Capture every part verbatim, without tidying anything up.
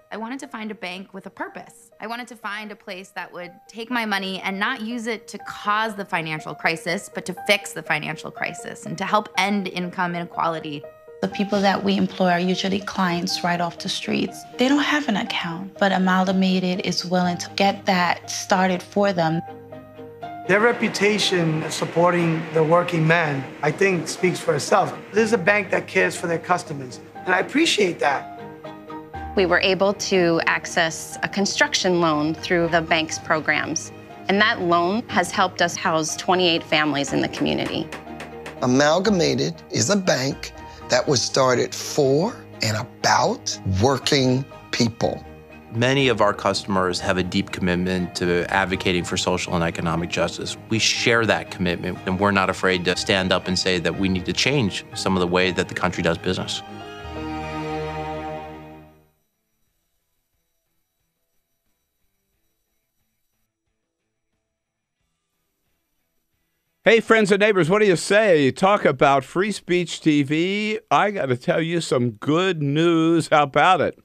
I wanted to find a bank with a purpose. I wanted to find a place that would take my money and not use it to cause the financial crisis, but to fix the financial crisis and to help end income inequality. The people that we employ are usually clients right off the streets. They don't have an account, but Amalgamated is willing to get that started for them. Their reputation of supporting the working man, I think, speaks for itself. This is a bank that cares for their customers, and I appreciate that. We were able to access a construction loan through the bank's programs, and that loan has helped us house twenty-eight families in the community. Amalgamated is a bank that was started for and about working people. Many of our customers have a deep commitment to advocating for social and economic justice. We share that commitment, and we're not afraid to stand up and say that we need to change some of the way that the country does business. Hey, friends and neighbors, what do you say? Talk about Free Speech T V. I got to tell you some good news. How about it?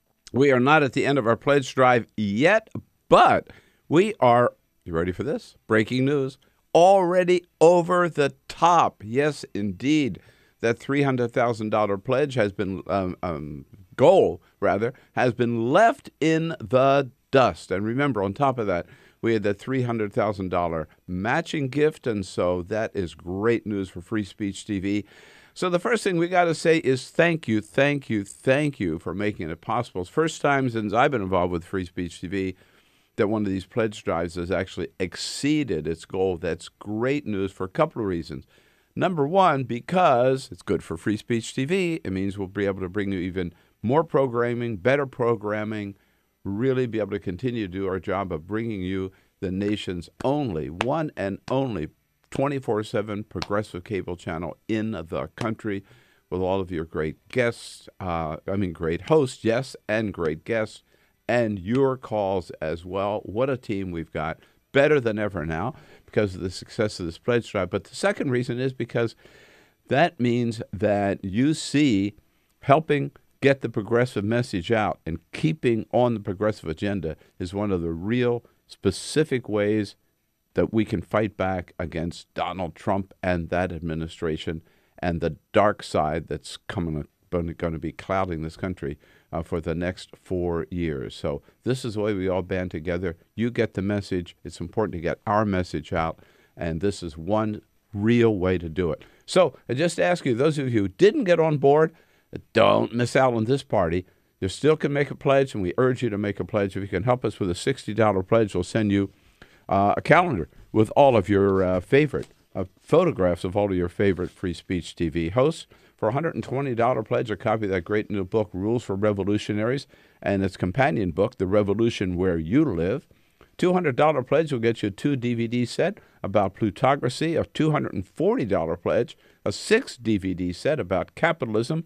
We are not at the end of our pledge drive yet, but we are, you ready for this? Breaking news, already over the top. Yes, indeed. That three hundred thousand dollars pledge has been, um, um, goal, rather, has been left in the dust. And remember, on top of that, we had the three hundred thousand dollars matching gift, and so that is great news for Free Speech T V. So the first thing we got to say is thank you, thank you, thank you for making it possible. It's the first time since I've been involved with Free Speech T V that one of these pledge drives has actually exceeded its goal. That's great news for a couple of reasons. Number one, because it's good for Free Speech T V. It means we'll be able to bring you even more programming, better programming, really be able to continue to do our job of bringing you the nation's only, one and only, twenty-four seven progressive cable channel in the country with all of your great guests, uh, I mean great hosts, yes, and great guests, and your calls as well. What a team we've got. Better than ever now because of the success of this pledge drive. But the second reason is because that means that you see helping get the progressive message out and keeping on the progressive agenda is one of the real specific ways that we can fight back against Donald Trump and that administration and the dark side that's coming going to be clouding this country uh, for the next four years. So this is the way we all band together. You get the message. It's important to get our message out, and this is one real way to do it. So I just ask you, those of you who didn't get on board, don't miss out on this party. You still can make a pledge, and we urge you to make a pledge. If you can help us with a sixty dollars pledge, we'll send you uh, a calendar with all of your uh, favorite uh, photographs of all of your favorite Free Speech T V hosts. For a one hundred twenty dollars pledge, a copy of that great new book, Rules for Revolutionaries, and its companion book, The Revolution Where You Live. two hundred dollars pledge will get you a two D V D set about plutocracy. A two hundred forty dollars pledge, a six D V D set about capitalism.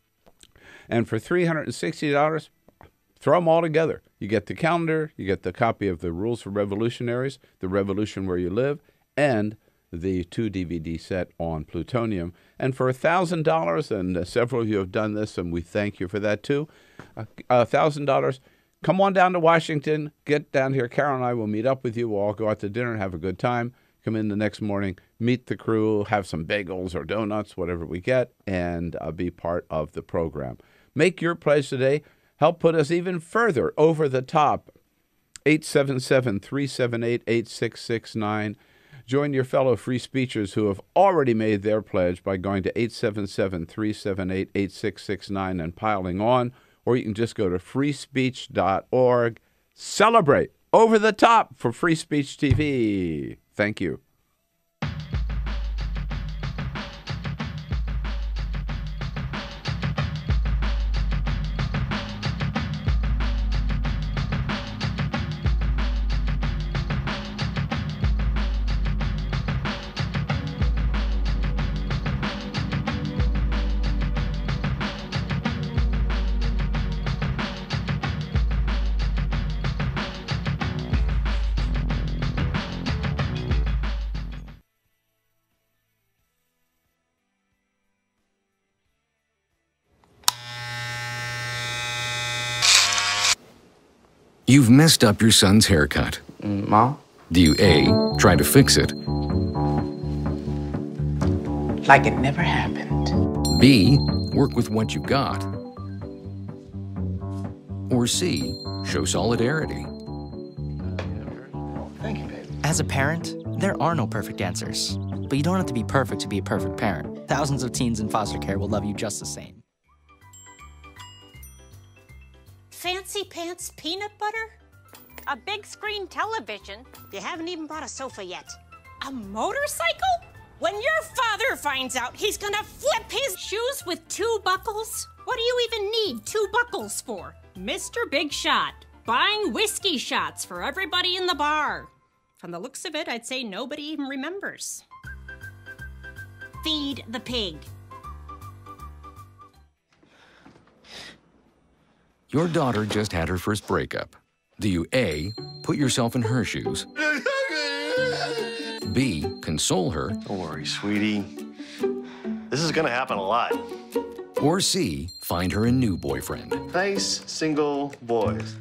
And for three hundred sixty dollars, throw them all together. You get the calendar, you get the copy of the Rules for Revolutionaries, The Revolution Where You Live, and the two D V D set on plutonium. And for one thousand dollars, and uh, several of you have done this, and we thank you for that too, uh, one thousand dollars, come on down to Washington, get down here. Carol and I will meet up with you. We'll all go out to dinner and have a good time. Come in the next morning, meet the crew, have some bagels or donuts, whatever we get, and uh, be part of the program. Make your pledge today. Help put us even further over the top. eight seven seven, three seven eight, eight six six nine. Join your fellow free speechers who have already made their pledge by going to eight seven seven, three seven eight, eight six six nine and piling on, or you can just go to free speech dot org. Celebrate over the top for Free Speech T V. Thank you. You've messed up your son's haircut. Mm, Mom? Do you A, try to fix it? Like it never happened. B, work with what you got? Or C, show solidarity? Thank you, baby. As a parent, there are no perfect answers. But you don't have to be perfect to be a perfect parent. Thousands of teens in foster care will love you just the same. Fancy pants peanut butter? A big screen television? You haven't even bought a sofa yet. A motorcycle? When your father finds out, he's gonna flip his shoes with two buckles? What do you even need two buckles for? Mister Big Shot, buying whiskey shots for everybody in the bar. From the looks of it, I'd say nobody even remembers. Feed the pig. Your daughter just had her first breakup. Do you A, put yourself in her shoes? B, console her? Don't worry, sweetie. This is gonna happen a lot. Or C, find her a new boyfriend? Nice single boys.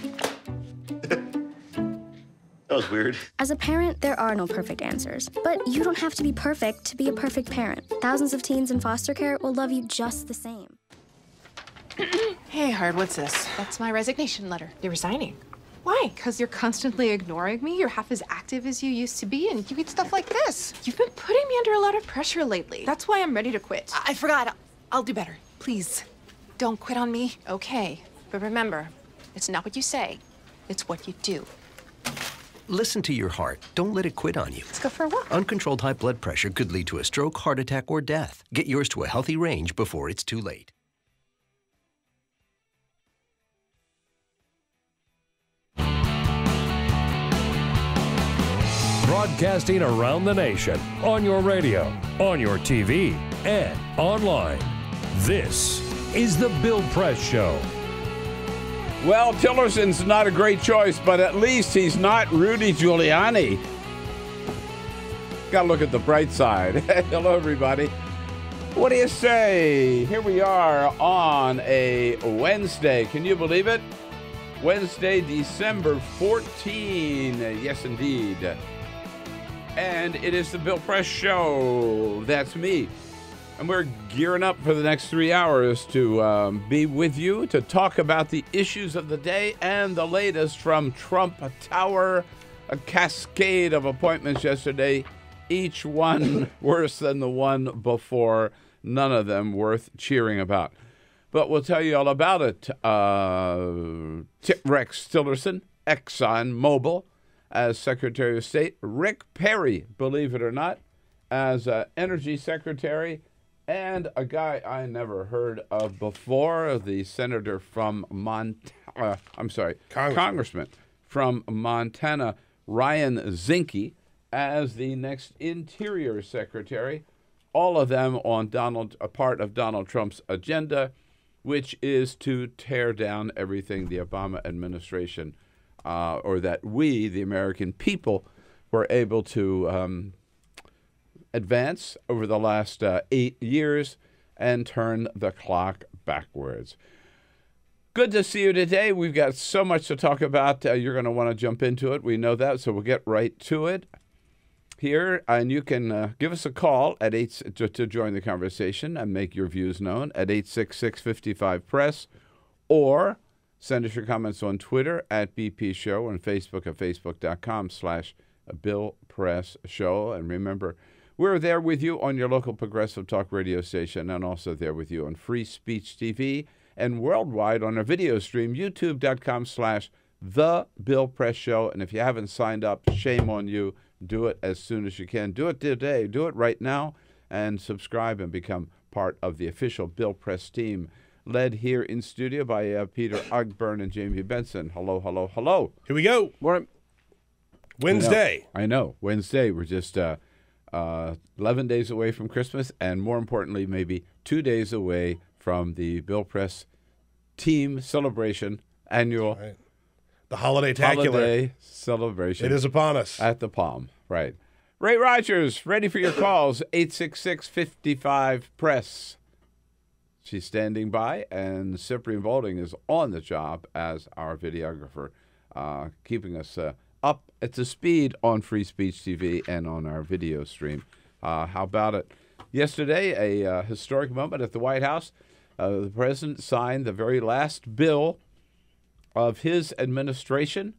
That was weird. As a parent, there are no perfect answers. But you don't have to be perfect to be a perfect parent. Thousands of teens in foster care will love you just the same. Hey, Hard, what's this? That's my resignation letter. You're resigning. Why? Because you're constantly ignoring me. You're half as active as you used to be, and you get stuff like this. You've been putting me under a lot of pressure lately. That's why I'm ready to quit. I, I forgot. I'll do better. Please, don't quit on me. Okay, but remember, it's not what you say, it's what you do. Listen to your heart. Don't let it quit on you. Let's go for a walk. Uncontrolled high blood pressure could lead to a stroke, heart attack, or death. Get yours to a healthy range before it's too late. Broadcasting around the nation, on your radio, on your T V, and online. This is the Bill Press Show. Well, Tillerson's not a great choice, but at least he's not Rudy Giuliani. Got to look at the bright side. Hello, everybody. What do you say? Here we are on a Wednesday. Can you believe it? Wednesday, December fourteenth. Yes, indeed. And it is the Bill Press Show. That's me. And we're gearing up for the next three hours to um, be with you to talk about the issues of the day and the latest from Trump Tower, a cascade of appointments yesterday, each one worse than the one before, none of them worth cheering about. But we'll tell you all about it. Uh, Rex Tillerson, Exxon Mobil, as Secretary of State. Rick Perry, believe it or not, as uh, Energy Secretary. And a guy I never heard of before, the senator from Montana, uh, I'm sorry, Congressman. Congressman from Montana, Ryan Zinke, as the next Interior Secretary. All of them on Donald, a part of Donald Trump's agenda, which is to tear down everything the Obama administration, uh, or that we, the American people, were able to um, advance over the last uh, eight years and turn the clock backwards. Good to see you today. We've got so much to talk about. Uh, you're going to want to jump into it. We know that, so we'll get right to it here. And you can uh, give us a call at eight to, to join the conversation and make your views known at eight six six, five five, press, or send us your comments on Twitter at B P Show and Facebook at facebook.com slash Bill Press Show. And remember, we're there with you on your local progressive talk radio station and also there with you on Free Speech T V and worldwide on our video stream, youtube.com slash The Bill Press Show. And if you haven't signed up, shame on you. Do it as soon as you can. Do it today. Do it right now and subscribe and become part of the official Bill Press team, led here in studio by uh, Peter Ogburn and Jamie Benson. Hello, hello, hello. Here we go. Morning. Wednesday. I know. I know. Wednesday. We're just uh, uh, eleven days away from Christmas, and more importantly, maybe two days away from the Bill Press team celebration, annual right. The holiday tacular holiday celebration. It is upon us. At the Palm, right. Ray Rogers, ready for your calls, eight six six, five five, press. She's standing by, and Cyprian Balding is on the job as our videographer. uh, keeping us uh, up at the speed on Free Speech T V and on our video stream. Uh, how about it? Yesterday, a uh, historic moment at the White House. Uh, the president signed the very last bill of his administration.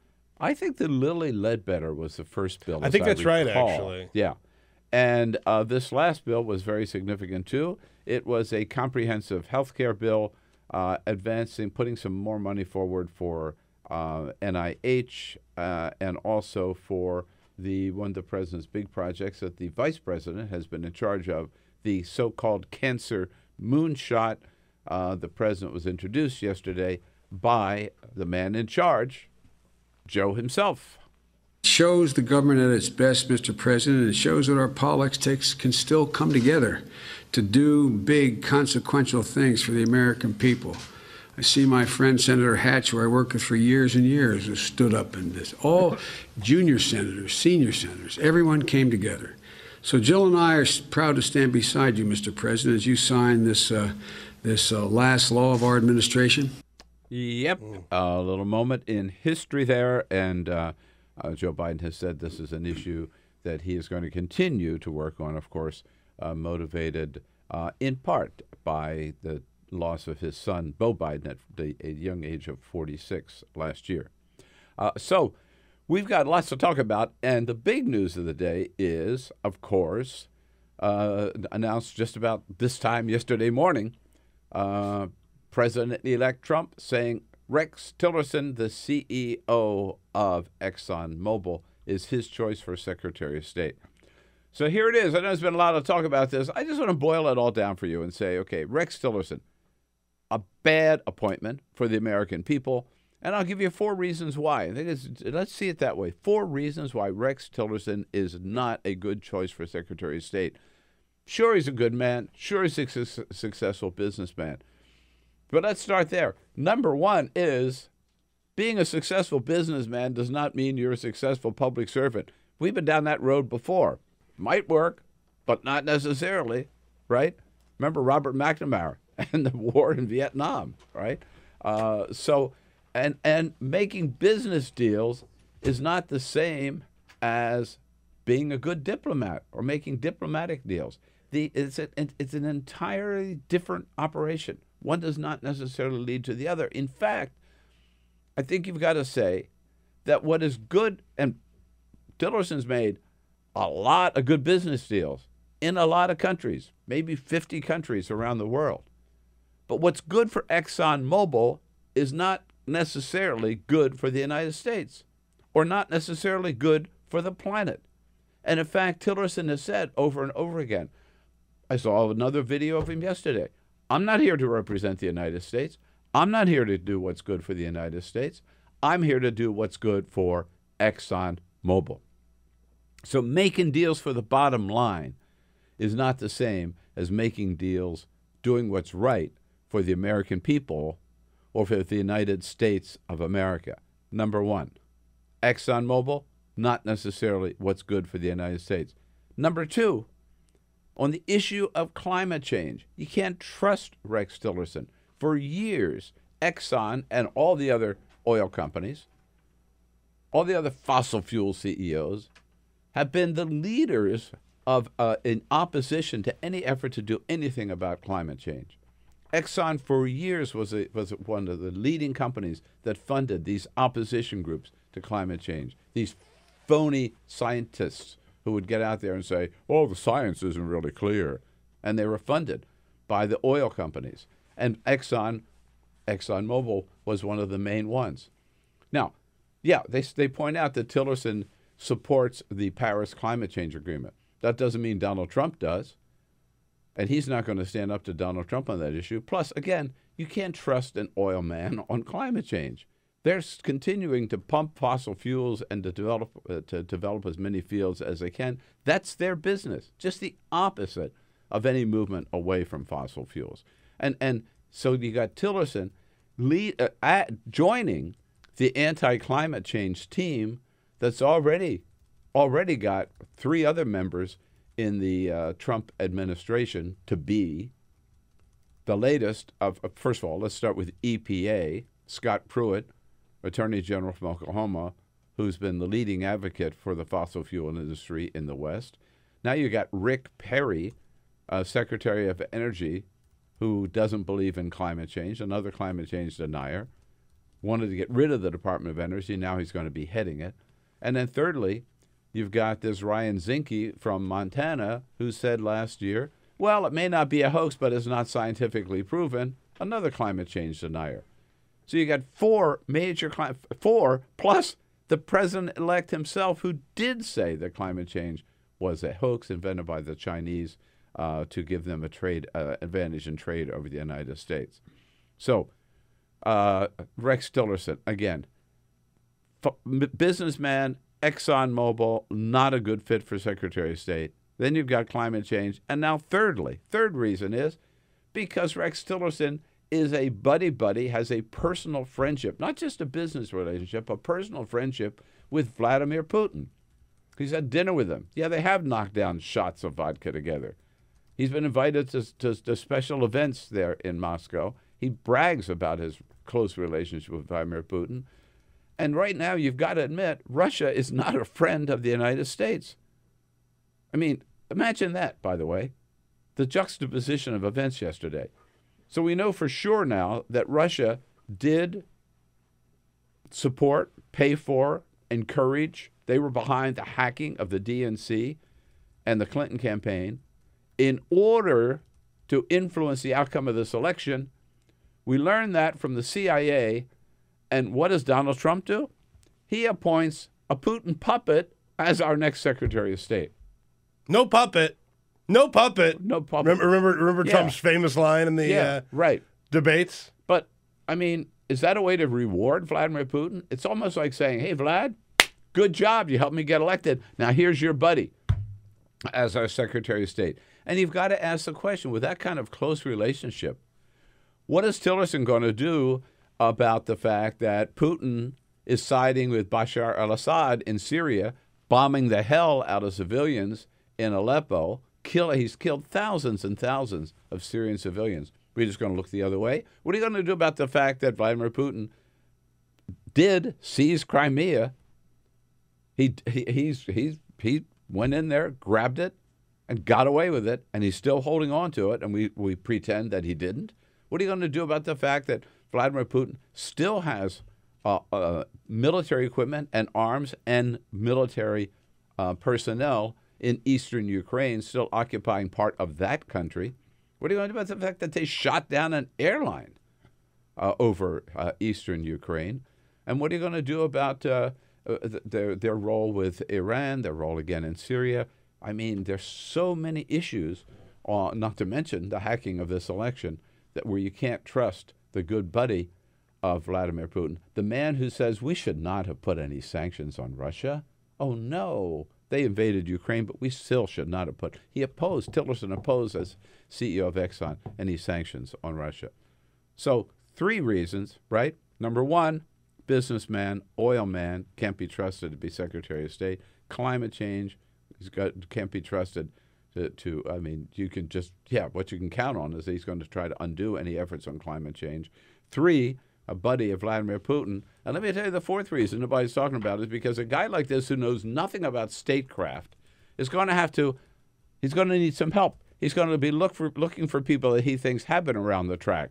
I think the Lilly Ledbetter was the first bill. I think as that's I right, recall. actually. Yeah. And uh, this last bill was very significant, too. It was a comprehensive health care bill uh, advancing, putting some more money forward for uh, N I H uh, and also for the one of the president's big projects that the vice president has been in charge of, the so-called cancer moonshot. Uh, the president was introduced yesterday by the man in charge, Joe himself. Shows the government at its best, Mister President. It shows that our politics can still come together to do big, consequential things for the American people. I see my friend Senator Hatch, who I worked with for years and years, who stood up in this. All junior senators, senior senators, everyone came together. So Jill and I are proud to stand beside you, Mister President, as you sign this, uh, this uh, last law of our administration. Yep, a little moment in history there, and uh, uh, Joe Biden has said this is an issue that he is going to continue to work on, of course, uh, motivated uh, in part by the loss of his son, Beau Biden, at the a young age of forty-six last year. Uh, so we've got lots to talk about, and the big news of the day is, of course, uh, announced just about this time yesterday morning, uh, President-elect Trump saying Rex Tillerson, the C E O of ExxonMobil, is his choice for Secretary of State. So here it is. I know there's been a lot of talk about this. I just want to boil it all down for you and say, okay, Rex Tillerson, a bad appointment for the American people, and I'll give you four reasons why. I think it's, let's see it that way. Four reasons why Rex Tillerson is not a good choice for Secretary of State. Sure, he's a good man. Sure, he's a su- successful businessman. But let's start there. Number one is being a successful businessman does not mean you're a successful public servant. We've been down that road before. Might work, but not necessarily, right? Remember Robert McNamara and the war in Vietnam, right? Uh, so, and and making business deals is not the same as being a good diplomat or making diplomatic deals. The it's a, it's an entirely different operation. One does not necessarily lead to the other. In fact, I think you've got to say that what is good, and Tillerson's made a lot of good business deals in a lot of countries, maybe fifty countries around the world. But what's good for ExxonMobil is not necessarily good for the United States or not necessarily good for the planet. And in fact, Tillerson has said over and over again, I saw another video of him yesterday, I'm not here to represent the United States. I'm not here to do what's good for the United States. I'm here to do what's good for ExxonMobil. So making deals for the bottom line is not the same as making deals, doing what's right for the American people or for the United States of America. Number one, ExxonMobil, not necessarily what's good for the United States. Number two, on the issue of climate change, you can't trust Rex Tillerson. For years, Exxon and all the other oil companies, all the other fossil fuel C E Os, have been the leaders of uh, in opposition to any effort to do anything about climate change. Exxon for years was a, was one of the leading companies that funded these opposition groups to climate change, these phony scientists who would get out there and say, oh, the science isn't really clear. And they were funded by the oil companies. And Exxon, ExxonMobil was one of the main ones. Now, yeah, they, they point out that Tillerson supports the Paris Climate Change Agreement. That doesn't mean Donald Trump does. And he's not going to stand up to Donald Trump on that issue. Plus, again, you can't trust an oil man on climate change. They're continuing to pump fossil fuels and to develop uh, to develop as many fields as they can. That's their business. Just the opposite of any movement away from fossil fuels. And and so you got Tillerson lead, uh, at, joining the anti-climate change team that's already already got three other members in the uh, Trump administration to be. The latest of, uh, first of all, let's start with E P A, Scott Pruitt, Attorney General from Oklahoma, who's been the leading advocate for the fossil fuel industry in the West. Now you got Rick Perry, uh, Secretary of Energy, who doesn't believe in climate change, another climate change denier, wanted to get rid of the Department of Energy. Now he's going to be heading it. And then thirdly, you've got this Ryan Zinke from Montana who said last year, well, it may not be a hoax, but it's not scientifically proven, another climate change denier. So you got four major, cli- four plus the president-elect himself who did say that climate change was a hoax invented by the Chinese uh, to give them a trade uh, advantage in trade over the United States. So uh, Rex Tillerson, again, f- businessman, ExxonMobil, not a good fit for Secretary of State. Then you've got climate change. And now thirdly, third reason is because Rex Tillerson is a buddy-buddy, has a personal friendship, not just a business relationship, a personal friendship with Vladimir Putin. He's had dinner with him. Yeah, they have knocked down shots of vodka together. He's been invited to, to, to special events there in Moscow. He brags about his close relationship with Vladimir Putin. And right now, you've got to admit, Russia is not a friend of the United States. I mean, imagine that, by the way, the juxtaposition of events yesterday. So we know for sure now that Russia did support, pay for, encourage, they were behind the hacking of the D N C and the Clinton campaign in order to influence the outcome of this election. We learned that from the C I A. And what does Donald Trump do? He appoints a Putin puppet as our next Secretary of State. No puppet. No puppet. No puppet. Remember, remember, remember Yeah. Trump's famous line in the Yeah, uh, right. debates? But, I mean, is that a way to reward Vladimir Putin? It's almost like saying, hey, Vlad, good job. You helped me get elected. Now here's your buddy as our Secretary of State. And you've got to ask the question, with that kind of close relationship, what is Tillerson going to do about the fact that Putin is siding with Bashar al-Assad in Syria, bombing the hell out of civilians in Aleppo? Kill, he's killed thousands and thousands of Syrian civilians. We're just going to look the other way? What are you going to do about the fact that Vladimir Putin did seize Crimea? He, he, he's, he's, he went in there, grabbed it, and got away with it, and he's still holding on to it, and we, we pretend that he didn't? What are you going to do about the fact that Vladimir Putin still has uh, uh, military equipment and arms and military uh, personnel in eastern Ukraine, still occupying part of that country? What are you going to do about the fact that they shot down an airline uh, over uh, eastern Ukraine? And what are you going to do about uh, uh, their, their role with Iran, their role again in Syria? I mean, there's so many issues, uh, not to mention the hacking of this election, that where you can't trust the good buddy of Vladimir Putin, the man who says we should not have put any sanctions on Russia. Oh, no. They invaded Ukraine, but we still should not have put. He opposed, Tillerson opposed as C E O of Exxon, any sanctions on Russia. So three reasons, right? Number one, businessman, oil man, can't be trusted to be Secretary of State. Climate change, he's got, can't be trusted to, to, I mean, you can just, yeah, what you can count on is he's going to try to undo any efforts on climate change. Three, a buddy of Vladimir Putin. And let me tell you the fourth reason nobody's talking about is because a guy like this who knows nothing about statecraft is going to have to, he's going to need some help. He's going to be look for, looking for people that he thinks have been around the track.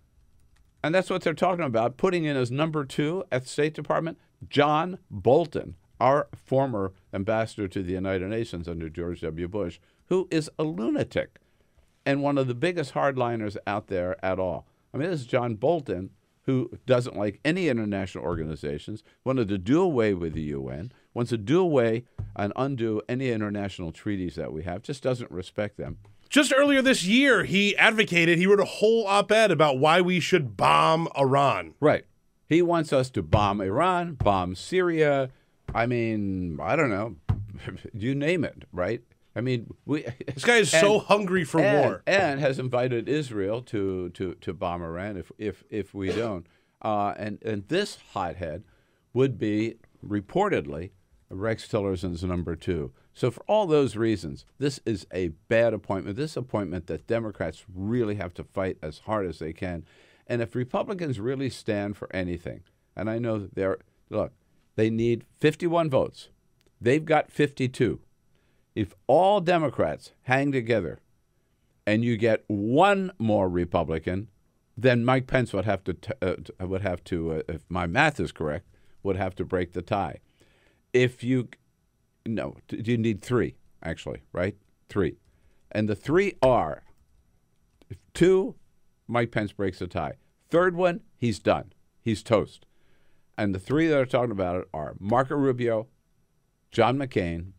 And that's what they're talking about, putting in as number two at the State Department, John Bolton, our former ambassador to the United Nations under George W. Bush, who is a lunatic and one of the biggest hardliners out there at all. I mean, this is John Bolton, who doesn't like any international organizations, wanted to do away with the U N, wants to do away and undo any international treaties that we have, just doesn't respect them. Just earlier this year, he advocated, he wrote a whole op-ed about why we should bomb Iran. Right. He wants us to bomb Iran, bomb Syria. I mean, I don't know, you name it, right? I mean, we. This guy is and, so hungry for and, war, and has invited Israel to to to bomb Iran if if if we don't. Uh, and and this hothead would be reportedly Rex Tillerson's number two. So for all those reasons, this is a bad appointment. This appointment that Democrats really have to fight as hard as they can. And if Republicans really stand for anything, And I know that they're, look, they need fifty-one votes. They've got fifty-two. If all Democrats hang together and you get one more Republican, then Mike Pence would have to, t- uh, would have to, uh, if my math is correct, would have to break the tie. If you, no, you need three, actually, right? Three. And the three are, if two, Mike Pence breaks the tie. Third one, he's done. He's toast. And the three that are talking about it are Marco Rubio, John McCain,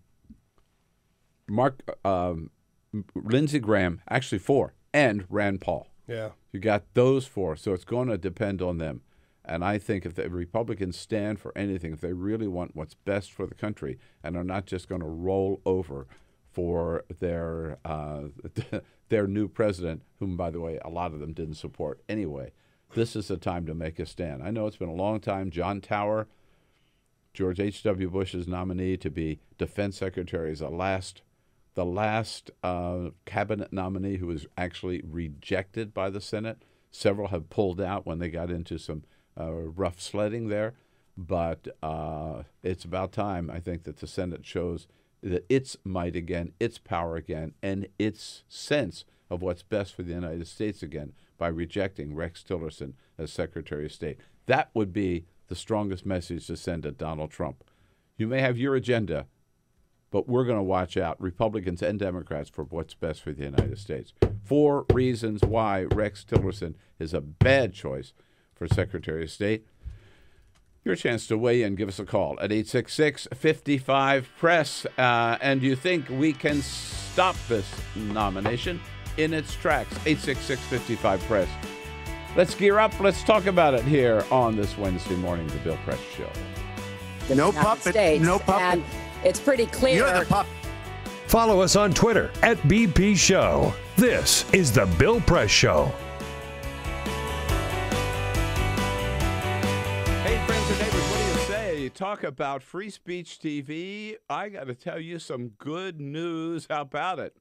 Mark, um, Lindsey Graham, actually four, and Rand Paul. Yeah. You got those four, so it's going to depend on them. And I think if the Republicans stand for anything, if they really want what's best for the country and are not just going to roll over for their uh, their new president, whom, by the way, a lot of them didn't support anyway, this is the time to make a stand. I know it's been a long time. John Tower, George H W. Bush's nominee to be defense secretary, is the last, the last uh, cabinet nominee who was actually rejected by the Senate. Several have pulled out when they got into some uh, rough sledding there. But uh, it's about time, I think, that the Senate shows that its might again, its power again, and its sense of what's best for the United States again by rejecting Rex Tillerson as Secretary of State. That would be the strongest message to send to Donald Trump. You may have your agenda, but we're going to watch out, Republicans and Democrats, for what's best for the United States. Four reasons why Rex Tillerson is a bad choice for Secretary of State. Your chance to weigh in, give us a call at eight six six, five five, press. Uh, and do you think we can stop this nomination in its tracks? eight six six, five five, press. Let's gear up. Let's talk about it here on this Wednesday morning, the Bill Press Show. No puppet. States, no puppet. And it's pretty clear. You're the puppet. Follow us on Twitter at B P Show. This is the Bill Press Show. Hey, friends and neighbors, what do you say? Talk about Free Speech T V. I got to tell you some good news. How about it?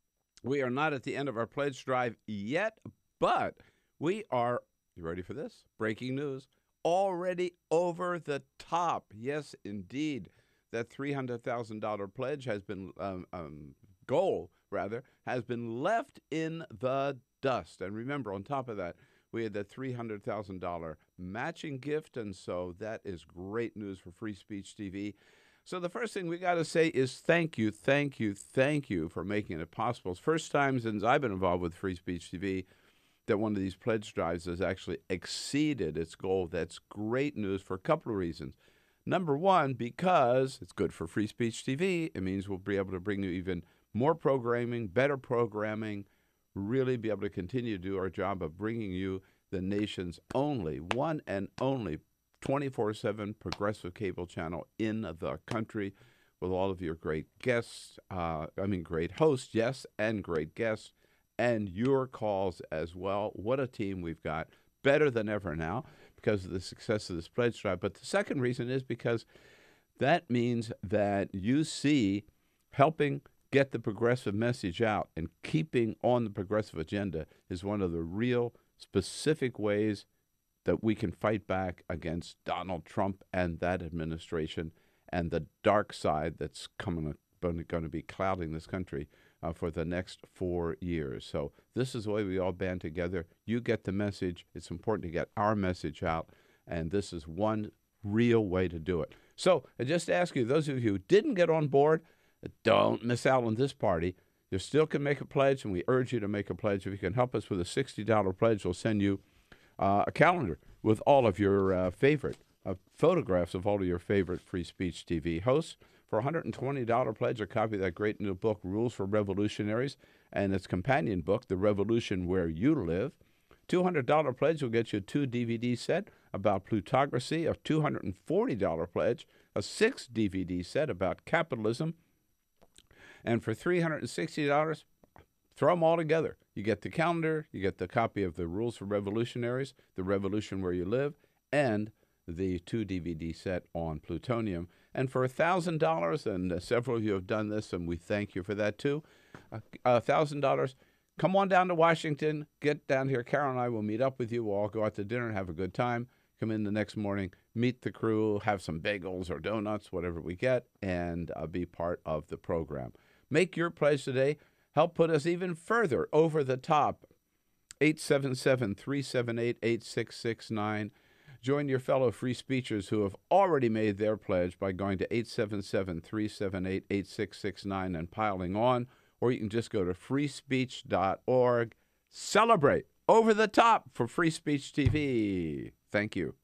We are not at the end of our pledge drive yet, but we are, you ready for this? Breaking news. Already over the top. Yes, indeed. That three hundred thousand dollars pledge has been, um, um, goal, rather, has been left in the dust. And remember, on top of that, we had that three hundred thousand dollars matching gift, and so that is great news for Free Speech T V. So the first thing we got to say is thank you, thank you, thank you for making it possible. It's the first time since I've been involved with Free Speech T V that one of these pledge drives has actually exceeded its goal. That's great news for a couple of reasons. Number one, because it's good for Free Speech T V. It means we'll be able to bring you even more programming, better programming, really be able to continue to do our job of bringing you the nation's only, one and only, twenty-four seven progressive cable channel in the country with all of your great guests, uh, I mean great hosts, yes, and great guests, and your calls as well. What a team we've got, better than ever now because of the success of this pledge drive. But the second reason is because that means that you see helping get the progressive message out and keeping on the progressive agenda is one of the real specific ways that we can fight back against Donald Trump and that administration and the dark side that's coming going to be clouding this country uh, for the next four years. So this is the way we all band together. You get the message. It's important to get our message out, and this is one real way to do it. So I just ask you, those of you who didn't get on board, don't miss out on this party. You still can make a pledge, and we urge you to make a pledge. If you can help us with a sixty dollars pledge, we'll send you uh, a calendar with all of your uh, favorite uh, photographs of all of your favorite Free Speech T V hosts. For a one hundred twenty dollars pledge, a copy of that great new book, Rules for Revolutionaries, and its companion book, The Revolution Where You Live. two hundred dollars pledge will get you a two D V D set about plutocracy. A two hundred forty dollars pledge, a six D V D set about capitalism. And for three hundred sixty dollars, throw them all together. You get the calendar, you get the copy of the Rules for Revolutionaries, The Revolution Where You Live, and the two D V D set on plutonium. And for one thousand dollars, and uh, several of you have done this, and we thank you for that too, uh, one thousand dollars, come on down to Washington, get down here. Carol and I will meet up with you. We'll all go out to dinner and have a good time. come in the next morning, meet the crew, have some bagels or donuts, whatever we get, and uh, be part of the program. Make your pledge today. Help put us even further over the top. eight seven seven, three seven eight, eight six six nine. Join your fellow free speechers who have already made their pledge by going to eight seven seven, three seven eight, eight six six nine and piling on, or you can just go to free speech dot org. Celebrate over the top for Free Speech T V. Thank you.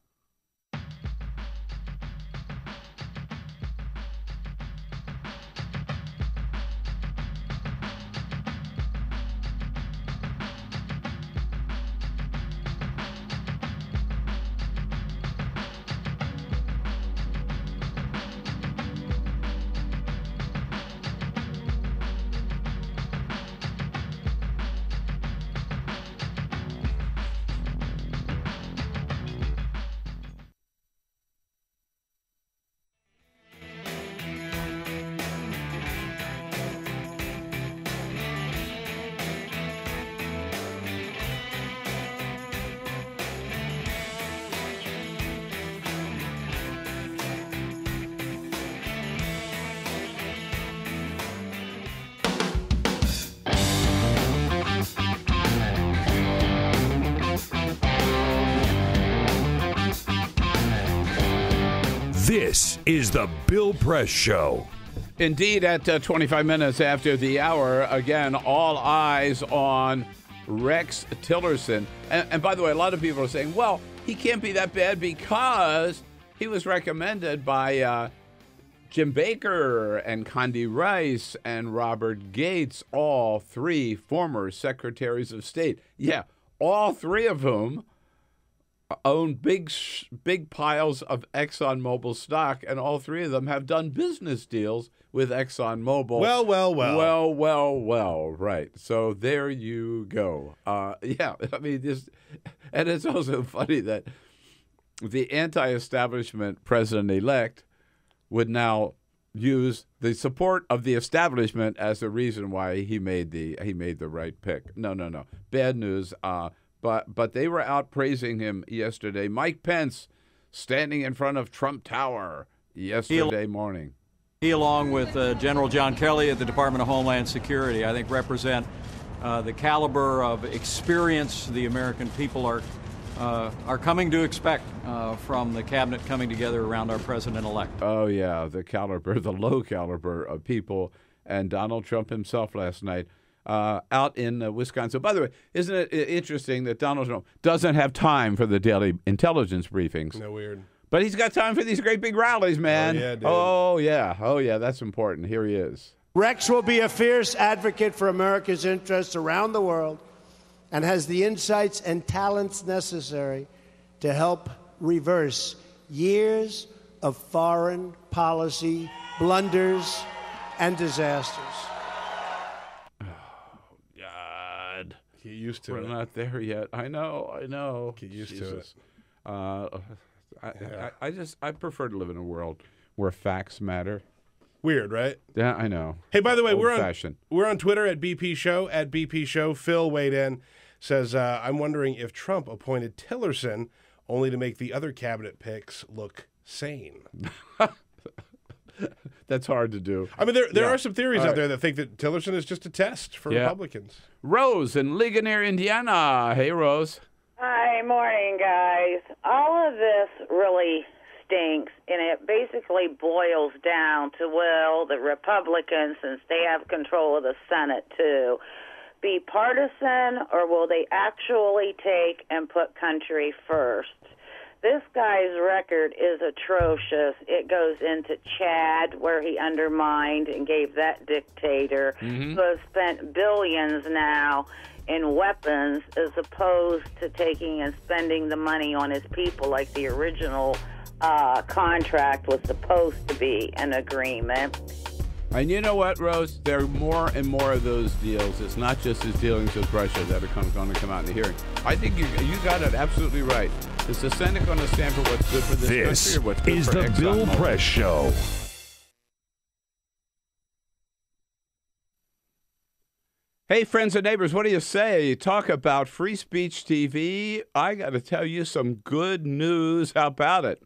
This is the Bill Press Show. Indeed, at uh, twenty-five minutes after the hour, again, all eyes on Rex Tillerson. And, and by the way, a lot of people are saying, well, he can't be that bad because he was recommended by uh, Jim Baker and Condi Rice and Robert Gates, all three former secretaries of state. Yeah, all three of whom own big big piles of ExxonMobil stock, and all three of them have done business deals with ExxonMobil. Well, well, well. Well, well, well, right. So there you go. Uh, yeah, I mean, this, and it's also funny that the anti-establishment president-elect would now use the support of the establishment as the reason why he made the he made the right pick. No, no, no. Bad news. Uh, But but they were out praising him yesterday. Mike Pence standing in front of Trump Tower yesterday morning. He, along with uh, General John Kelly at the Department of Homeland Security, I think represent uh, the caliber of experience the American people are uh, are coming to expect uh, from the cabinet coming together around our president-elect. Oh, yeah, the caliber, the low caliber of people. And Donald Trump himself last night. Uh, out in uh, Wisconsin. By the way, isn't it interesting that Donald Trump doesn't have time for the daily intelligence briefings? No, weird. But he's got time for these great big rallies, man. Oh, yeah, dude. Oh, yeah. Oh, yeah, that's important. Here he is. Rex will be a fierce advocate for America's interests around the world and has the insights and talents necessary to help reverse years of foreign policy blunders and disasters. Get used to We're it. We're not there yet. I know. I know. Get used Jesus. to it. Uh, I, Yeah. I, I just I prefer to live in a world where facts matter. Weird, right? Yeah, I know. Hey, by the way, we're on Old-fashioned. we're on Twitter at B P Show at B P Show. Phil weighed in, says, uh, "I'm wondering if Trump appointed Tillerson only to make the other cabinet picks look sane." That's hard to do. I mean, there there Yeah. are some theories All out right. there that think that Tillerson is just a test for Yeah. Republicans. Rose in Ligonier, Indiana. Hey, Rose. Hi, morning, guys. All of this really stinks, and it basically boils down to, will the Republicans, since they have control of the Senate too, be partisan, or will they actually take and put country first? This guy's record is atrocious. It goes into Chad, where he undermined and gave that dictator, Mhm. who has spent billions now in weapons, as opposed to taking and spending the money on his people like the original uh, contract was supposed to be an agreement. And you know what, Rose? There are more and more of those deals. It's not just his dealings with Russia that are going to come out in the hearing. I think you you got it absolutely right. Is the Senate going to stand for what's good for this, This country or what's good is for the Bill ExxonMobil? Press Show. Hey, friends and neighbors, what do you say? Talk about Free Speech T V. I got to tell you some good news. How about it?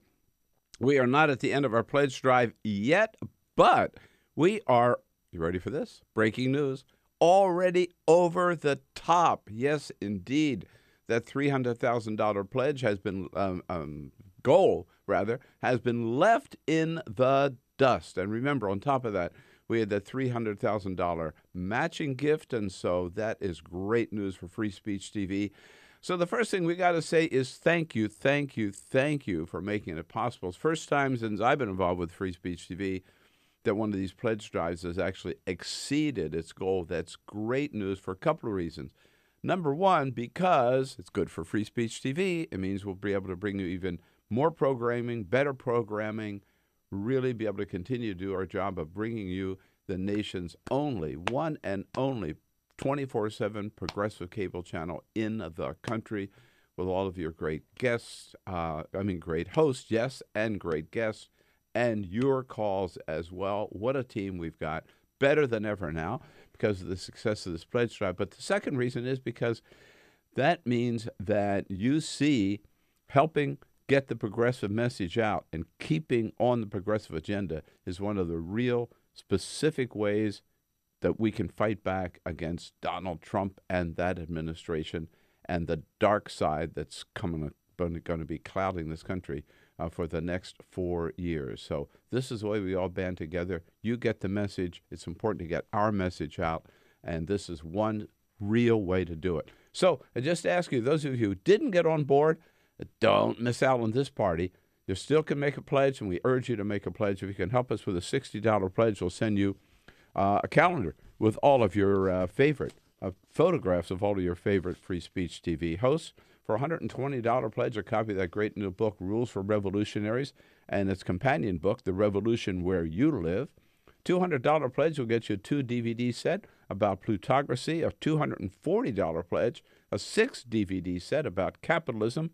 We are not at the end of our pledge drive yet, but we are, you ready for this? Breaking news. Already over the top. Yes, indeed. That three hundred thousand dollars pledge has been, um, um, goal, rather, has been left in the dust. And remember, on top of that, we had that three hundred thousand dollars matching gift, and so that is great news for Free Speech T V. So the first thing we got to say is thank you, thank you, thank you for making it possible. It's the first time since I've been involved with Free Speech T V that one of these pledge drives has actually exceeded its goal. That's great news for a couple of reasons. Number one, because it's good for Free Speech T V. It means we'll be able to bring you even more programming, better programming, really be able to continue to do our job of bringing you the nation's only, one and only, twenty-four seven progressive cable channel in the country with all of your great guests, uh, I mean great hosts, yes, and great guests, and your calls as well. What a team we've got. Better than ever now because of the success of this pledge drive. But the second reason is because that means that you see helping get the progressive message out and keeping on the progressive agenda is one of the real specific ways that we can fight back against Donald Trump and that administration and the dark side that's coming going to be clouding this country uh, for the next four years. So this is the way we all band together. You get the message. It's important to get our message out, and this is one real way to do it. So I just ask you, those of you who didn't get on board, don't miss out on this party. You still can make a pledge, and we urge you to make a pledge. If you can help us with a sixty dollars pledge, we'll send you uh, a calendar with all of your uh, favorite uh, photographs of all of your favorite Free Speech T V hosts. For a one hundred twenty dollars pledge, a copy of that great new book, Rules for Revolutionaries, and its companion book, The Revolution Where You Live. two hundred dollars pledge will get you a two D V D set about plutocracy. A two hundred forty dollars pledge, a six D V D set about capitalism.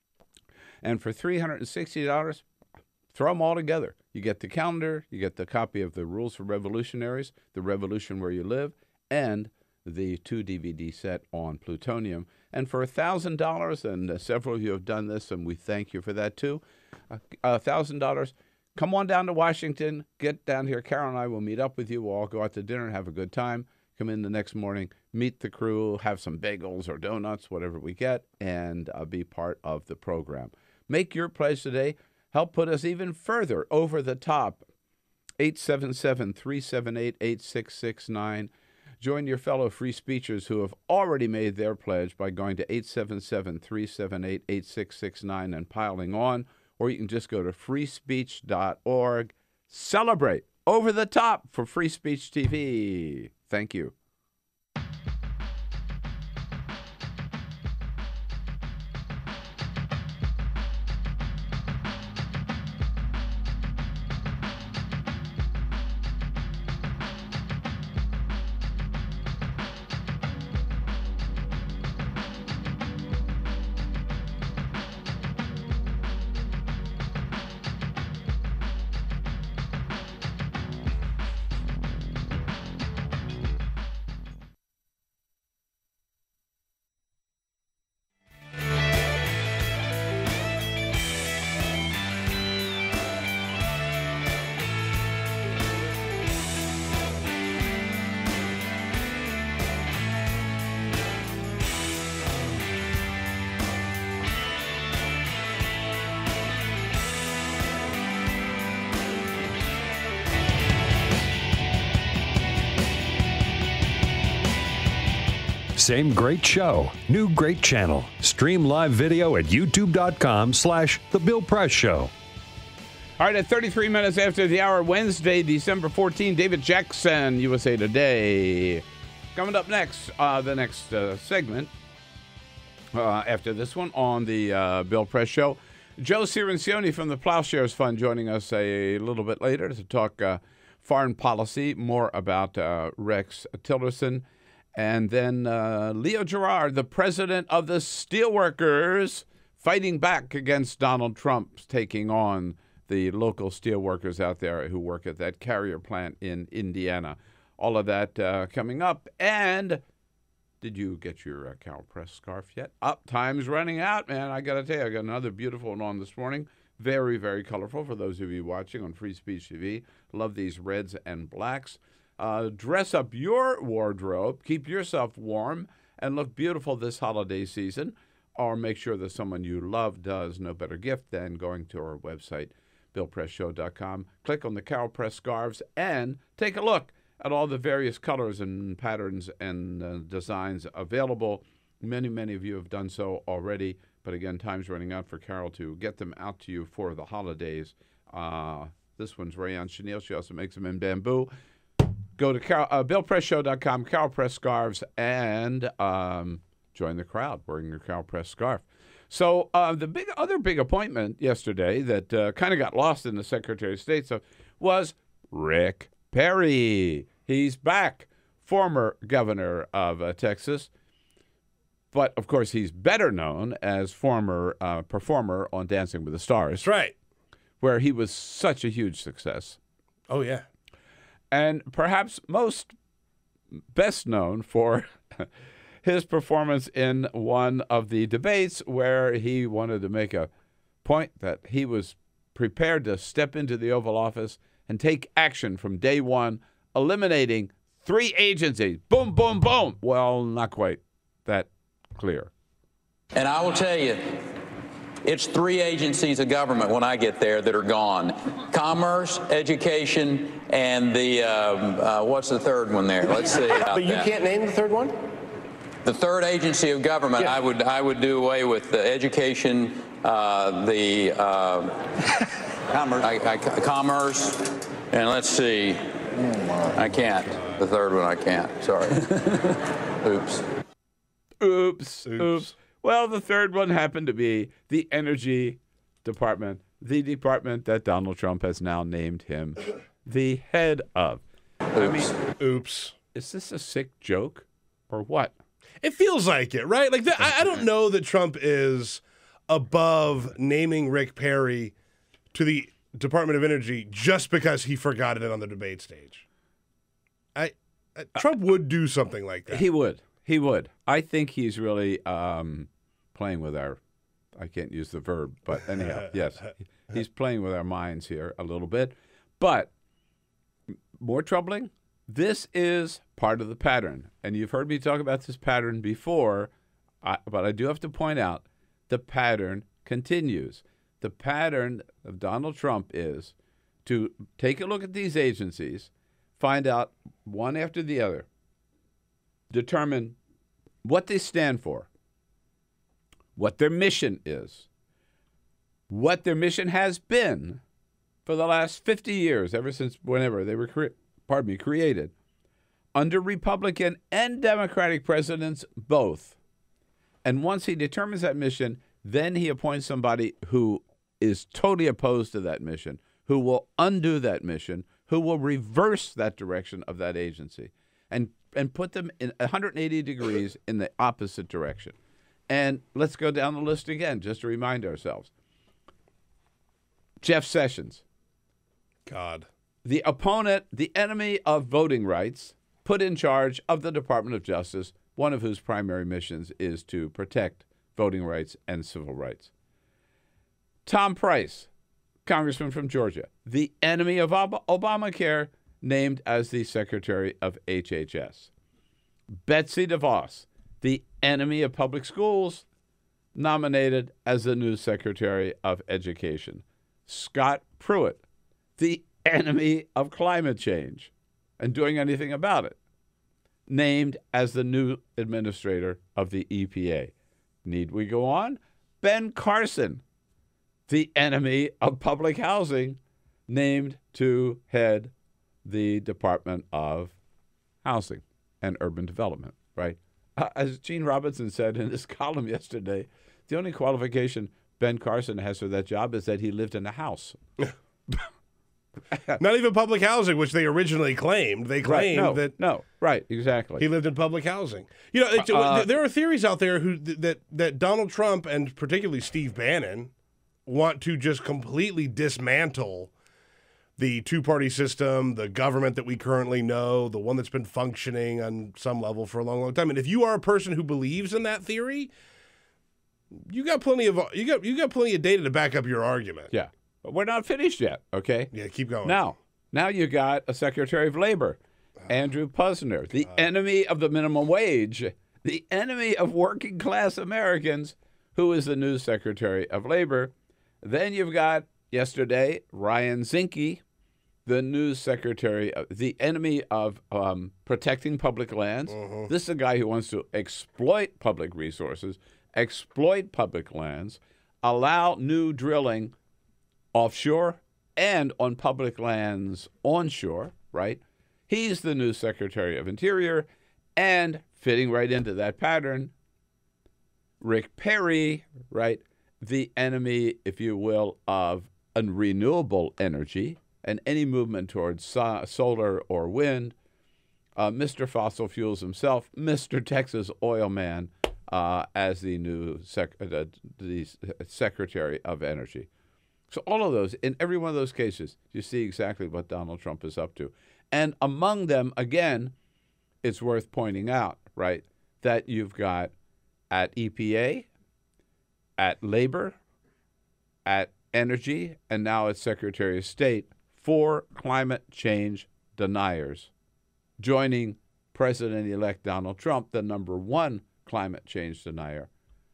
And for three hundred sixty dollars, throw them all together. You get the calendar, you get the copy of the Rules for Revolutionaries, The Revolution Where You Live, and the two D V D set on plutonium. And for one thousand dollars, and uh, several of you have done this, and we thank you for that too, uh, one thousand dollars, come on down to Washington, get down here. Carol and I will meet up with you. We'll all go out to dinner and have a good time. Come in the next morning, meet the crew, have some bagels or donuts, whatever we get, and uh, be part of the program. Make your pledge today. Help put us even further over the top. eight seven seven, three seven eight, eight six six nine. Join your fellow free speechers who have already made their pledge by going to eight seven seven, three seven eight, eight six six nine and piling on, or you can just go to free speech dot org. Celebrate over the top for Free Speech T V. Thank you. Same great show, new great channel. Stream live video at youtube.com slash The Bill Press Show. All right, at thirty-three minutes after the hour, Wednesday, December fourteenth, David Jackson, U S A Today. Coming up next, uh, the next uh, segment, uh, after this one on the uh, Bill Press Show, Joe Cirincione from the Ploughshares Fund joining us a little bit later to talk uh, foreign policy, more about uh, Rex Tillerson. And then uh, Leo Gerard, the president of the Steelworkers, fighting back against Donald Trump, taking on the local steelworkers out there who work at that carrier plant in Indiana. All of that uh, coming up. And Did you get your uh, Carol Press scarf yet? Up, time's running out, man. I got to tell you, I got another beautiful one on this morning. Very, very colorful for those of you watching on Free Speech T V. Love these reds and blacks. Uh, dress up your wardrobe, keep yourself warm, and look beautiful this holiday season. Or make sure that someone you love does no better gift than going to our website, bill press show dot com. Click on the Carol Press scarves and take a look at all the various colors and patterns and uh, designs available. Many, many of you have done so already. But again, time's running out for Carol to get them out to you for the holidays. Uh, this one's rayon chenille. She also makes them in bamboo. Go to Carol, uh, bill press show dot com, Carol Press scarves, and um, join the crowd wearing your Carol Press scarf. So uh, the big other big appointment yesterday that uh, kind of got lost in the Secretary of State stuff was Rick Perry. He's back, former governor of uh, Texas. But, of course, he's better known as former uh, performer on Dancing with the Stars. That's right. Where he was such a huge success. Oh, yeah. And perhaps most best known for his performance in one of the debates where he wanted to make a point that he was prepared to step into the Oval Office and take action from day one, eliminating three agencies. Boom, boom, boom. Well, not quite that clear. And I will tell you, it's three agencies of government when I get there that are gone. Commerce, education, and the, um, uh, what's the third one there? Let's see. But you that. can't name the third one? The third agency of government, Yeah. I would I would do away with the education, uh, the uh, commerce. I, I, commerce, and let's see. I can't. The third one I can't. Sorry. Oops. Oops, oops. Well, the third one happened to be the Energy Department, the department that Donald Trump has now named him the head of. Oops. I mean, oops. Is this a sick joke or what? It feels like it, right? Like the, I, I don't know that Trump is above naming Rick Perry to the Department of Energy just because he forgot it on the debate stage. I, I Trump would do something like that. He would. He would. I think he's really um, playing with our, I can't use the verb, but anyhow, yes. He's playing with our minds here a little bit. But more troubling, this is part of the pattern. And you've heard me talk about this pattern before, I, but I do have to point out the pattern continues. The pattern of Donald Trump is to take a look at these agencies, find out one after the other, determine what they stand for, what their mission is, what their mission has been for the last fifty years, ever since whenever they were cre- pardon me, created, under Republican and Democratic presidents both. And once he determines that mission, then he appoints somebody who is totally opposed to that mission, who will undo that mission, who will reverse that direction of that agency and and put them in one hundred eighty degrees in the opposite direction. And let's go down the list again, just to remind ourselves. Jeff Sessions. God. The opponent, the enemy of voting rights, put in charge of the Department of Justice, one of whose primary missions is to protect voting rights and civil rights. Tom Price, congressman from Georgia, the enemy of Ob- Obamacare, named as the Secretary of H H S. Betsy DeVos, the enemy of public schools, nominated as the new Secretary of Education. Scott Pruitt, the enemy of climate change and doing anything about it, named as the new administrator of the E P A. Need we go on? Ben Carson, the enemy of public housing, named to head the Department of Housing and Urban Development, right? Uh, as Gene Robinson said in his column yesterday, the only qualification Ben Carson has for that job is that he lived in a house. Not even public housing, which they originally claimed. They claimed right, no, that no, right, exactly. He lived in public housing. You know, it, uh, there are theories out there who that that Donald Trump and particularly Steve Bannon want to just completely dismantle the two-party system, the government that we currently know, the one that's been functioning on some level for a long, long time. And if you are a person who believes in that theory, you got plenty of you got you got plenty of data to back up your argument. Yeah, but we're not finished yet. Okay. Yeah, keep going. Now, now you got a Secretary of Labor, Andrew Posner, the uh, enemy of the minimum wage, the enemy of working class Americans, who is the new Secretary of Labor. Then you've got yesterday Ryan Zinke, the new Secretary, of, the enemy of um, protecting public lands. Mm-hmm. This is a guy who wants to exploit public resources, exploit public lands, allow new drilling offshore and on public lands onshore, right? He's the new Secretary of Interior, and fitting right into that pattern, Rick Perry, right? The enemy, if you will, of renewable energy and any movement towards so- solar or wind. Uh, Mister Fossil Fuels himself, Mister Texas Oil Man, uh, as the new sec- uh, the Secretary of Energy. So all of those, in every one of those cases, you see exactly what Donald Trump is up to. And among them, again, it's worth pointing out, right, that you've got at E P A, at Labor, at Energy, and now at Secretary of State, four climate change deniers, joining President-elect Donald Trump, the number one climate change denier.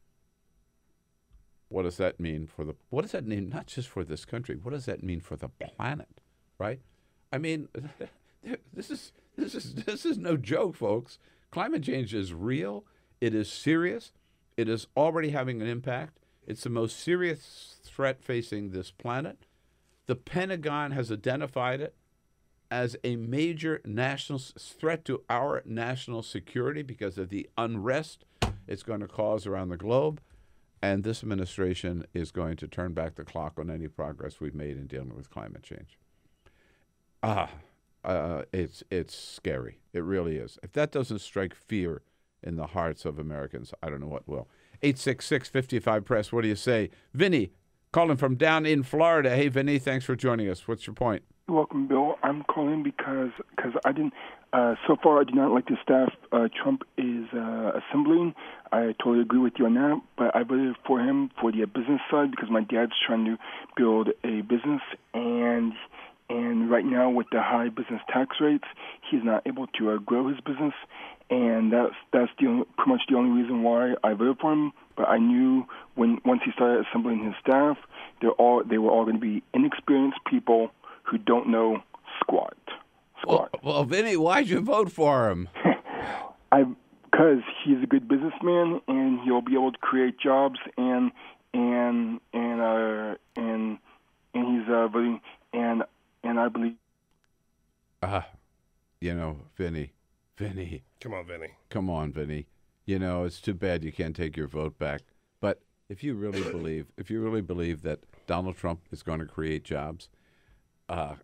What does that mean for the? What does that mean not just for this country? What does that mean for the planet? Right? I mean, this is this is this is no joke, folks. Climate change is real. It is serious. It is already having an impact. It's the most serious threat facing this planet. The Pentagon has identified it as a major national threat to our national security because of the unrest it's going to cause around the globe. And this administration is going to turn back the clock on any progress we've made in dealing with climate change. Ah, uh, it's it's scary. It really is. If that doesn't strike fear in the hearts of Americans, I don't know what will. eight six six, five five, press. What do you say? Vinny, calling from down in Florida. Hey, Vinny, thanks for joining us. What's your point? You're welcome, Bill. I'm calling because cause I didn't, uh, so far I do not like the staff uh, Trump is uh, assembling. I totally agree with you on that, but I voted for him for the business side because my dad's trying to build a business, and and right now with the high business tax rates, he's not able to uh, grow his business, and that's that's the only, pretty much the only reason why I voted for him. But I knew when once he started assembling his staff, they're all they were all going to be inexperienced people who don't know squat. squat. Well, well, Vinny, why'd you vote for him? I because he's a good businessman and he'll be able to create jobs, and and and uh and and he's uh voting and and I believe. Ah, uh, you know, Vinny, Vinny. Come on, Vinny. Come on, Vinny. You know, it's too bad you can't take your vote back. But if you really believe, if you really believe that Donald Trump is going to create jobs, uh,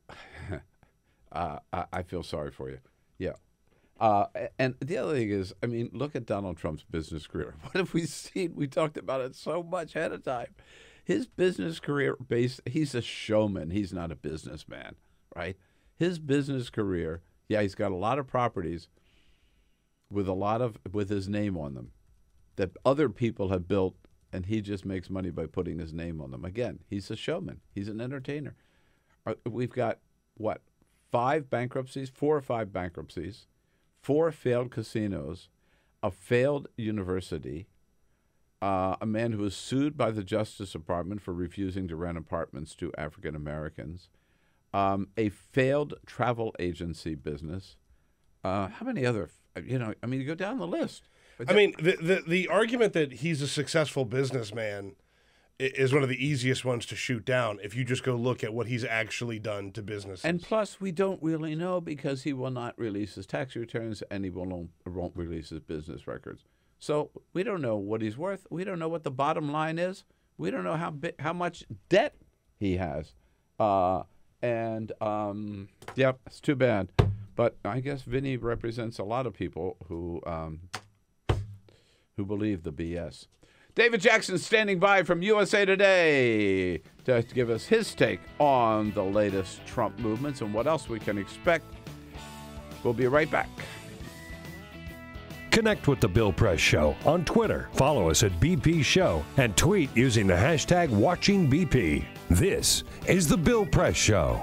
uh, I feel sorry for you. Yeah. Uh, and the other thing is, I mean, look at Donald Trump's business career. What have we seen? We talked about it so much ahead of time. His business career, based, he's a showman. He's not a businessman, right? His business career, yeah, he's got a lot of properties with a lot of, with his name on them that other people have built, and he just makes money by putting his name on them. Again, he's a showman. He's an entertainer. We've got, what, five bankruptcies, four or five bankruptcies, four failed casinos, a failed university, uh, a man who was sued by the Justice Department for refusing to rent apartments to African Americans, um, a failed travel agency business. Uh, how many other, you know, I mean, you go down the list. I mean, the, the, the argument that he's a successful businessman is one of the easiest ones to shoot down if you just go look at what he's actually done to businesses. And plus, we don't really know because he will not release his tax returns and he won't, won't release his business records. So we don't know what he's worth. We don't know what the bottom line is. We don't know how bi- how much debt he has. Uh, and, um, yep, it's too bad. But I guess Vinny represents a lot of people who um, who believe the B S. David Jackson standing by from U S A Today to give us his take on the latest Trump movements and what else we can expect. We'll be right back. Connect with The Bill Press Show on Twitter. Follow us at B P Show and tweet using the hashtag WatchingBP. This is The Bill Press Show.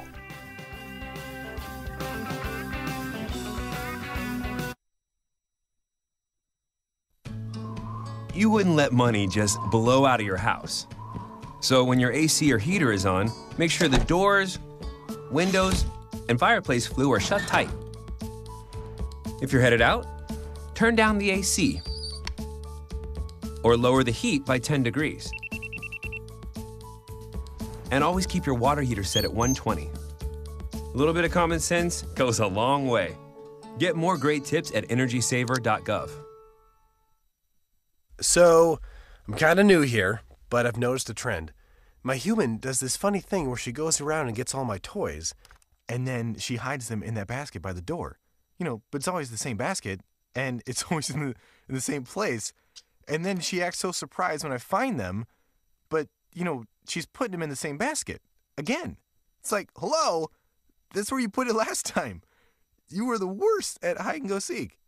You wouldn't let money just blow out of your house. So when your A C or heater is on, make sure the doors, windows, and fireplace flue are shut tight. If you're headed out, turn down the A C or lower the heat by ten degrees. And always keep your water heater set at one twenty. A little bit of common sense goes a long way. Get more great tips at energy saver dot gov. So, I'm kind of new here, but I've noticed a trend. My human does this funny thing where she goes around and gets all my toys, and then she hides them in that basket by the door. You know, but it's always the same basket, and it's always in the, in the same place. And then she acts so surprised when I find them, but, you know, she's putting them in the same basket. Again. It's like, hello, that's where you put it last time. You were the worst at hide and go seek.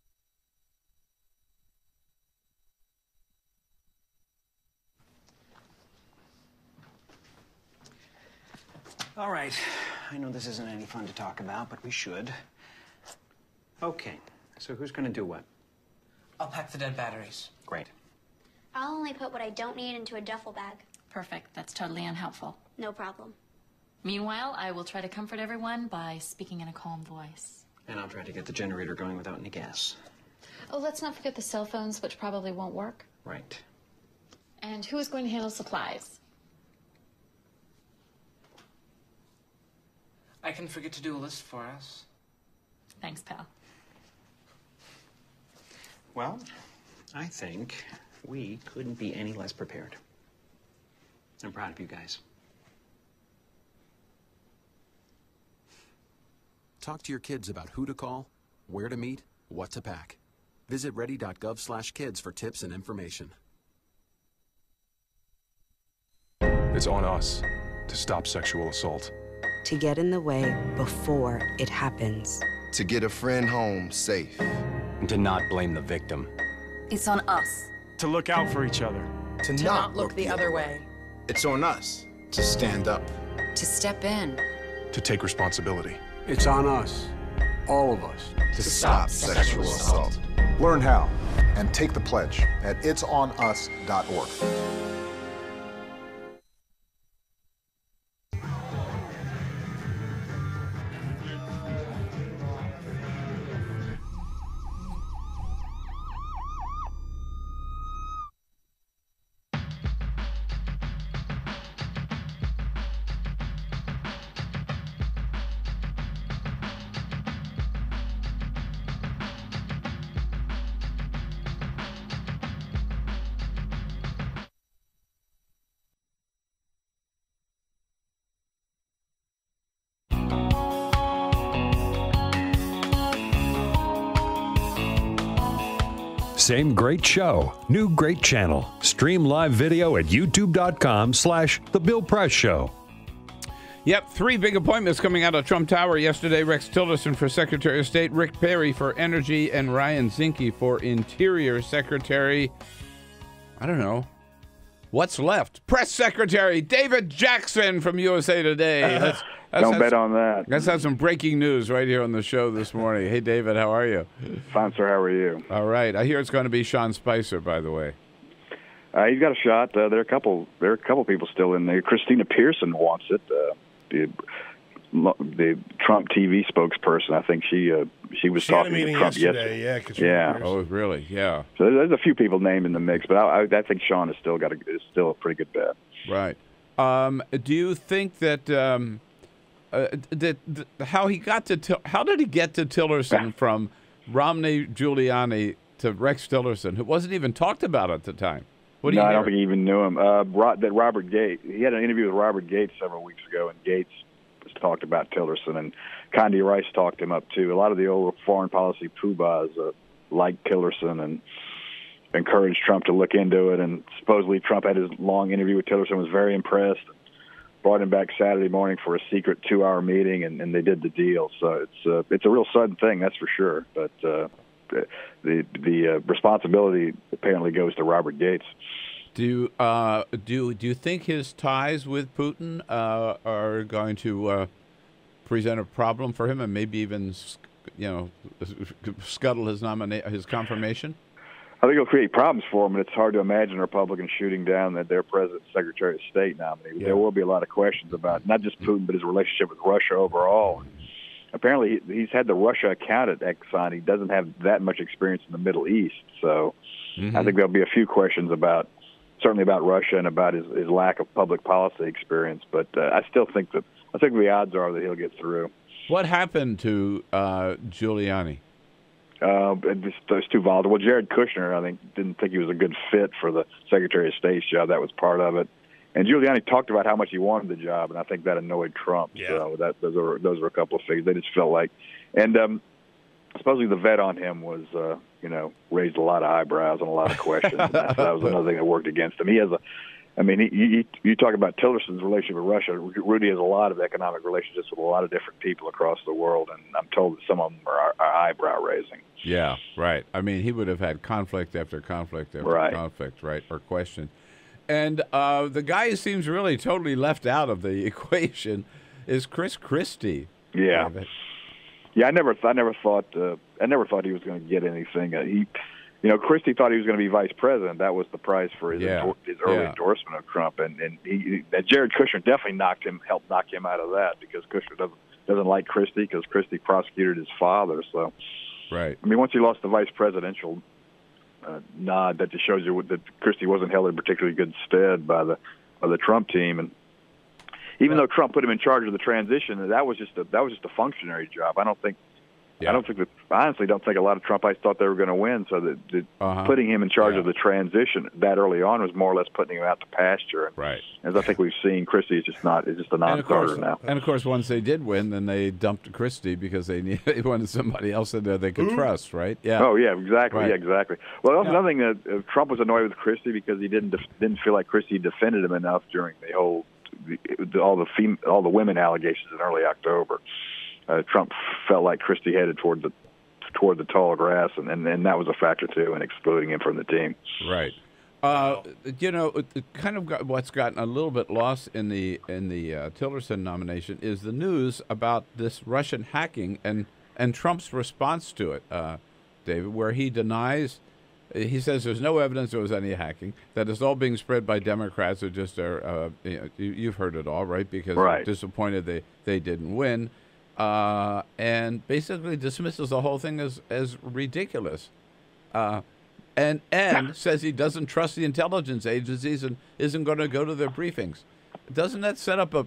All right. I know this isn't any fun to talk about, but we should. Okay. So who's going to do what? I'll pack the dead batteries. Great. I'll only put what I don't need into a duffel bag. Perfect. That's totally unhelpful. No problem. Meanwhile, I will try to comfort everyone by speaking in a calm voice. And I'll try to get the generator going without any gas. Oh, let's not forget the cell phones, which probably won't work. Right. And who is going to handle supplies? I can forget to do a list for us. Thanks, pal. Well, I think we couldn't be any less prepared. I'm proud of you guys. Talk to your kids about who to call, where to meet, what to pack. Visit ready dot gov slash kids for tips and information. It's on us to stop sexual assault. To get in the way before it happens. To get a friend home safe. And to not blame the victim. It's on us. To look out for each other. To, To not look the other way. It's on us to stand up. To step in. To take responsibility. It's on us, all of us, to stop sexual assault. Learn how and take the pledge at its on us dot org. Same great show, new great channel. Stream live video at youtube dot com slash The Bill Press Show. Yep, three big appointments coming out of Trump Tower yesterday. Rex Tillerson for Secretary of State, Rick Perry for Energy, and Ryan Zinke for Interior Secretary. I don't know. What's left? Press Secretary David Jackson from U S A Today. Let's, let's Don't bet some, on that. Let's have some breaking news right here on the show this morning. Hey, David, how are you? Fine, sir. How are you? All right. I hear it's going to be Sean Spicer, by the way. Uh, he's got a shot. Uh, there are a couple. There are a couple people still in there. Christina Pearson wants it. Uh, the the Trump T V spokesperson. I think she uh, she was She had a talking to meeting Trump yesterday, yeah, Katrina yeah. Pearson. Oh, really? Yeah. So there's a few people named in the mix, but I, I, I think Sean has still got a, is still a pretty good bet. Right. Um, do you think that um, uh, that, that how he got to Til- how did he get to Tillerson from Romney Giuliani to Rex Tillerson, who wasn't even talked about at the time? What do no, you I hear? don't think he even knew him. Uh, Ro- that Robert Gates. He had an interview with Robert Gates several weeks ago, and Gates was talked about Tillerson, and Condi Rice talked him up too. A lot of the old foreign policy poobahs uh, like Tillerson, and encouraged Trump to look into it. And supposedly Trump had his long interview with Tillerson, was very impressed, brought him back Saturday morning for a secret two-hour meeting, and, and they did the deal. So it's uh, it's a real sudden thing, that's for sure. But uh, the the uh, responsibility apparently goes to Robert Gates. Do you, uh, do do you think his ties with Putin uh, are going to uh, present a problem for him, and maybe even, you know, scuttle his nomina- his confirmation? I think it'll create problems for him, and it's hard to imagine Republicans shooting down that their president, Secretary of State nominee. Yeah. There will be a lot of questions about not just Putin, but his relationship with Russia overall. Apparently, he's had the Russia account at Exxon. He doesn't have that much experience in the Middle East, so mm-hmm. I think there'll be a few questions about, certainly about Russia and about his, his lack of public policy experience. But uh, I still think that I think the odds are that he'll get through. What happened to uh, Giuliani? Uh, those two volatile. Well, Jared Kushner, I think, didn't think he was a good fit for the Secretary of State's job. That was part of it. And Giuliani talked about how much he wanted the job, and I think that annoyed Trump. Yeah. So that those are those are a couple of things. They just felt like, and um, supposedly the vet on him was, uh, you know, raised a lot of eyebrows and a lot of questions. And that, that was another thing that worked against him. He has a, I mean, he, he, you talk about Tillerson's relationship with Russia. Rudy has a lot of economic relationships with a lot of different people across the world, and I'm told that some of them are, are eyebrow raising. Yeah, right. I mean, he would have had conflict after conflict after right. conflict, right, or question. And uh, the guy who seems really totally left out of the equation is Chris Christie. Yeah, yeah. I never, I never thought, uh, I never thought he was going to get anything. Uh, he, you know, Christie thought he was going to be vice president. That was the prize for his, yeah. endor- his early yeah. endorsement of Trump, and and he, uh, Jared Kushner definitely knocked him, helped knock him out of that because Kushner doesn't doesn't like Christie because Christie prosecuted his father. So, right. I mean, once he lost the vice presidential Uh, nod, that just shows you that Christie wasn't held in particularly good stead by the by the Trump team, and even though Trump put him in charge of the transition, that was just a that was just a functionary job. I don't think, yeah. I don't think that I honestly don't think a lot of Trumpites thought they were going to win. So that, that uh-huh. putting him in charge yeah. of the transition that early on was more or less putting him out to pasture. And right. As I think we've seen, Christie is just not is just a non-starter now. And of course, once they did win, then they dumped Christie because they needed, they wanted somebody else in there they could Ooh. trust. Right? Yeah. Oh yeah, exactly. Right. Yeah, exactly. Well, that's yeah. another thing that uh, Trump was annoyed with Christie because he didn't def- didn't feel like Christie defended him enough during the whole the, all the fem- all the women allegations in early October. Uh, Trump felt like Christie headed toward the toward the tall grass, and, and, and that was a factor, too, in excluding him from the team. Right. Uh, you know, it kind of got, what's gotten a little bit lost in the in the uh, Tillerson nomination is the news about this Russian hacking and, and Trump's response to it, uh, David, where he denies, he says there's no evidence there was any hacking, that it's all being spread by Democrats who just are, uh, you know, you've heard it all, right, because right. they're disappointed they, they didn't win. Uh, and basically dismisses the whole thing as, as ridiculous. Uh, and and says he doesn't trust the intelligence agencies and isn't going to go to their briefings. Doesn't that set up a,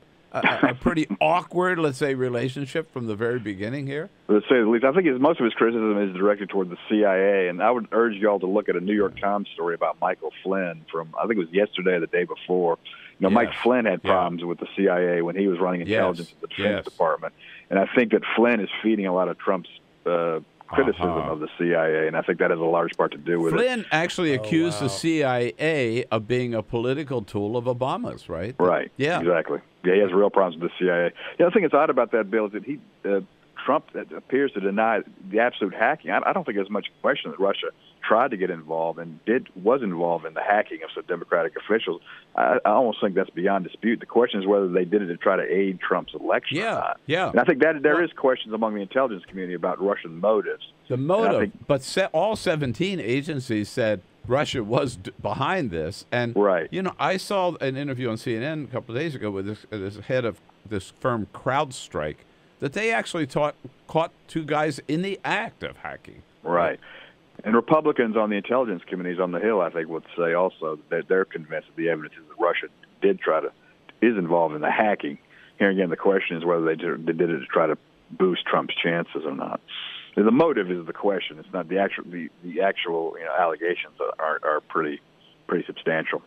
a, a pretty awkward, let's say, relationship from the very beginning here? Let's say the least. I think his, most of his criticism is directed toward the C I A, and I would urge you all to look at a New York Times story about Michael Flynn from, I think it was yesterday or the day before. You know, yes. Mike Flynn had problems yeah. with the C I A when he was running intelligence yes. at the Defense yes. Department. And I think that Flynn is feeding a lot of Trump's uh, criticism uh-huh. of the C I A, and I think that has a large part to do with Flynn it. Flynn actually accused oh, wow. the C I A of being a political tool of Obama's, right? Right. Yeah. Exactly. Yeah, he has real problems with the C I A. The other thing that's odd about that, Bill, is that he uh, Trump appears to deny the absolute hacking. I, I don't think there's much question that Russia tried to get involved and did was involved in the hacking of some Democratic officials. I, I almost think that's beyond dispute. The question is whether they did it to try to aid Trump's election yeah, or not. Yeah, and I think that there well, is questions among the intelligence community about Russian motives. The motive, think, but se- all seventeen agencies said Russia was d- behind this. And, right. you know, I saw an interview on C N N a couple of days ago with this, uh, this head of this firm CrowdStrike that they actually taught, caught two guys in the act of hacking. Right. And Republicans on the intelligence committees on the Hill, I think, would say also that they're convinced that the evidence is that Russia did try to, is involved in the hacking. Here again, the question is whether they did, they did it to try to boost Trump's chances or not. The motive is the question. It's not the actual, the, the actual you know, allegations are, are pretty, pretty substantial.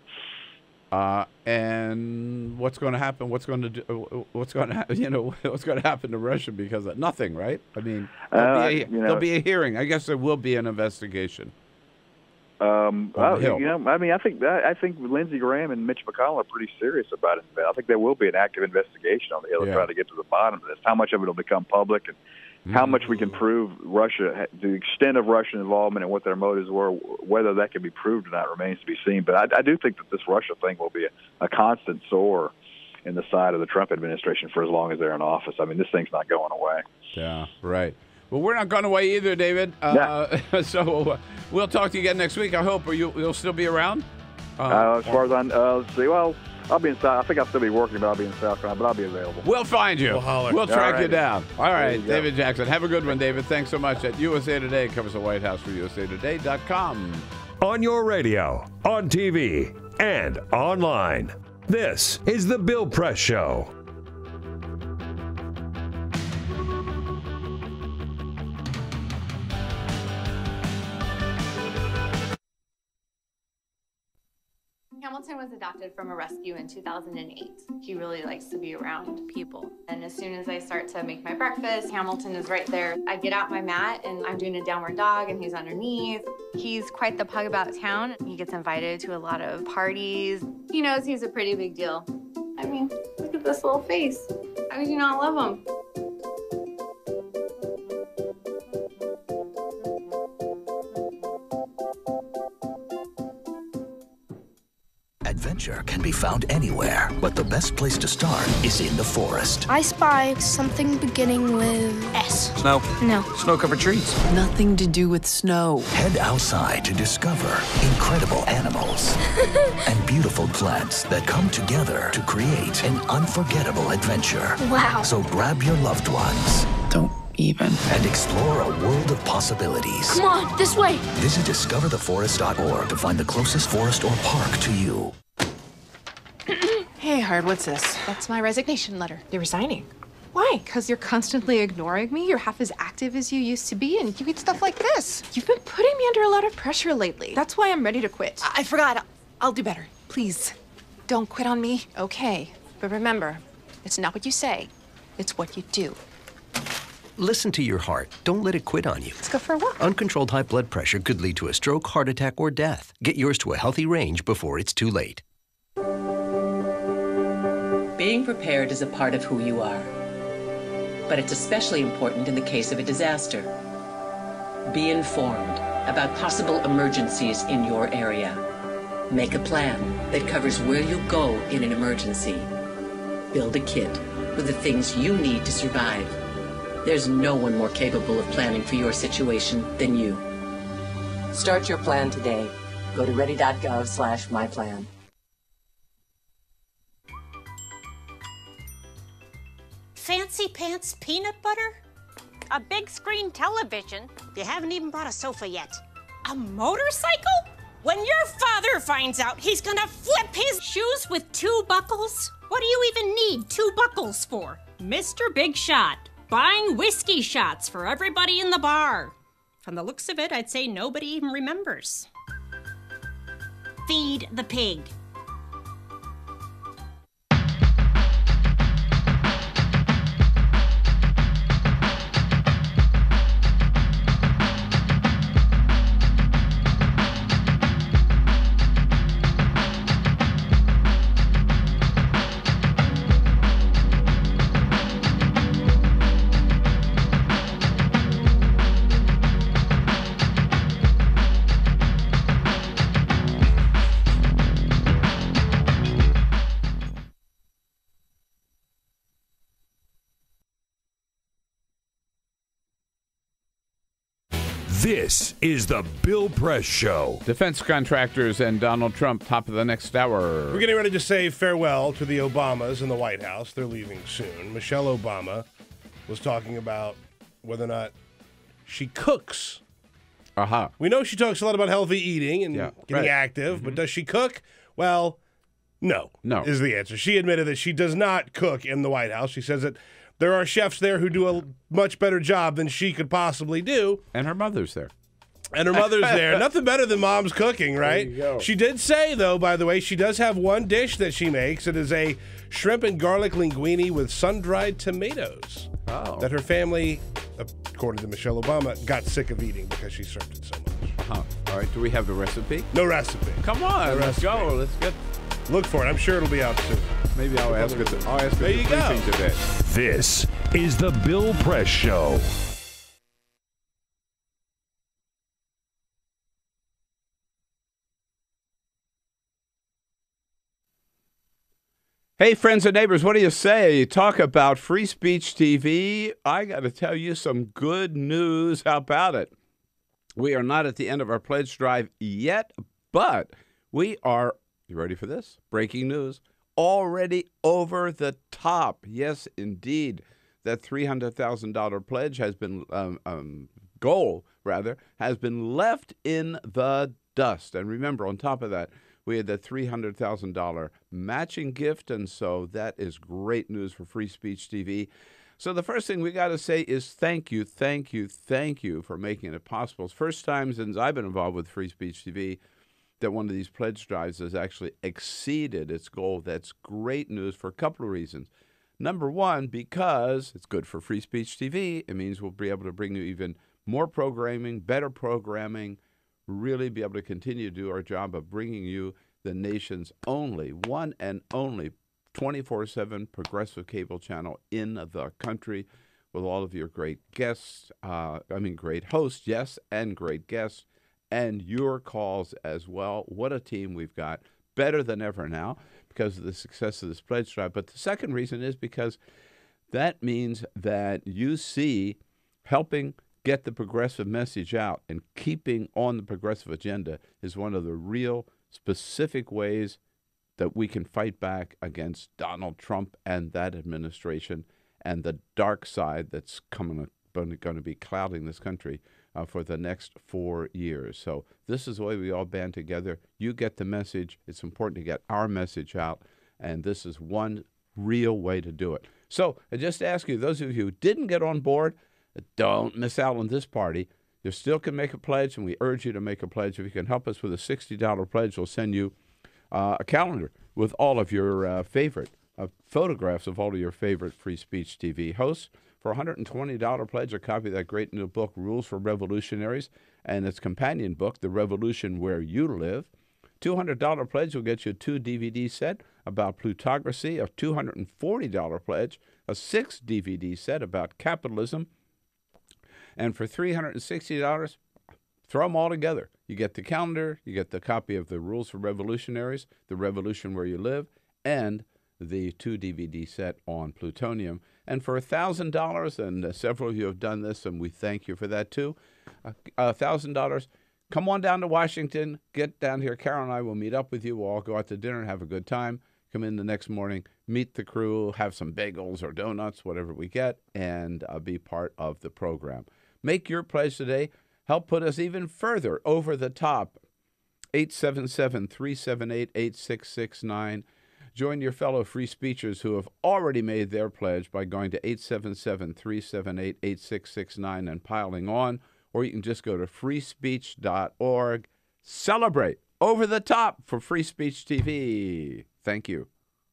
Uh, and what's going to happen? What's going to do? What's going to happen? You know, what's going to happen to Russia because of nothing, right? I mean, there'll, uh, be, a, you know, there'll be a hearing. I guess there will be an investigation. Um, On the I, Hill. you know, I mean, I think I, I think Lindsey Graham and Mitch McConnell are pretty serious about it. I think there will be an active investigation on the Hill Yeah. to try to get to the bottom of this. How much of it will become public, and how much we can prove Russia, the extent of Russian involvement and what their motives were, whether that can be proved or not remains to be seen. But I, I do think that this Russia thing will be a, a constant sore in the side of the Trump administration for as long as they're in office. I mean, this thing's not going away. Yeah, right. Well, we're not going away either, David. Uh, so uh, we'll talk to you again next week, I hope. Or you, you'll still be around? Uh, Uh, as far as I uh, let's see, well, I'll be in South. I think I'll still be working, but I'll be in South Carolina. But I'll be available. We'll find you. We'll holler. We'll track All you right. down. All right, There you go. David Jackson. Have a good one, David. Thanks so much. At U S A Today covers the White House for U S A Today dot com. On your radio, on T V, and online. This is The Bill Press Show. Hamilton was adopted from a rescue in two thousand eight. He really likes to be around people. And as soon as I start to make my breakfast, Hamilton is right there. I get out my mat and I'm doing a downward dog and he's underneath. He's quite the pug about town. He gets invited to a lot of parties. He knows he's a pretty big deal. I mean, look at this little face. How could you not love him? Adventure can be found anywhere, but the best place to start is in the forest. I spy something beginning with S. Snow. No. Snow-covered trees. Nothing to do with snow. Head outside to discover incredible animals and beautiful plants that come together to create an unforgettable adventure. Wow. So grab your loved ones. Don't even. And explore a world of possibilities. Come on, this way. Visit discover the forest dot org to find the closest forest or park to you. Hey, Hard, what's this? That's my resignation letter. You're resigning. Why? Because you're constantly ignoring me. You're half as active as you used to be, and you eat stuff like this. You've been putting me under a lot of pressure lately. That's why I'm ready to quit. I, I forgot. I'll, I'll do better. Please, don't quit on me. Okay. But remember, it's not what you say. It's what you do. Listen to your heart. Don't let it quit on you. Let's go for a walk. Uncontrolled high blood pressure could lead to a stroke, heart attack, or death. Get yours to a healthy range before it's too late. Being prepared is a part of who you are. But it's especially important in the case of a disaster. Be informed about possible emergencies in your area. Make a plan that covers where you'll go in an emergency. Build a kit with the things you need to survive. There's no one more capable of planning for your situation than you. Start your plan today. Go to ready.gov slash my plan. Fancy pants peanut butter? A big screen television? You haven't even bought a sofa yet. A motorcycle? When your father finds out, he's gonna flip his shoes with two buckles? What do you even need two buckles for? Mister Big Shot, buying whiskey shots for everybody in the bar. From the looks of it, I'd say nobody even remembers. Feed the pig. This is the Bill Press Show. Defense contractors and Donald Trump, top of the next hour. We're getting ready to say farewell to the Obamas in the White House. They're leaving soon. Michelle Obama was talking about whether or not she cooks. Uh-huh. We know she talks a lot about healthy eating and Yeah, getting right. active, Mm-hmm. but does she cook? Well, no. No. Is the answer. She admitted that she does not cook in the White House. She says that there are chefs there who do a much better job than she could possibly do. And her mother's there. And her mother's there. Nothing better than mom's cooking, right? There you go. She did say, though, by the way, she does have one dish that she makes. It is a shrimp and garlic linguine with sun-dried tomatoes. Oh. That her family, according to Michelle Obama, got sick of eating because she served it so much. Uh-huh. All right, do we have the recipe? No recipe. Come on, No let's recipe. go. Let's get. Look for it. I'm sure it'll be out soon. Maybe I'll ask it. I'll ask it There you the go. briefing today. This is the Bill Press Show. Hey, friends and neighbors, what do you say? Talk about Free Speech T V. I got to tell you some good news. How about it? We are not at the end of our pledge drive yet, but we are, you ready for this? Breaking news. Already over the top. Yes, indeed. That three hundred thousand dollars pledge has been, um, um, goal, rather, has been left in the dust. And remember, on top of that, we had the three hundred thousand dollars matching gift, and so that is great news for Free Speech T V. So the first thing we got to say is thank you, thank you, thank you for making it possible. It's the first time since I've been involved with Free Speech T V that one of these pledge drives has actually exceeded its goal. That's great news for a couple of reasons. Number one, because it's good for Free Speech T V. It means we'll be able to bring you even more programming, better programming, really be able to continue to do our job of bringing you the nation's only, one and only, twenty-four seven progressive cable channel in the country with all of your great guests, uh, I mean great hosts, yes, and great guests, and your calls as well. What a team we've got, better than ever now because of the success of this pledge drive. But the second reason is because that means that you see helping get the progressive message out and keeping on the progressive agenda is one of the real specific ways that we can fight back against Donald Trump and that administration and the dark side that's coming going to be clouding this country uh, for the next four years. So this is the way we all band together. You get the message. It's important to get our message out, and this is one real way to do it. So I just ask you, those of you who didn't get on board, don't miss out on this party. You still can make a pledge, and we urge you to make a pledge. If you can help us with a sixty dollars pledge, we'll send you uh, a calendar with all of your uh, favorite uh, photographs of all of your favorite Free Speech T V hosts. For a one hundred twenty dollars pledge, a copy of that great new book, Rules for Revolutionaries, and its companion book, The Revolution Where You Live. two hundred dollars pledge will get you a two D V D set about plutocracy. A two hundred forty dollars pledge, a six D V D set about capitalism. And for three hundred sixty dollars, throw them all together. You get the calendar, you get the copy of the Rules for Revolutionaries, The Revolution Where You Live, and the two D V D set on plutonium. And for one thousand dollars, and uh, several of you have done this, and we thank you for that too, uh, one thousand dollars, come on down to Washington, get down here. Carol and I will meet up with you. We'll all go out to dinner and have a good time. Come in the next morning, meet the crew, have some bagels or donuts, whatever we get, and uh, be part of the program. Make your pledge today. Help put us even further over the top. eight seven seven, three seven eight, eight six six nine. Join your fellow free speechers who have already made their pledge by going to eight seven seven, three seven eight, eight six six nine and piling on, or you can just go to free speech dot org. Celebrate over the top for Free Speech T V. Thank you.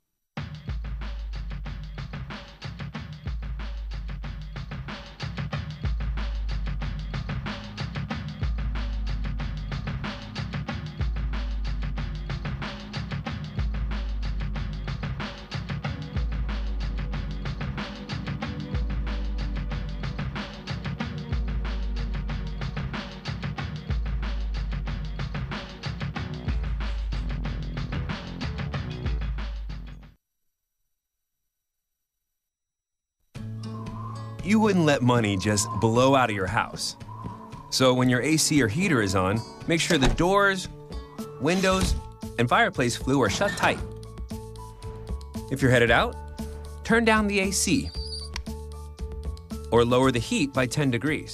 You wouldn't let money just blow out of your house. So when your A C or heater is on, make sure the doors, windows, and fireplace flue are shut tight. If you're headed out, turn down the A C or lower the heat by ten degrees.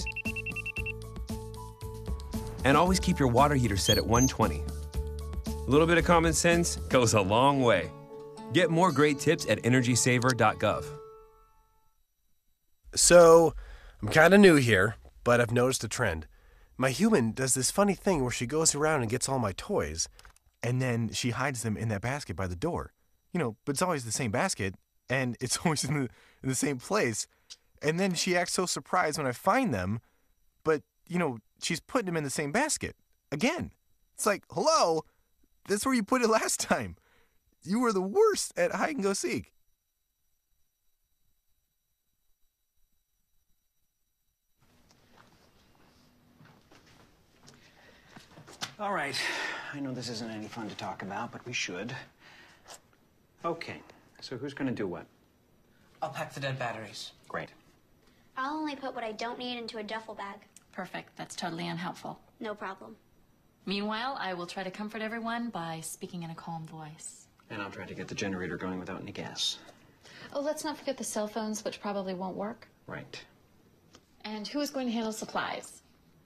And always keep your water heater set at one twenty. A little bit of common sense goes a long way. Get more great tips at energy saver dot gov. So, I'm kind of new here, but I've noticed a trend. My human does this funny thing where she goes around and gets all my toys, and then she hides them in that basket by the door. You know, but it's always the same basket, and it's always in the, in the same place. And then she acts so surprised when I find them, but, you know, she's putting them in the same basket. Again. It's like, hello, that's where you put it last time. You were the worst at hide and go seek. All right. I know this isn't any fun to talk about, but we should. Okay. So who's going to do what? I'll pack the dead batteries. Great. I'll only put what I don't need into a duffel bag. Perfect. That's totally unhelpful. No problem. Meanwhile, I will try to comfort everyone by speaking in a calm voice. And I'll try to get the generator going without any gas. Oh, let's not forget the cell phones, which probably won't work. Right. And who is going to handle supplies?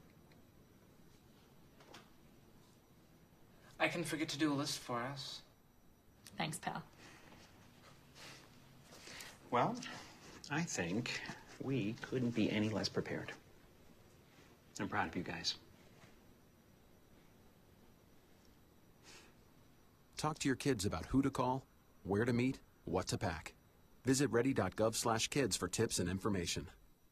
I can forget to do a list for us. Thanks, pal. Well, I think we couldn't be any less prepared. I'm proud of you guys. Talk to your kids about who to call, where to meet, what to pack. Visit ready.gov slash kids for tips and information.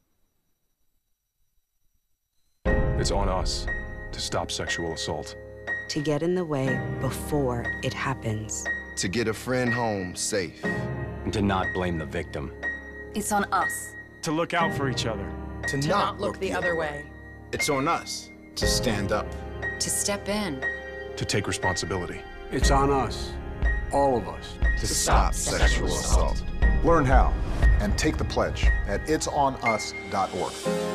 It's on us to stop sexual assault. To get in the way before it happens. To get a friend home safe. And to not blame the victim. It's on us. To look out for each other. To, To not, not look the other way. It's on us to stand up. To step in. To take responsibility. It's on us, all of us, To stop sexual assault. Learn how and take the pledge at its on us dot org.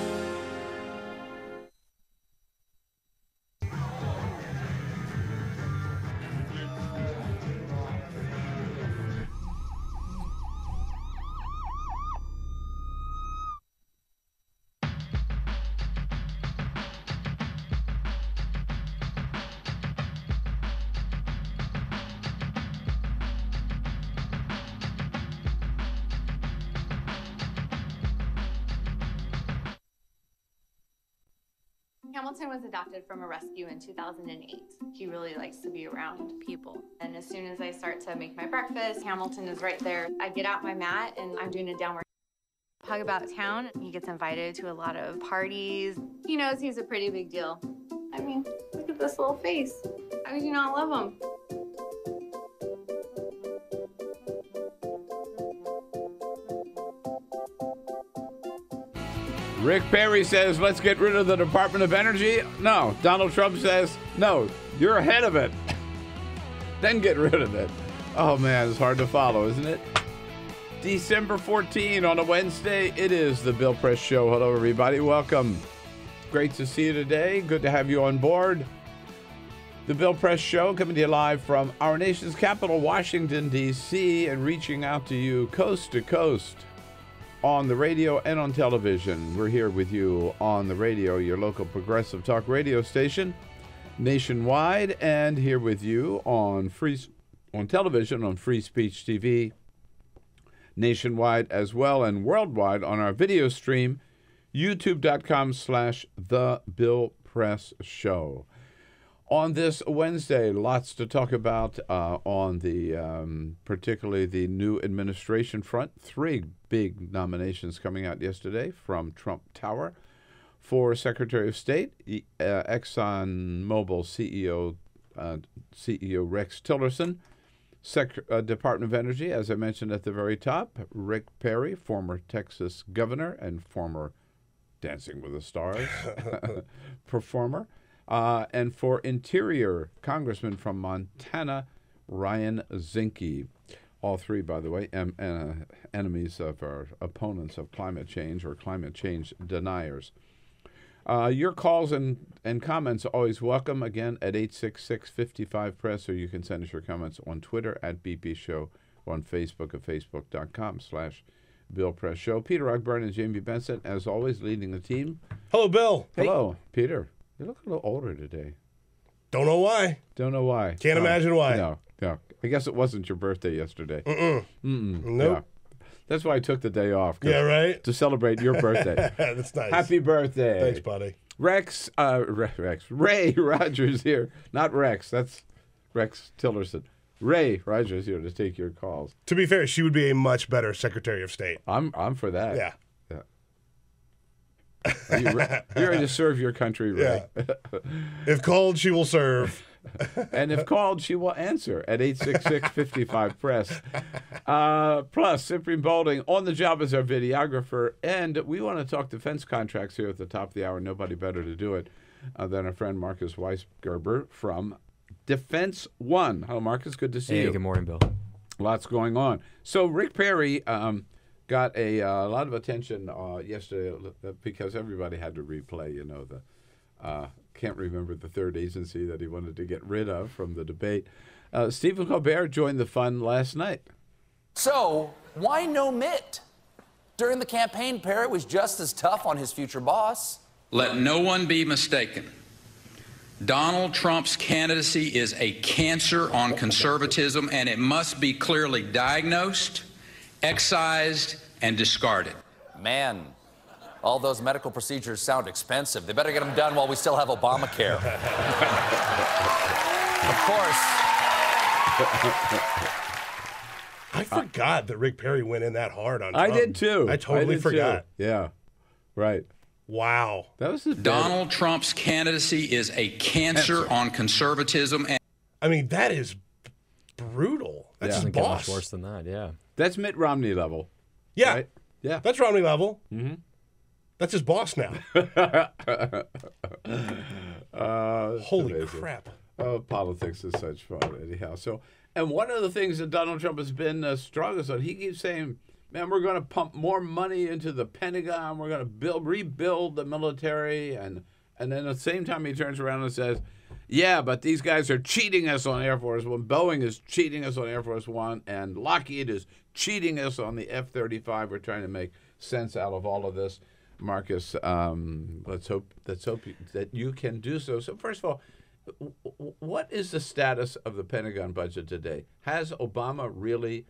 Hamilton was adopted from a rescue in two thousand eight. He really likes to be around people. And as soon as I start to make my breakfast, Hamilton is right there. I get out my mat and I'm doing a downward hug about town. He gets invited to a lot of parties. He knows he's a pretty big deal. I mean, look at this little face. How could you not love him? Rick Perry says, let's get rid of the Department of Energy. No. Donald Trump says, no, you're ahead of it. Then get rid of it. Oh, man, it's hard to follow, isn't it? December fourteenth on a Wednesday. It is the Bill Press Show. Hello, everybody. Welcome. Great to see you today. Good to have you on board. The Bill Press Show coming to you live from our nation's capital, Washington, D C, and reaching out to you coast to coast. On the radio and on television. We're here with you on the radio, your local progressive talk radio station, nationwide, and here with you on free on television on Free Speech T V, nationwide as well, and worldwide on our video stream, youtube.com slash The Bill Press Show. On this Wednesday, lots to talk about uh, on the, um, particularly the new administration front. Three big nominations coming out yesterday from Trump Tower for Secretary of State. Uh, ExxonMobil C E O uh, C E O Rex Tillerson, Sec- uh, Department of Energy, as I mentioned at the very top, Rick Perry, former Texas governor and former Dancing with the Stars performer. Uh, and for Interior, Congressman from Montana, Ryan Zinke. All three, by the way, em- uh, enemies of our opponents of climate change or climate change deniers. Uh, your calls and, and comments are always welcome, again, at eight six six, five five, press, or you can send us your comments on Twitter at B P Show or on Facebook at facebook.com slash Bill Press Show. Peter Ogburn and Jamie Benson, as always, leading the team. Hello, Bill. Hello, Peter. You look a little older today. Don't know why. Don't know why. Can't oh, imagine why. No, no. I guess it wasn't your birthday yesterday. Mm-mm. Mm-mm. Nope. Yeah. That's why I took the day off. Yeah, right? To celebrate your birthday. That's nice. Happy birthday. Thanks, buddy. Rex, uh, Rex, Ray Rogers here. Not Rex. That's Rex Tillerson. Ray Rogers here to take your calls. To be fair, she would be a much better Secretary of State. I'm I'm for that. Yeah. Yeah. Are you re- you're ready to serve your country, Ray. Yeah. If called, she will serve. And if called, she will answer at eight six six, five five, press. Uh, plus, Cyprian Balding on the job as our videographer. And we want to talk defense contracts here at the top of the hour. Nobody better to do it uh, than our friend Marcus Weisgerber from Defense One. Hello, Marcus. Good to see hey, you. Good morning, Bill. Lots going on. So Rick Perry um, got a uh, lot of attention uh, yesterday because everybody had to replay, you know, the uh, can't remember the third agency that he wanted to get rid of from the debate. Uh, Stephen Colbert joined the fun last night. So, why no Mitt? During the campaign, Perry was just as tough on his future boss. Let no one be mistaken. Donald Trump's candidacy is a cancer on conservatism, and it must be clearly diagnosed, excised, and discarded. Man, all those medical procedures sound expensive. They better get them done while we still have Obamacare. Of course. I forgot that Rick Perry went in that hard on I Trump. did too. I totally I did forgot. Too. Yeah, right. Wow. That was the Donald Trump's candidacy is a cancer on conservatism. And I mean, that is brutal. That's Yeah. his Doesn't get boss. much worse than that, yeah. That's Mitt Romney level. Yeah. Right? Yeah. That's Romney level. Mm-hmm. That's his boss now. uh, Holy amazing. crap. Oh, politics is such fun, anyhow. So, and one of the things that Donald Trump has been uh, strongest on, he keeps saying, man, we're going to pump more money into the Pentagon. We're going to build, rebuild the military. And, and then at the same time, he turns around and says, yeah, but these guys are cheating us on Air Force One. Boeing is cheating us on Air Force One. And Lockheed is cheating us on the F thirty-five. We're trying to make sense out of all of this. Marcus, um, let's hope, let's hope you, that you can do so. So first of all, w- what is the status of the Pentagon budget today? Has Obama really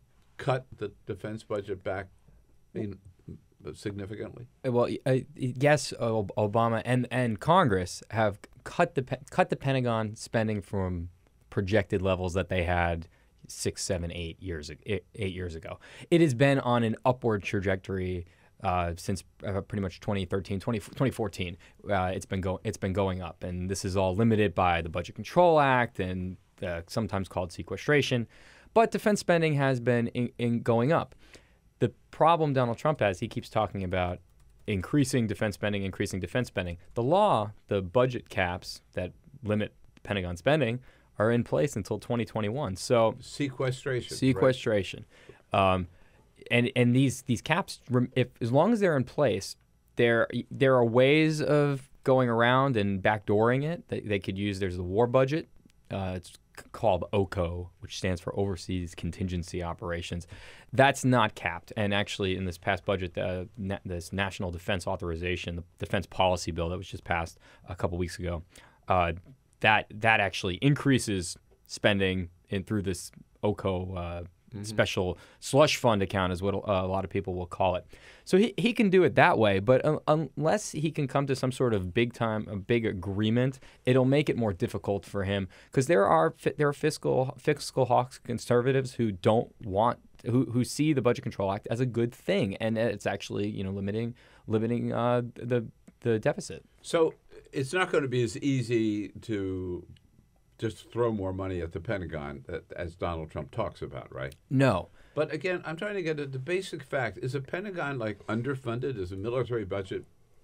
cut the defense budget back, I mean, significantly? Well, uh, yes, Obama and, and Congress have cut the cut the Pentagon spending from projected levels that they had six, seven, eight years eight years ago. It has been on an upward trajectory uh, since uh, pretty much twenty thirteen, twenty, twenty fourteen. Uh, it's been go it's been going up, and this is all limited by the Budget Control Act and uh, sometimes called sequestration. But defense spending has been in, in going up. The problem Donald Trump has, he keeps talking about increasing defense spending, increasing defense spending. The law, the budget caps that limit Pentagon spending are in place until twenty twenty-one. So sequestration. Sequestration. Right. Um, and and these these caps, if as long as they're in place, there there are ways of going around and backdooring it. They, they could use, there's the war budget. Uh, it's called O C O, which stands for Overseas Contingency Operations. That's not capped. And actually, in this past budget, uh, na- this National Defense Authorization, the Defense Policy Bill that was just passed a couple weeks ago, uh, that that actually increases spending in through this O C O uh, mm-hmm. special slush fund account, is what uh, a lot of people will call it. So he, he can do it that way, but un- unless he can come to some sort of big time, a big agreement, it'll make it more difficult for him, because there are fi- there are fiscal fiscal hawks conservatives who don't want who who see the Budget Control Act as a good thing, and it's actually, you know, limiting limiting uh, the the deficit. So it's not going to be as easy to just throw more money at the Pentagon as Donald Trump talks about, right? No. But again, I'm trying to get at the basic fact. Is the Pentagon like underfunded? Is the military budget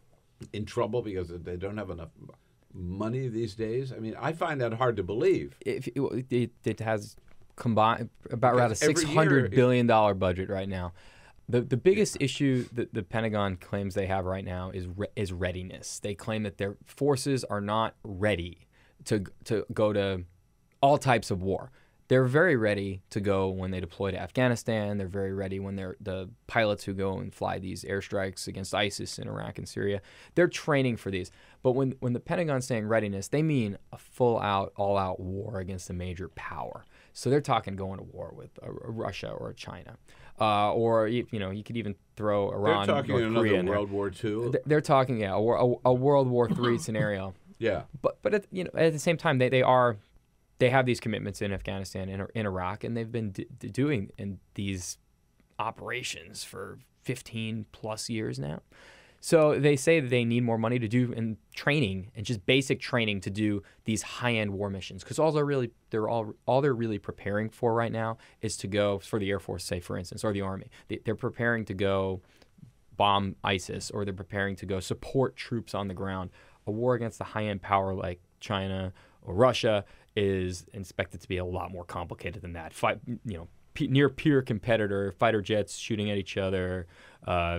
in trouble because they don't have enough money these days? I mean, I find that hard to believe. If it, it, it has combined about Because around a six hundred year, billion dollar budget right now. The the biggest issue that the Pentagon claims they have right now is re- is readiness. They claim that their forces are not ready to to go to all types of war. They're very ready to go when they deploy to Afghanistan. They're very ready when they're the pilots who go and fly these airstrikes against ISIS in Iraq and Syria. They're training for these. But when when the Pentagon's saying readiness, they mean a full-out, all-out war against a major power. So they're talking going to war with a, a Russia or a China. Uh, or, you, you know, you could even throw Iran, They're talking North another Korea in there. World War Two. They're talking, yeah, a, a, a World War Three scenario. Yeah. But but at, you know, at the same time, they, they are they have these commitments in Afghanistan and in Iraq, and they've been d- doing in these operations for fifteen plus years now. So they say that they need more money to do in training and just basic training to do these high-end war missions. Because all they're really they're all all they're really preparing for right now is to go for the Air Force, say for instance, or the Army. They, they're preparing to go bomb ISIS, or they're preparing to go support troops on the ground. A war against a high-end power like China or Russia is expected to be a lot more complicated than that. Fight, you know, p- near peer competitor, fighter jets shooting at each other. Uh,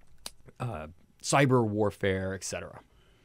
uh, cyber warfare, et cetera.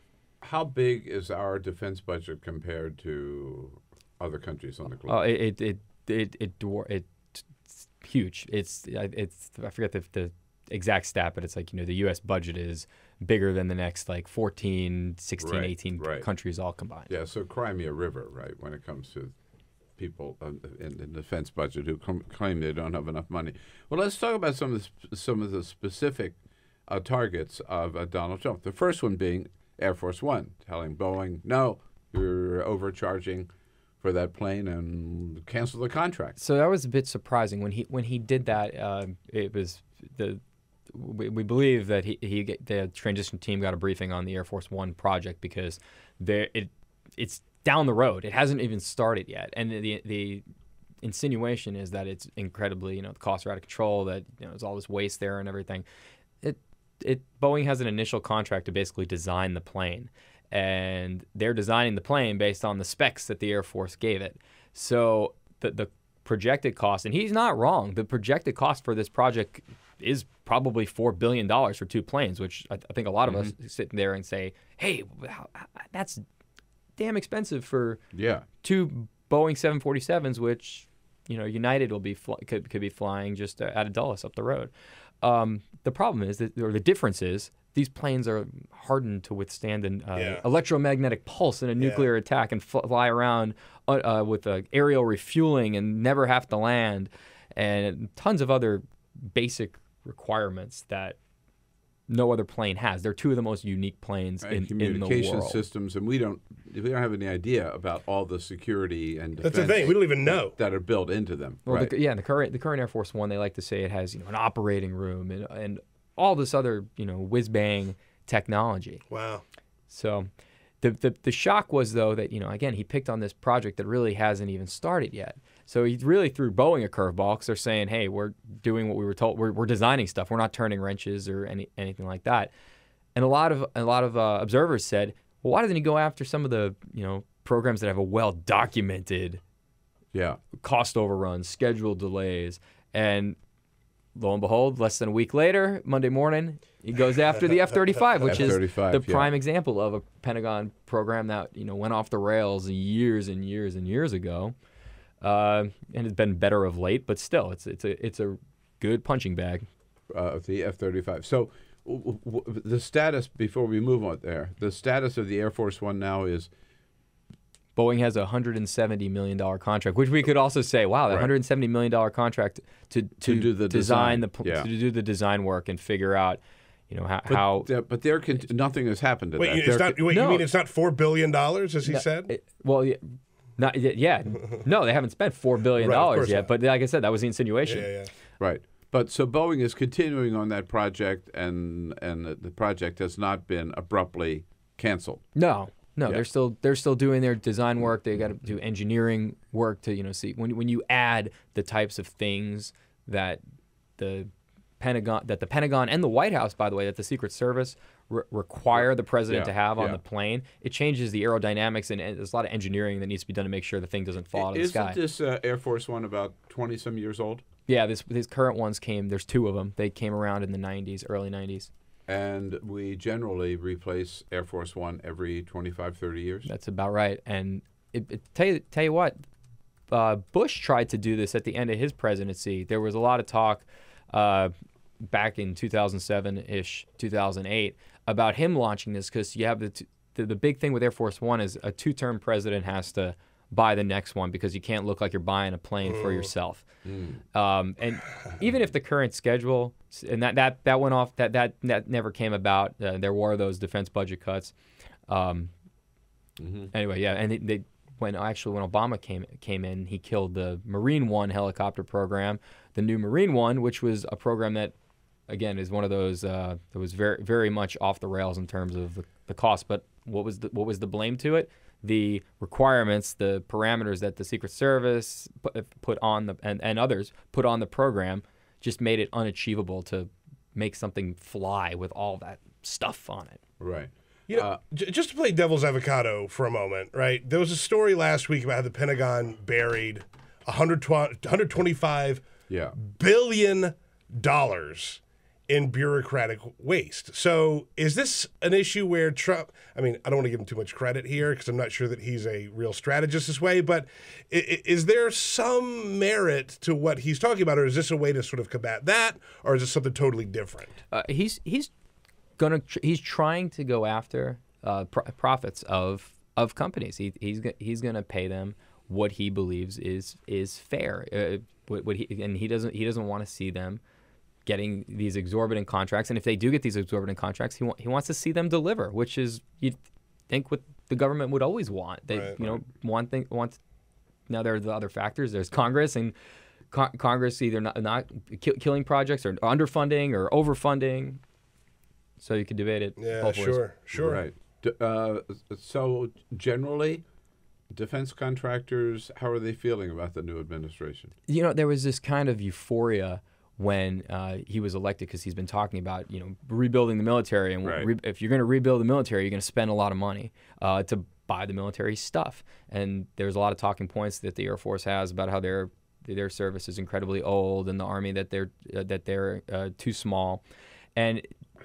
How big is our defense budget compared to other countries on the globe? Oh, it it it it, it it's huge. It's it's I forget the, the exact stat, but it's like, you know, the U S budget is bigger than the next like fourteen, sixteen, Right, eighteen right. countries all combined. Yeah, so Crimea River, right, when it comes to people uh, in the defense budget who com- claim they don't have enough money. Well, let's talk about some of the, sp- some of the specific uh, targets of uh, Donald Trump. The first one being Air Force One, telling Boeing, no, you're overcharging for that plane and cancel the contract. So that was a bit surprising when he when he did that. Uh, it was the we, we believe that he, he the transition team got a briefing on the Air Force One project because there it it's down the road. It hasn't even started yet, and the the insinuation is that it's incredibly, you know, the costs are out of control. That, you know, there's all this waste there and everything. It it Boeing has an initial contract to basically design the plane, and they're designing the plane based on the specs that the Air Force gave it. So the the projected cost, and he's not wrong, the projected cost for this project is probably four billion dollars for two planes, which I, I think a lot of Mm-hmm. us sit there and say, hey, how, that's damn expensive for yeah. two Boeing seven forty-sevens, which, you know, United will be fly, could, could be flying just uh, out of Dulles up the road. Um, the problem is, that, or the difference is, these planes are hardened to withstand an uh, Yeah. electromagnetic pulse in a nuclear attack and fl- fly around uh, uh, with uh, aerial refueling and never have to land, and tons of other basic requirements that no other plane has. They're two of the most unique planes Right, in, in the communication world. systems, and we don't we don't have any idea about all the security and That's the defense thing. We don't even know. that are built into them. Well, right. the, yeah, the current the current Air Force One, they like to say it has, you know, an operating room and and all this other, you know, whiz bang technology. Wow. So, the, the the shock was though that, you know, again, he picked on this project that really hasn't even started yet. So he really threw Boeing a curveball because they're saying, hey, we're doing what we were told. We're we're designing stuff. We're not turning wrenches or any anything like that. And a lot of a lot of uh, observers said, well, why doesn't he go after some of the, you know, programs that have a well documented yeah cost overruns, schedule delays, and lo and behold, less than a week later, Monday morning, he goes after the F thirty-five, which is F thirty-five, the yeah. prime example of a Pentagon program that, you know, went off the rails years and years and years ago, uh, and has been better of late. But still, it's it's a it's a good punching bag. Uh, the F thirty-five. So w- w- the status, before we move on there, the status of the Air Force One now is Boeing has a one hundred seventy million dollars contract, which we could also say, wow, that Right. one hundred seventy million dollars contract to, to, To do the design, design, the pl- yeah. to do the design work and figure out, you know, how, but, how uh, but there can, nothing has happened to Wait, that. it's There not. can- Wait, No. you mean it's not four billion dollars, as he No, said? it- well, yeah, not y- yeah, no, they haven't spent four billion Right, of dollars course yet. not. But like I said, that was the insinuation. Yeah, yeah. Right. But so Boeing is continuing on that project, and and the- the project has not been abruptly canceled. No, no, Yeah. they're still they're still doing their design work. They got to do engineering work to, you know, see when when you add the types of things that the Pentagon that the Pentagon and the White House, by the way, that the Secret Service re- require the president Yeah, to have on yeah. the plane, it changes the aerodynamics, and, and there's a lot of engineering that needs to be done to make sure the thing doesn't fall out of the Isn't sky. this uh, Air Force One about twenty some years old? Yeah, this these current ones came. There's two of them. They came around in the nineties, early nineties. And we generally replace Air Force One every twenty-five, thirty years. That's about right. And it, it, tell you tell you what, uh, Bush tried to do this at the end of his presidency. There was a lot of talk uh, back in two thousand seven ish, two thousand eight, about him launching this because you have the, t- the the big thing with Air Force One is a two-term president has to buy the next one because you can't look like you're buying a plane for yourself. Mm. Um, and even if the current schedule, and that, that, that went off, that, that, that never came about. Uh, there were those defense budget cuts. Um, Mm-hmm. Anyway, yeah, and they, they when actually when Obama came came in, he killed the Marine One helicopter program, the new Marine One, which was a program that again, is one of those uh, that was very, very much off the rails in terms of the, the cost. But what was the what was the blame to it? The requirements, the parameters that the Secret Service put, put on the and, and others put on the program just made it unachievable to make something fly with all that stuff on it. Right. You know, uh, j- just to play devil's avocado for a moment, right? There was a story last week about how the Pentagon buried one hundred twenty-five yeah. billion dollars in bureaucratic waste. So is this an issue where Trump, I mean, I don't want to give him too much credit here because I'm not sure that he's a real strategist this way, but is, is there some merit to what he's talking about, or is this a way to sort of combat that, or is this something totally different? Uh, he's he's gonna tr- he's trying to go after uh, pr- profits of of companies. He, he's go- he's gonna pay them what he believes is is fair. Uh, what, what he and he doesn't he doesn't want to see them getting these exorbitant contracts, and if they do get these exorbitant contracts, he wa- he wants to see them deliver, which is you'd think what the government would always want. They Right. you know one thing wants. Now there are the other factors. There's Congress, and co- Congress either not, not ki- killing projects or underfunding or overfunding. So you could debate it. Yeah, both ways. sure, sure. Right. D- Uh, so generally, defense contractors, how are they feeling about the new administration? You know, there was this kind of euphoria when uh, he was elected because he's been talking about, you know, rebuilding the military. And Right. re- if you're going to rebuild the military, you're going to spend a lot of money uh, to buy the military stuff. And there's a lot of talking points that the Air Force has about how their their service is incredibly old, and the Army that they're uh, that they're uh, too small. And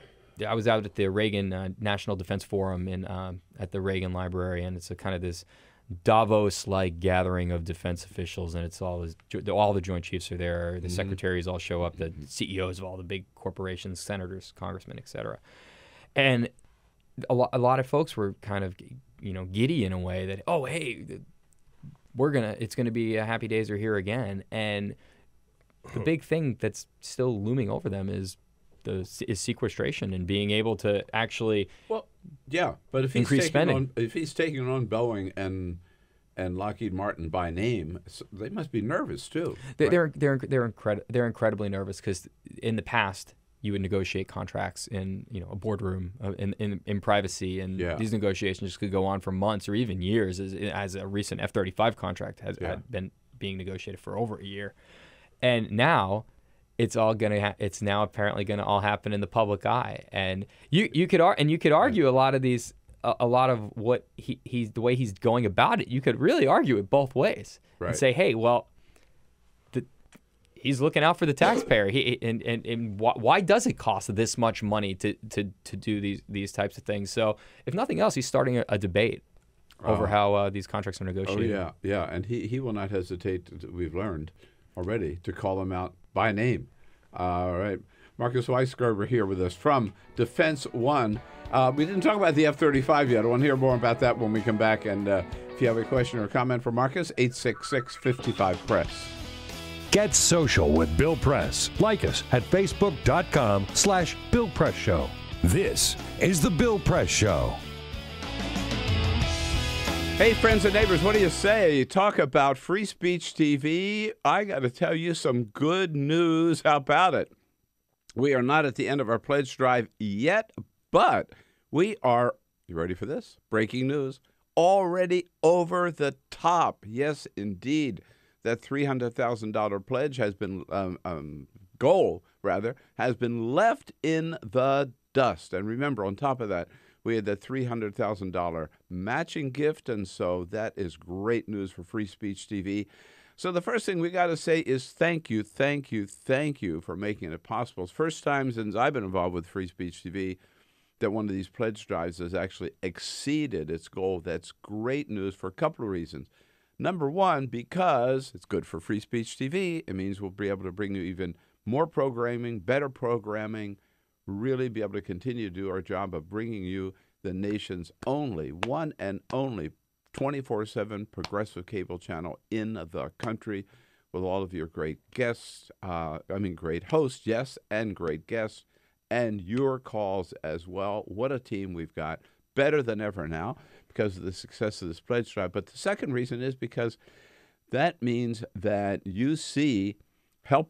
I was out at the Reagan uh, National Defense Forum in uh, at the Reagan Library, and it's a kind of this Davos-like gathering of defense officials, and it's all this, all the Joint Chiefs are there, the Mhm. secretaries all show up, the C E Os of all the big corporations, senators, congressmen, et cetera. And a lot, a lot of folks were kind of, you know, giddy in a way that, oh, hey, we're gonna, it's gonna be a happy days are here again. And the big thing that's still looming over them is the is sequestration and being able to actually well, yeah, but if he's increase taking spending. on, if he's taking on Boeing and and Lockheed Martin by name, so they must be nervous too. They're right? they're they're they're, incredi- they're incredibly nervous because in the past you would negotiate contracts in you know a boardroom uh, in, in in privacy, and Yeah. these negotiations could go on for months or even years. As, as a recent F thirty-five contract has Yeah. had been being negotiated for over a year, and now it's all gonna ha- it's now apparently gonna all happen in the public eye, and you you could ar- and you could argue a lot of these. A, a lot of what he, he's the way he's going about it, you could really argue it both ways Right. and say, hey, well, the, he's looking out for the taxpayer. He and and, and why, why does it cost this much money to, to, to do these these types of things? So if nothing else, he's starting a, a debate over Uh, how uh, these contracts are Oh negotiated. yeah, yeah, and he, he will not hesitate. To, we've learned already to call them out by name. All right, Marcus Weisgerber here with us from Defense One. Uh, we didn't talk about the F thirty-five yet. I want to hear more about that when we come back. And uh, if you have a question or comment for Marcus, eight six six, five five, press. Get social with Bill Press. Like us at facebook.com slash Bill Press Show. This is the Bill Press Show. Hey, friends and neighbors, what do you say? Talk about Free Speech T V. I got to tell you some good news. How about it? We are not at the end of our pledge drive yet, but we are, you ready for this? Breaking news. Already over the top. Yes, indeed. That three hundred thousand dollars pledge has been, um, um, goal, rather, has been left in the dust. And remember, on top of that, we had that three hundred thousand dollars matching gift, and so that is great news for Free Speech T V. So the first thing we got to say is thank you, thank you, thank you for making it possible. It's the first time since I've been involved with Free Speech T V that one of these pledge drives has actually exceeded its goal. That's great news for a couple of reasons. Number one, because it's good for Free Speech T V. It means we'll be able to bring you even more programming, better programming, really be able to continue to do our job of bringing you the nation's only, one and only, twenty-four seven progressive cable channel in the country with all of your great guests, uh, I mean great hosts, yes, and great guests, and your calls as well. What a team we've got. Better than ever now because of the success of this pledge drive. But the second reason is because that means that you see helping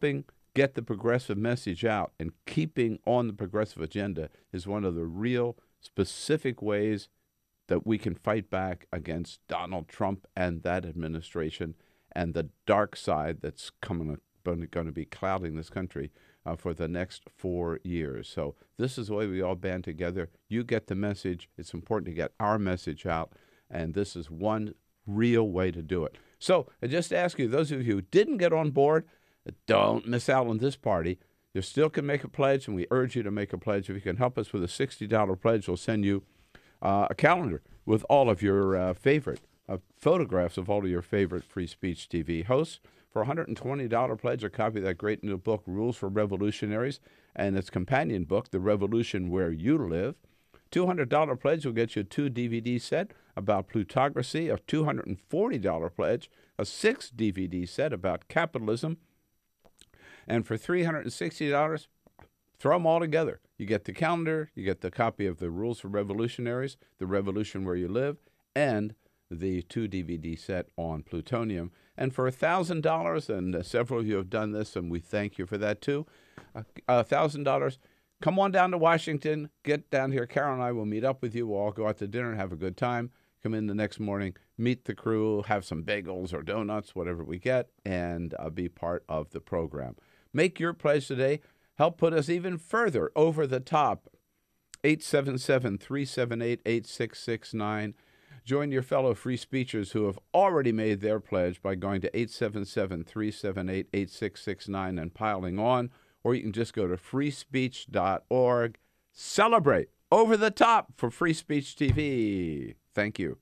get the progressive message out, and keeping on the progressive agenda is one of the real specific ways that we can fight back against Donald Trump and that administration and the dark side that's coming going to be clouding this country uh, for the next four years. So this is the way we all band together. You get the message. It's important to get our message out, and this is one real way to do it. So I just ask you, those of you who didn't get on board, don't miss out on this party. You still can make a pledge, and we urge you to make a pledge. If you can help us with a sixty dollars pledge, we'll send you uh, a calendar with all of your uh, favorite uh, photographs of all of your favorite Free Speech T V hosts. For a one hundred twenty dollars pledge, a copy of that great new book, Rules for Revolutionaries, and its companion book, The Revolution Where You Live. two hundred dollars pledge will get you a two D V D set about plutocracy. A two hundred forty dollars pledge, a six D V D set about capitalism. And for three hundred sixty dollars, throw them all together. You get the calendar, you get the copy of the Rules for Revolutionaries, The Revolution Where You Live, and the two D V D set on plutonium. And for one thousand dollars, and uh, several of you have done this, and we thank you for that too, uh, one thousand dollars, come on down to Washington, get down here. Carol and I will meet up with you. We'll all go out to dinner and have a good time. Come in the next morning, meet the crew, have some bagels or donuts, whatever we get, and uh, be part of the program. Make your pledge today. Help put us even further over the top. eight seven seven, three seven eight, eight six six nine. Join your fellow free speechers who have already made their pledge by going to eight seven seven, three seven eight, eight six six nine and piling on, or you can just go to free speech dot org. Celebrate over the top for Free Speech T V. Thank you.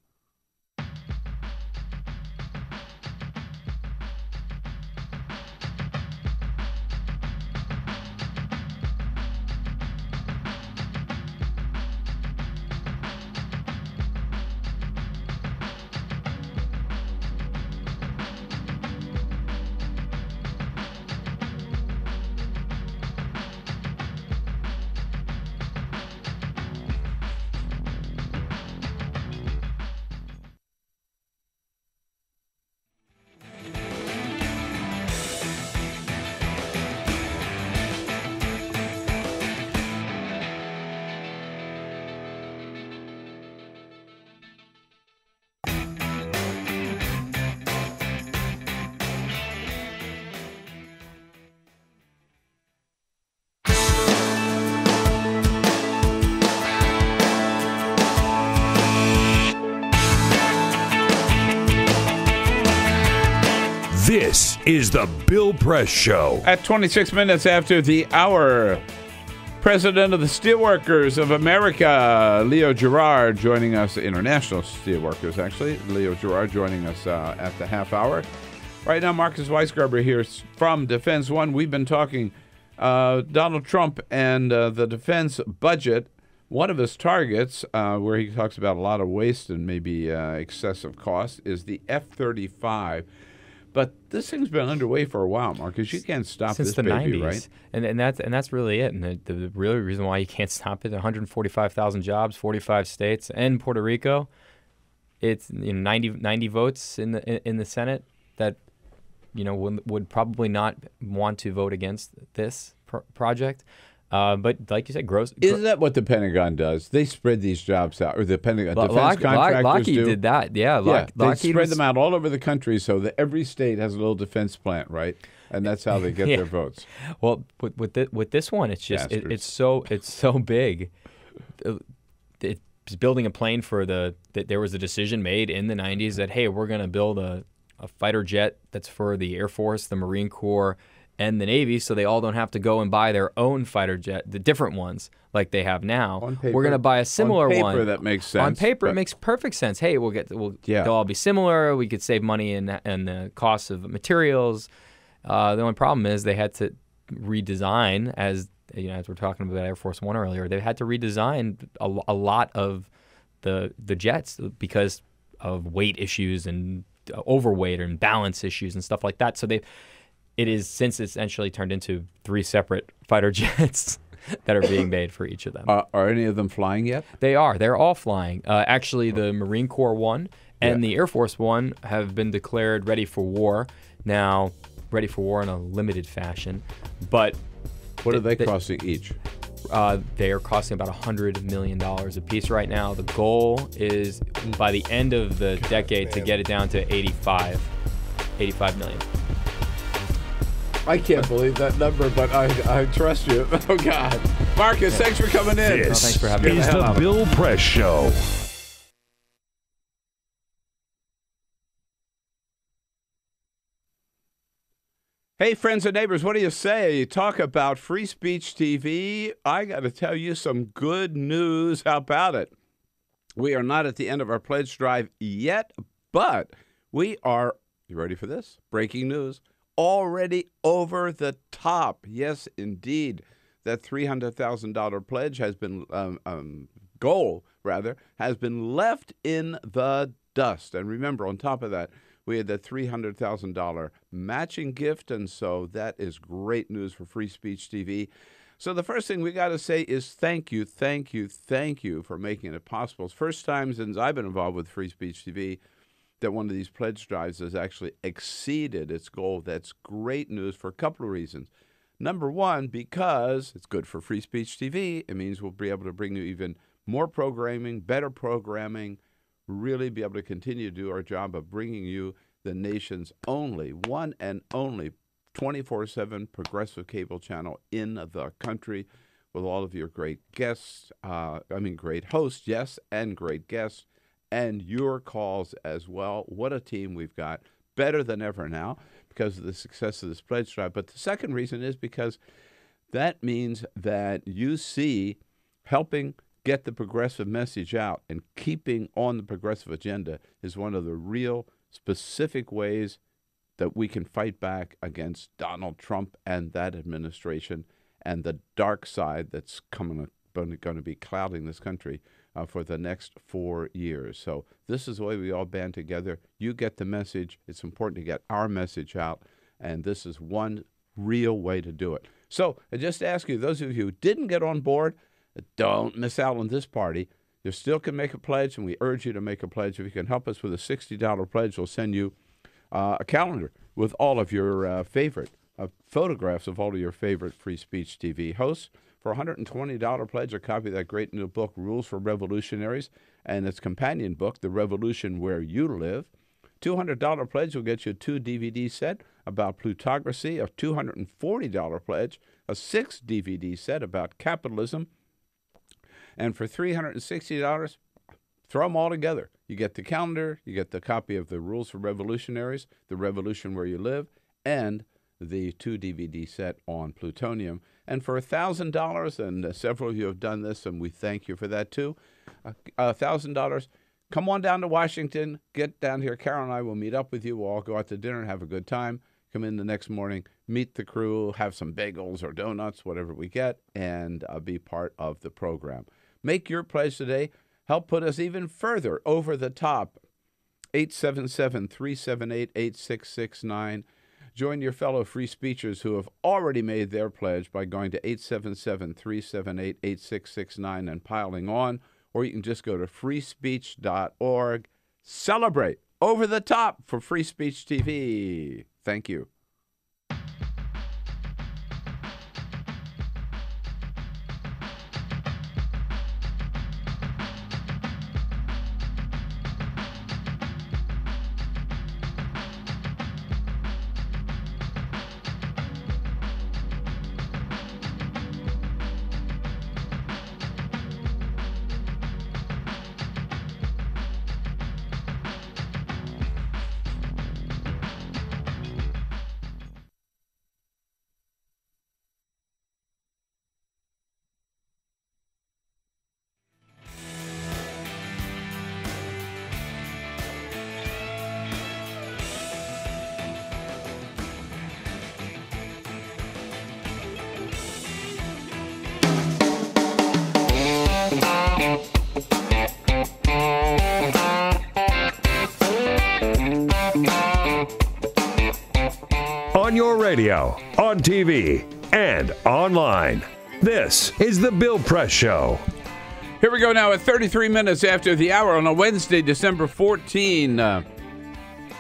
This is the Bill Press Show. At twenty-six minutes after the hour, President of the Steelworkers of America, Leo Gerard, joining us, International Steelworkers, actually. Leo Gerard joining us uh, at the half hour. Right now, Marcus Weisgerber here from Defense One. We've been talking uh, Donald Trump and uh, the defense budget. One of his targets, uh, where he talks about a lot of waste and maybe uh, excessive cost, is the F thirty-five. But this thing's been underway for a while, Marcus. You can't stop Since this the baby, nineties. right? And and that's and that's really it. And the, the real reason why you can't stop it: one hundred forty-five thousand jobs, forty-five states, and Puerto Rico. It's you know ninety, ninety votes in the in the Senate that you know would, would probably not want to vote against this pr- project. Uh, but like you said, gross. Gro- Isn't that what the Pentagon does? They spread these jobs out, or the Pentagon Lo- defense Lock- contractors Lock- do. Lockheed did that, yeah. Lock- yeah, they Lockheed spread was- them out all over the country, so that every state has a little defense plant, right? And that's how they get Yeah. their votes. Well, with with, the, with this one, it's just it, Bastards. it's so it's so big. It- It's building a plane for the. That there was a decision made in the nineties that hey, we're going to build a, a fighter jet that's for the Air Force, the Marine Corps, and the Navy, so they all don't have to go and buy their own fighter jet, the different ones like they have now. On paper, we're going to buy a similar on paper, one. that makes On sense, paper, it but- makes perfect sense. Hey, we'll get we'll Yeah. they'll all be similar. We could save money in in the cost of materials. Uh, the only problem is they had to redesign, as you know, as we're talking about Air Force One earlier. They had to redesign a, a lot of the the jets because of weight issues and uh, overweight and balance issues and stuff like that. So they, it is since essentially turned into three separate fighter jets that are being made for each of them. Uh, are any of them flying yet? They are. They're all flying. Uh, actually, the Marine Corps one and Yeah. the Air Force one have been declared ready for war. Now, ready for war in a limited fashion. But what are they th- costing each? Uh, they are costing about one hundred million dollars a piece right now. The goal is by the end of the decade to get it down to eighty-five, eighty-five million. I can't believe that number, but I, I trust you. Oh, God. Marcus, yeah. thanks for coming in. This no, thanks for having is me. the Bill Press Show. Hey, friends and neighbors, what do you say? Talk about Free Speech T V. I got to tell you some good news. How about it? We are not at the end of our pledge drive yet, but we are, you ready for this? Breaking news. Already over the top. Yes, indeed. That three hundred thousand dollars pledge has been, um, um, goal, rather, has been left in the dust. And remember, on top of that, we had that three hundred thousand dollars matching gift, and so that is great news for Free Speech T V. So the first thing we got to say is thank you, thank you, thank you for making it possible. It's the first time since I've been involved with Free Speech T V that one of these pledge drives has actually exceeded its goal. That's great news for a couple of reasons. Number one, because it's good for Free Speech T V. It means we'll be able to bring you even more programming, better programming, really be able to continue to do our job of bringing you the nation's only, one and only, twenty-four seven progressive cable channel in the country with all of your great guests, uh, I mean great hosts, yes, and great guests, and your calls as well. What a team we've got, better than ever now because of the success of this pledge drive. But the second reason is because that means that you see helping get the progressive message out and keeping on the progressive agenda is one of the real specific ways that we can fight back against Donald Trump and that administration and the dark side that's coming going to be clouding this country uh, for the next four years. So this is the way we all band together. You get the message. It's important to get our message out, and this is one real way to do it. So I just ask you, those of you who didn't get on board, don't miss out on this party. You still can make a pledge, and we urge you to make a pledge. If you can help us with a sixty dollars pledge, we'll send you uh, a calendar with all of your uh, favorite uh, photographs of all of your favorite Free Speech T V hosts. For a one hundred twenty dollars pledge, a copy of that great new book, Rules for Revolutionaries, and its companion book, The Revolution Where You Live. two hundred dollars pledge will get you a two D V D set about plutocracy. A two hundred forty dollars pledge, a six D V D set about capitalism. And for three hundred sixty dollars, throw them all together. You get the calendar, you get the copy of The Rules for Revolutionaries, The Revolution Where You Live, and the two D V D set on plutonium. And for one thousand dollars, and uh, several of you have done this, and we thank you for that too, uh, one thousand dollars, come on down to Washington, get down here. Carol and I will meet up with you. We'll all go out to dinner and have a good time. Come in the next morning, meet the crew, have some bagels or donuts, whatever we get, and uh, be part of the program. Make your pledge today. Help put us even further over the top. eight seven seven, three seven eight, eight six six nine. Join your fellow free speechers who have already made their pledge by going to eight seven seven, three seven eight, eight six six nine and piling on, or you can just go to free speech dot org. Celebrate over the top for Free Speech T V. Thank you. On your radio, on T V, and online. This is the Bill Press Show. Here we go now at thirty-three minutes after the hour on a Wednesday, December fourteenth. Uh,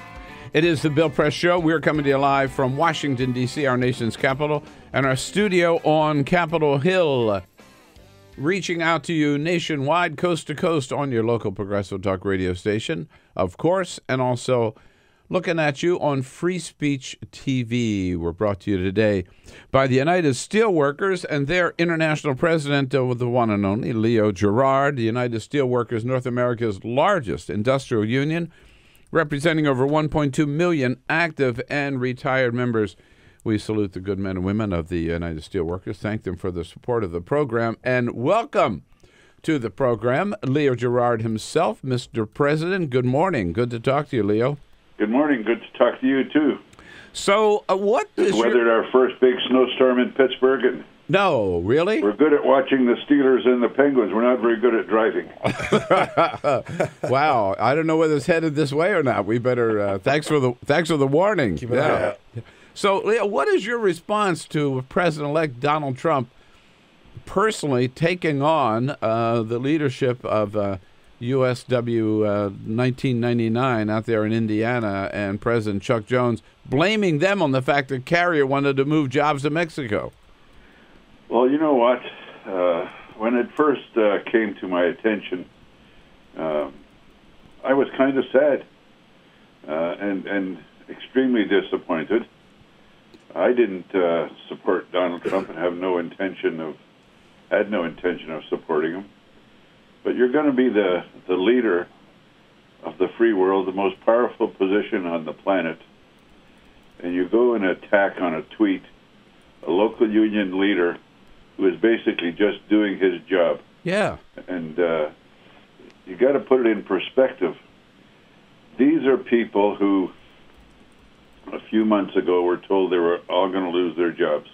It is the Bill Press Show. We're coming to you live from Washington, D C, our nation's capital, and our studio on Capitol Hill. Reaching out to you nationwide, coast to coast, on your local Progressive Talk radio station, of course, and also looking at you on Free Speech T V. We're brought to you today by the United Steelworkers and their international president, uh, the one and only Leo Gerard. The United Steelworkers, North America's largest industrial union, representing over one point two million active and retired members. We salute the good men and women of the United Steelworkers, thank them for the support of the program, and welcome to the program Leo Gerard himself. Mister President, good morning. Good to talk to you, Leo. Good morning. Good to talk to you, too. So uh, what Just is weathered your... our first big snowstorm in Pittsburgh, and No, really? we're good at watching the Steelers and the Penguins. We're not very good at driving. Wow, I don't know whether it's headed this way or not. We better. Uh, thanks for the thanks for the warning. Keep an eye out. So, Leo, what is your response to President-elect Donald Trump personally taking on uh, the leadership of uh, U S W uh, nineteen ninety-nine out there in Indiana and President Chuck Jones, blaming them on the fact that Carrier wanted to move jobs to Mexico? Well, you know what? Uh, when it first uh, came to my attention, uh, I was kind of sad uh, and, and extremely disappointed. I didn't uh, support Donald Trump and have no intention of, had no intention of supporting him. But you're going to be the, the leader of the free world, the most powerful position on the planet, and you go and attack on a tweet a local union leader who is basically just doing his job. Yeah. And uh, you got to put it in perspective. These are people who, a few months ago, were told they were all going to lose their jobs.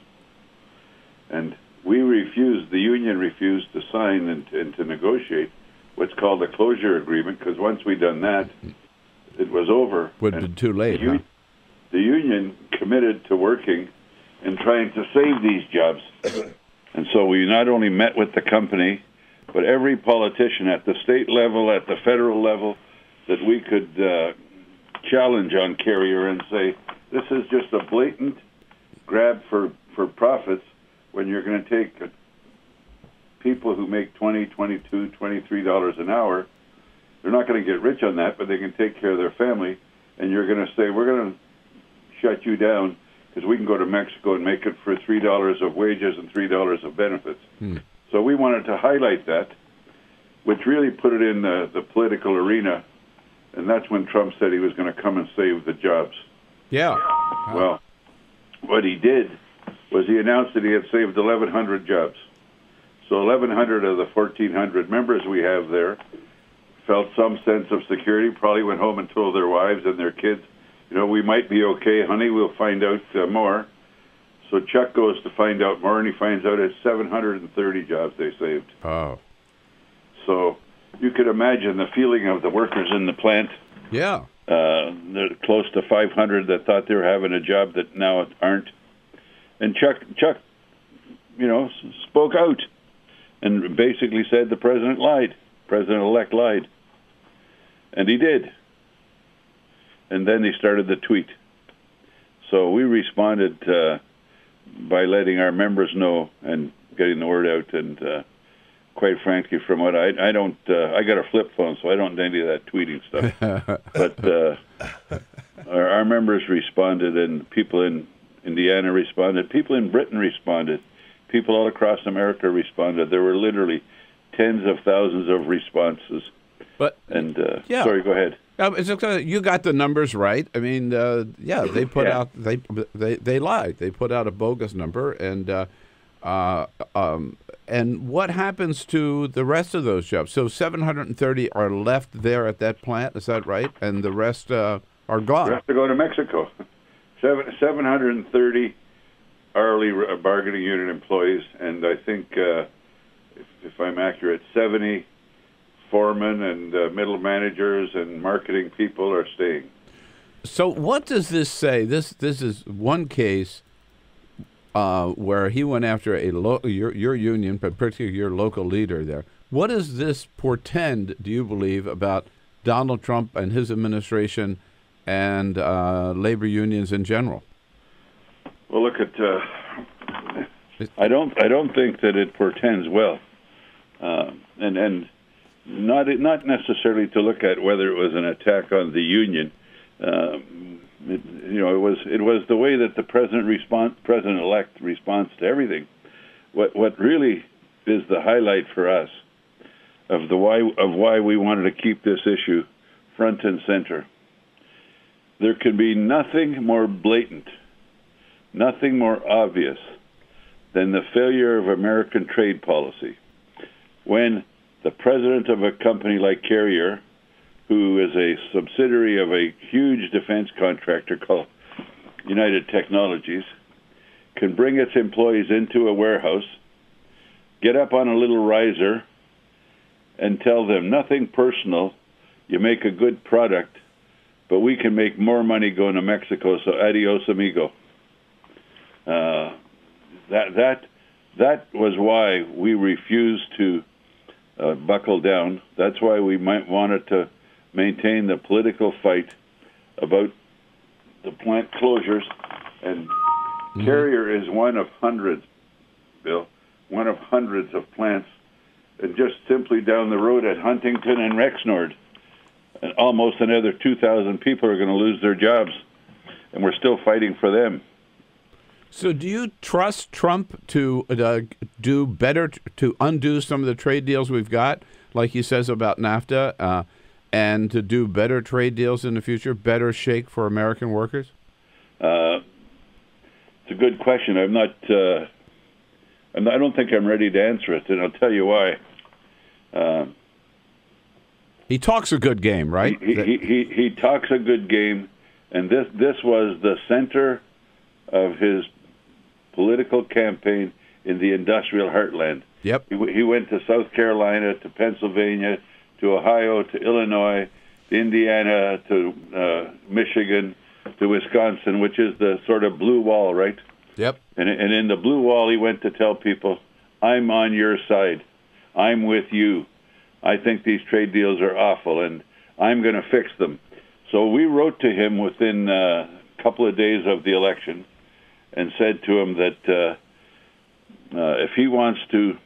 And we refused, the union refused to sign and, and to negotiate what's called a closure agreement, because once we'd done that, it was over. Would have been too late, the, huh? the union committed to working and trying to save these jobs. And so we not only met with the company, but every politician at the state level, at the federal level, that we could uh, challenge on Carrier and say, this is just a blatant grab for, for profits when you're going to take uh, people who make twenty, twenty-two, twenty-three dollars an hour. They're not going to get rich on that, but they can take care of their family. And you're going to say, we're going to shut you down because we can go to Mexico and make it for three dollars of wages and three dollars of benefits. Hmm. So we wanted to highlight that, which really put it in the, the political arena. And that's when Trump said he was going to come and save the jobs. Yeah. Well, what he did was he announced that he had saved eleven hundred jobs. So eleven hundred of the fourteen hundred members we have there felt some sense of security, probably went home and told their wives and their kids, you know, we might be okay, honey, we'll find out uh, more. So Chuck goes to find out more, and he finds out it's seven hundred thirty jobs they saved. Oh. So you could imagine the feeling of the workers in the plant. Yeah. Uh, they're close to five hundred that thought they were having a job that now aren't. And Chuck, Chuck, you know, spoke out and basically said the president lied. President-elect lied. And he did. And then he started the tweet. So we responded uh, by letting our members know and getting the word out. And uh, quite frankly, from what I I don't, uh, I got a flip phone, so I don't do any of that tweeting stuff. But uh, our, our members responded, and people in Indiana responded. People in Britain responded. People all across America responded. There were literally tens of thousands of responses. But and uh, yeah. sorry, go ahead. Um, it's okay. You got the numbers right. I mean, uh, yeah, they put Yeah. out they they they lied. They put out a bogus number, and uh, uh, um, and what happens to the rest of those jobs? So seven hundred thirty are left there at that plant. Is that right? And the rest uh, are gone. We have to go to Mexico. Seven seven hundred thirty hourly bargaining unit employees, and I think, uh, if, if I'm accurate, seventy foremen and uh, middle managers and marketing people are staying. So what does this say? This this is one case uh, where he went after a lo- your your union, but particularly your local leader there. What does this portend, do you believe, about Donald Trump and his administration and uh, labor unions in general? Well, look at. Uh, I don't. I don't think that it portends well, uh, and and not not necessarily to look at whether it was an attack on the union. Um, it, you know, it was it was the way that the president respond, president-elect responds to everything. What what really is the highlight for us of the why of why we wanted to keep this issue front and center. There can be nothing more blatant, nothing more obvious than the failure of American trade policy. When the president of a company like Carrier, who is a subsidiary of a huge defense contractor called United Technologies, can bring its employees into a warehouse, get up on a little riser, and tell them nothing personal, you make a good product, but we can make more money going to Mexico, so adios amigo. Uh, that that that was why we refused to uh, buckle down. That's why we might wanted to maintain the political fight about the plant closures. And mm-hmm. Carrier is one of hundreds, Bill, one of hundreds of plants. And just simply down the road at Huntington and Rexnord, and almost another two thousand people are going to lose their jobs, and we're still fighting for them. So do you trust Trump to uh, do better, t- to undo some of the trade deals we've got, like he says about NAFTA, uh, and to do better trade deals in the future, better shake for American workers? Uh, it's a good question. I'm not... Uh, I'm not I don't think I'm ready to answer it, and I'll tell you why. Uh, he talks a good game, right? He, he, he, he talks a good game, and this, this was the center of his political campaign in the industrial heartland. Yep. He, he went to South Carolina, to Pennsylvania, to Ohio, to Illinois, to Indiana, to uh, Michigan, to Wisconsin, which is the sort of blue wall, right? Yep. And, and in the blue wall, he went to tell people, I'm on your side. I'm with you. I think these trade deals are awful, and I'm going to fix them. So we wrote to him within uh, a couple of days of the election and said to him that uh, uh, if he wants to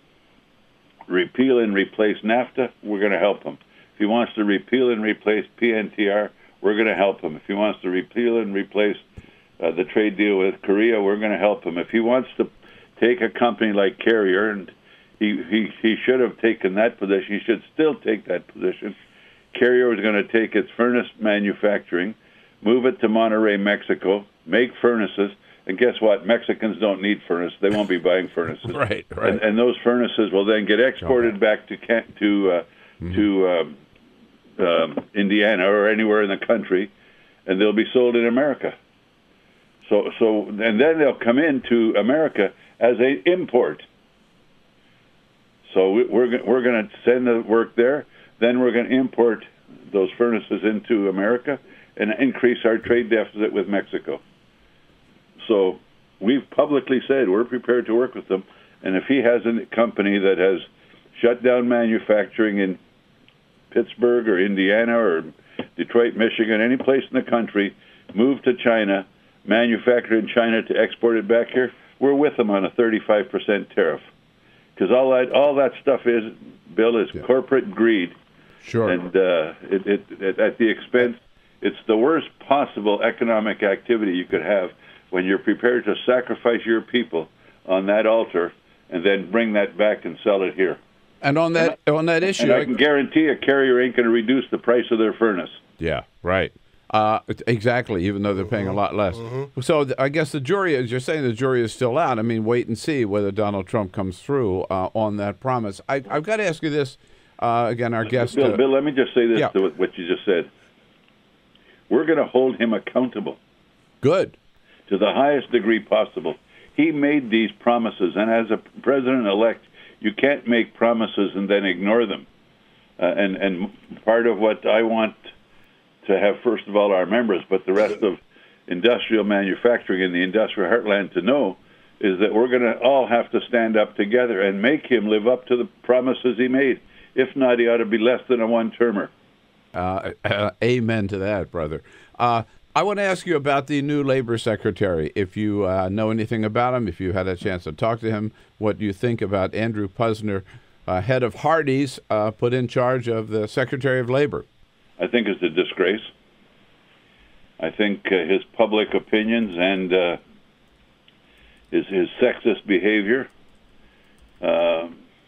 repeal and replace NAFTA, we're going to help him. If he wants to repeal and replace P N T R, we're going to help him. If he wants to repeal and replace uh, the trade deal with Korea, we're going to help him. If he wants to take a company like Carrier, and he, he, he should have taken that position, he should still take that position. Carrier was going to take its furnace manufacturing, move it to Monterrey, Mexico, make furnaces, and guess what? Mexicans don't need furnaces. They won't be buying furnaces. Right, right. And, and those furnaces will then get exported okay. back to to uh, mm-hmm. to um, um, Indiana or anywhere in the country, and they'll be sold in America. So, so, and then they'll come into America as a import. So we, we're we're going to send the work there. Then we're going to import those furnaces into America and increase our trade deficit with Mexico. So we've publicly said we're prepared to work with them. And if he has a company that has shut down manufacturing in Pittsburgh or Indiana or Detroit, Michigan, any place in the country, moved to China, manufactured in China to export it back here, we're with them on a thirty-five percent tariff. Because all that all that stuff is, Bill, is yeah. corporate greed. Sure. And uh, it, it, it, at the expense, it's the worst possible economic activity you could have when you're prepared to sacrifice your people on that altar and then bring that back and sell it here. And on that and I, on that issue, and I can guarantee a Carrier ain't going to reduce the price of their furnace. Yeah, right. Uh, exactly, even though they're paying a lot less. Mm-hmm. So th- I guess the jury, as you're saying, the jury is still out. I mean, wait and see whether Donald Trump comes through uh, on that promise. I, I've got to ask you this. Uh, again, our guest... Bill, uh, Bill, let me just say this yeah. to what you just said. We're going to hold him accountable. Good. To the highest degree possible. He made these promises, and as a president-elect, you can't make promises and then ignore them. Uh, and, and part of what I want to have, first of all, our members, but the rest of industrial manufacturing in the industrial heartland to know is that we're going to all have to stand up together and make him live up to the promises he made. If not, he ought to be less than a one-termer. Uh, uh, amen to that, brother. Uh, I want to ask you about the new labor secretary. If you uh, know anything about him, if you had a chance to talk to him, what you think about Andrew Pusner, uh, head of Hardee's, uh, put in charge of the Secretary of Labor? I think it's a disgrace. I think uh, his public opinions and uh, his, his sexist behavior uh,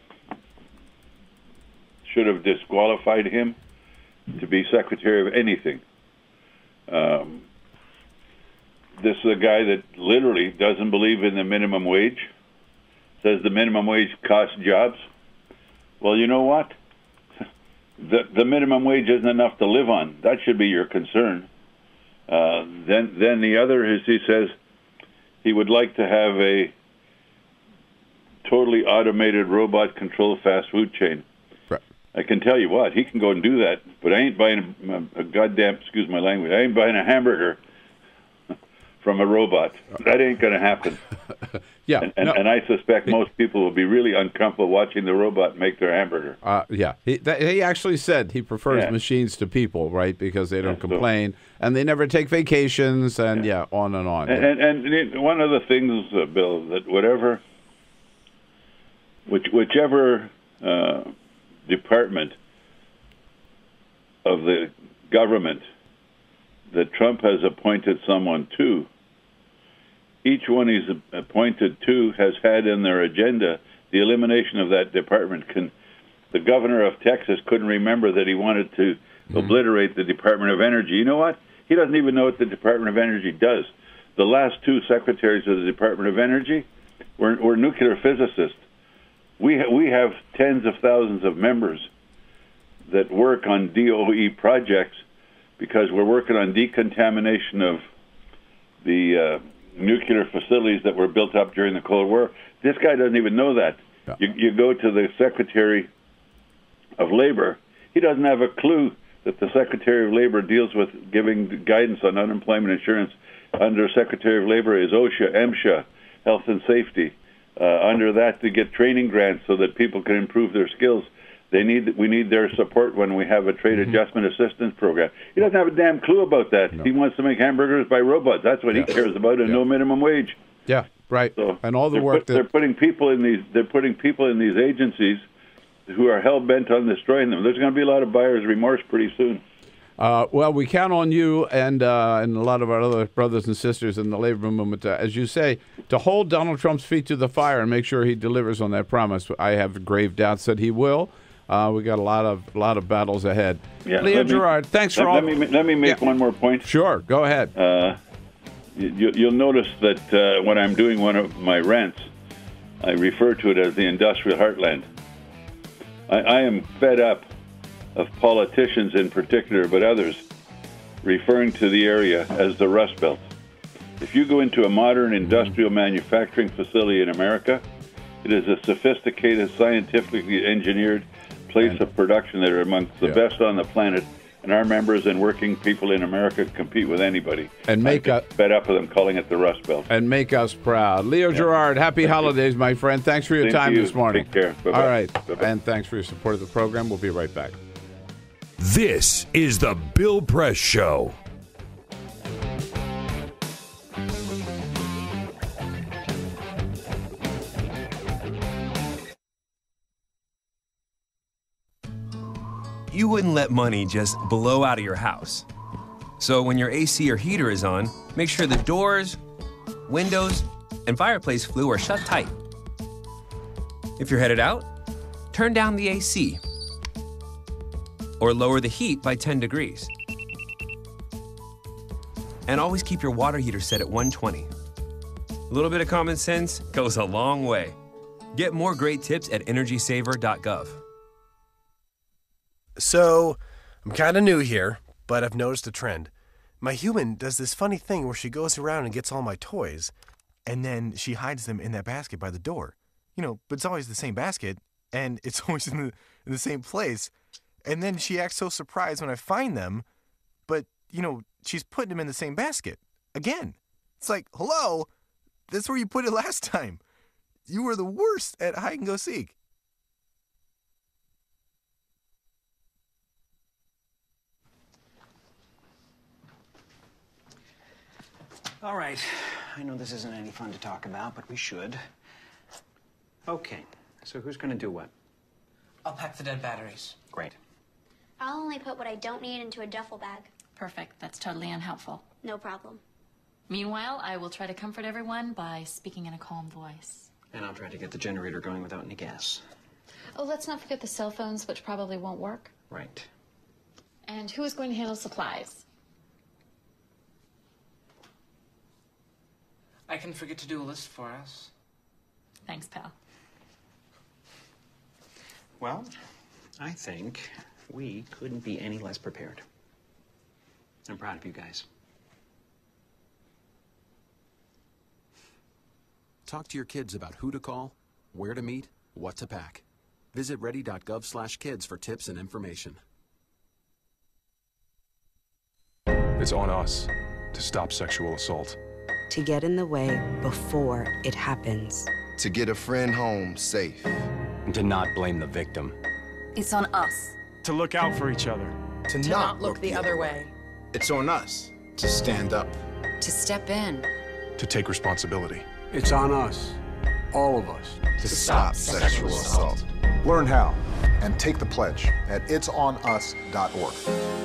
should have disqualified him to be Secretary of anything. Um, this is a guy that literally doesn't believe in the minimum wage, says the minimum wage costs jobs. Well, you know what? The, the minimum wage isn't enough to live on. That should be your concern. Uh, then, then the other is he says he would like to have a totally automated robot-controlled fast food chain. Right. I can tell you what, he can go and do that, but I ain't buying a, a goddamn, excuse my language, I ain't buying a hamburger from a robot. That ain't going to happen. Yeah, and, and, no. and I suspect most people will be really uncomfortable watching the robot make their hamburger. Uh, yeah, he, that, he actually said he prefers Yeah. machines to people, right? Because they don't Yeah, so- complain and they never take vacations, and yeah, on and on. And, and, and it- one of the things, uh, Bill, that whatever, which, whichever uh, department of the government that Trump has appointed someone to, each one he's appointed to has had in their agenda the elimination of that department. Can, the governor of Texas couldn't remember that he wanted to mm-hmm. obliterate the Department of Energy. You know what? He doesn't even know what the Department of Energy does. The last two secretaries of the Department of Energy were, were nuclear physicists. We, ha- we have tens of thousands of members that work on D O E projects because we're working on decontamination of the uh, nuclear facilities that were built up during the Cold War. This guy doesn't even know that. Yeah. You, you go to the Secretary of Labor, he doesn't have a clue that the Secretary of Labor deals with giving guidance on unemployment insurance. Under Secretary of Labor is OSHA, MSHA, Health and Safety. Uh, under that, to get training grants so that people can improve their skills. They need, we need their support when we have a trade mm-hmm. adjustment assistance program. He doesn't have a damn clue about that. No. He wants to make hamburgers by robots. That's what yeah. he cares about, and yeah. no minimum wage. Yeah, right. So and all the they're work put, that they're putting people in these they're putting people in these agencies who are hell bent on destroying them. There's going to be a lot of buyer's remorse pretty soon. Uh, well, we count on you and uh, and a lot of our other brothers and sisters in the labor movement, uh, as you say, to hold Donald Trump's feet to the fire and make sure he delivers on that promise. I have grave doubts that he will. Uh, we got a lot of lot of battles ahead. Yeah, Leo me, Gerard, thanks let, for all. Let me let me make yeah. one more point. Sure, go ahead. Uh, you, you'll notice that uh, when I'm doing one of my rants, I refer to it as the industrial heartland. I, I am fed up of politicians in particular, but others, referring to the area as the Rust Belt. If you go into a modern industrial manufacturing facility in America, it is a sophisticated, scientifically engineered place of production that are amongst the yeah. best on the planet, and our members and working people in America compete with anybody. And make us fed up with them calling it the Rust Belt. And make us proud. Leo yeah. Gerard, happy Thank holidays, you. my friend. Thanks for your Thank time you. this morning. Take care. Bye-bye. All right. Bye-bye. And thanks for your support of the program. We'll be right back. This is the Bill Press Show. You wouldn't let money just blow out of your house. So when your A C or heater is on, make sure the doors, windows, and fireplace flue are shut tight. If you're headed out, turn down the A C or lower the heat by ten degrees. And always keep your water heater set at one twenty. A little bit of common sense goes a long way. Get more great tips at energy saver dot gov. So, I'm kind of new here, but I've noticed a trend. My human does this funny thing where she goes around and gets all my toys, and then she hides them in that basket by the door. You know, but it's always the same basket, and it's always in the, in the same place. And then she acts so surprised when I find them, but, you know, she's putting them in the same basket. Again. It's like, hello? That's where you put it last time. You were the worst at hide and go seek. All right. I know this isn't any fun to talk about, but we should. Okay. So who's going to do what? I'll pack the dead batteries. Great. I'll only put what I don't need into a duffel bag. Perfect. That's totally unhelpful. No problem. Meanwhile, I will try to comfort everyone by speaking in a calm voice. And I'll try to get the generator going without any gas. Oh, let's not forget the cell phones, which probably won't work. Right. And who is going to handle supplies? I can forget to do a list for us. Thanks, pal. Well, I think we couldn't be any less prepared. I'm proud of you guys. Talk to your kids about who to call, where to meet, what to pack. Visit ready.gov slash kids for tips and information. It's on us to stop sexual assault. To get in the way before it happens. To get a friend home safe. And to not blame the victim. It's on us. To look out for each other. To, To not, not look the other way. It's on us to stand up. To step in. To take responsibility. It's on us, all of us, To stop sexual assault. Learn how and take the pledge at its on us dot org.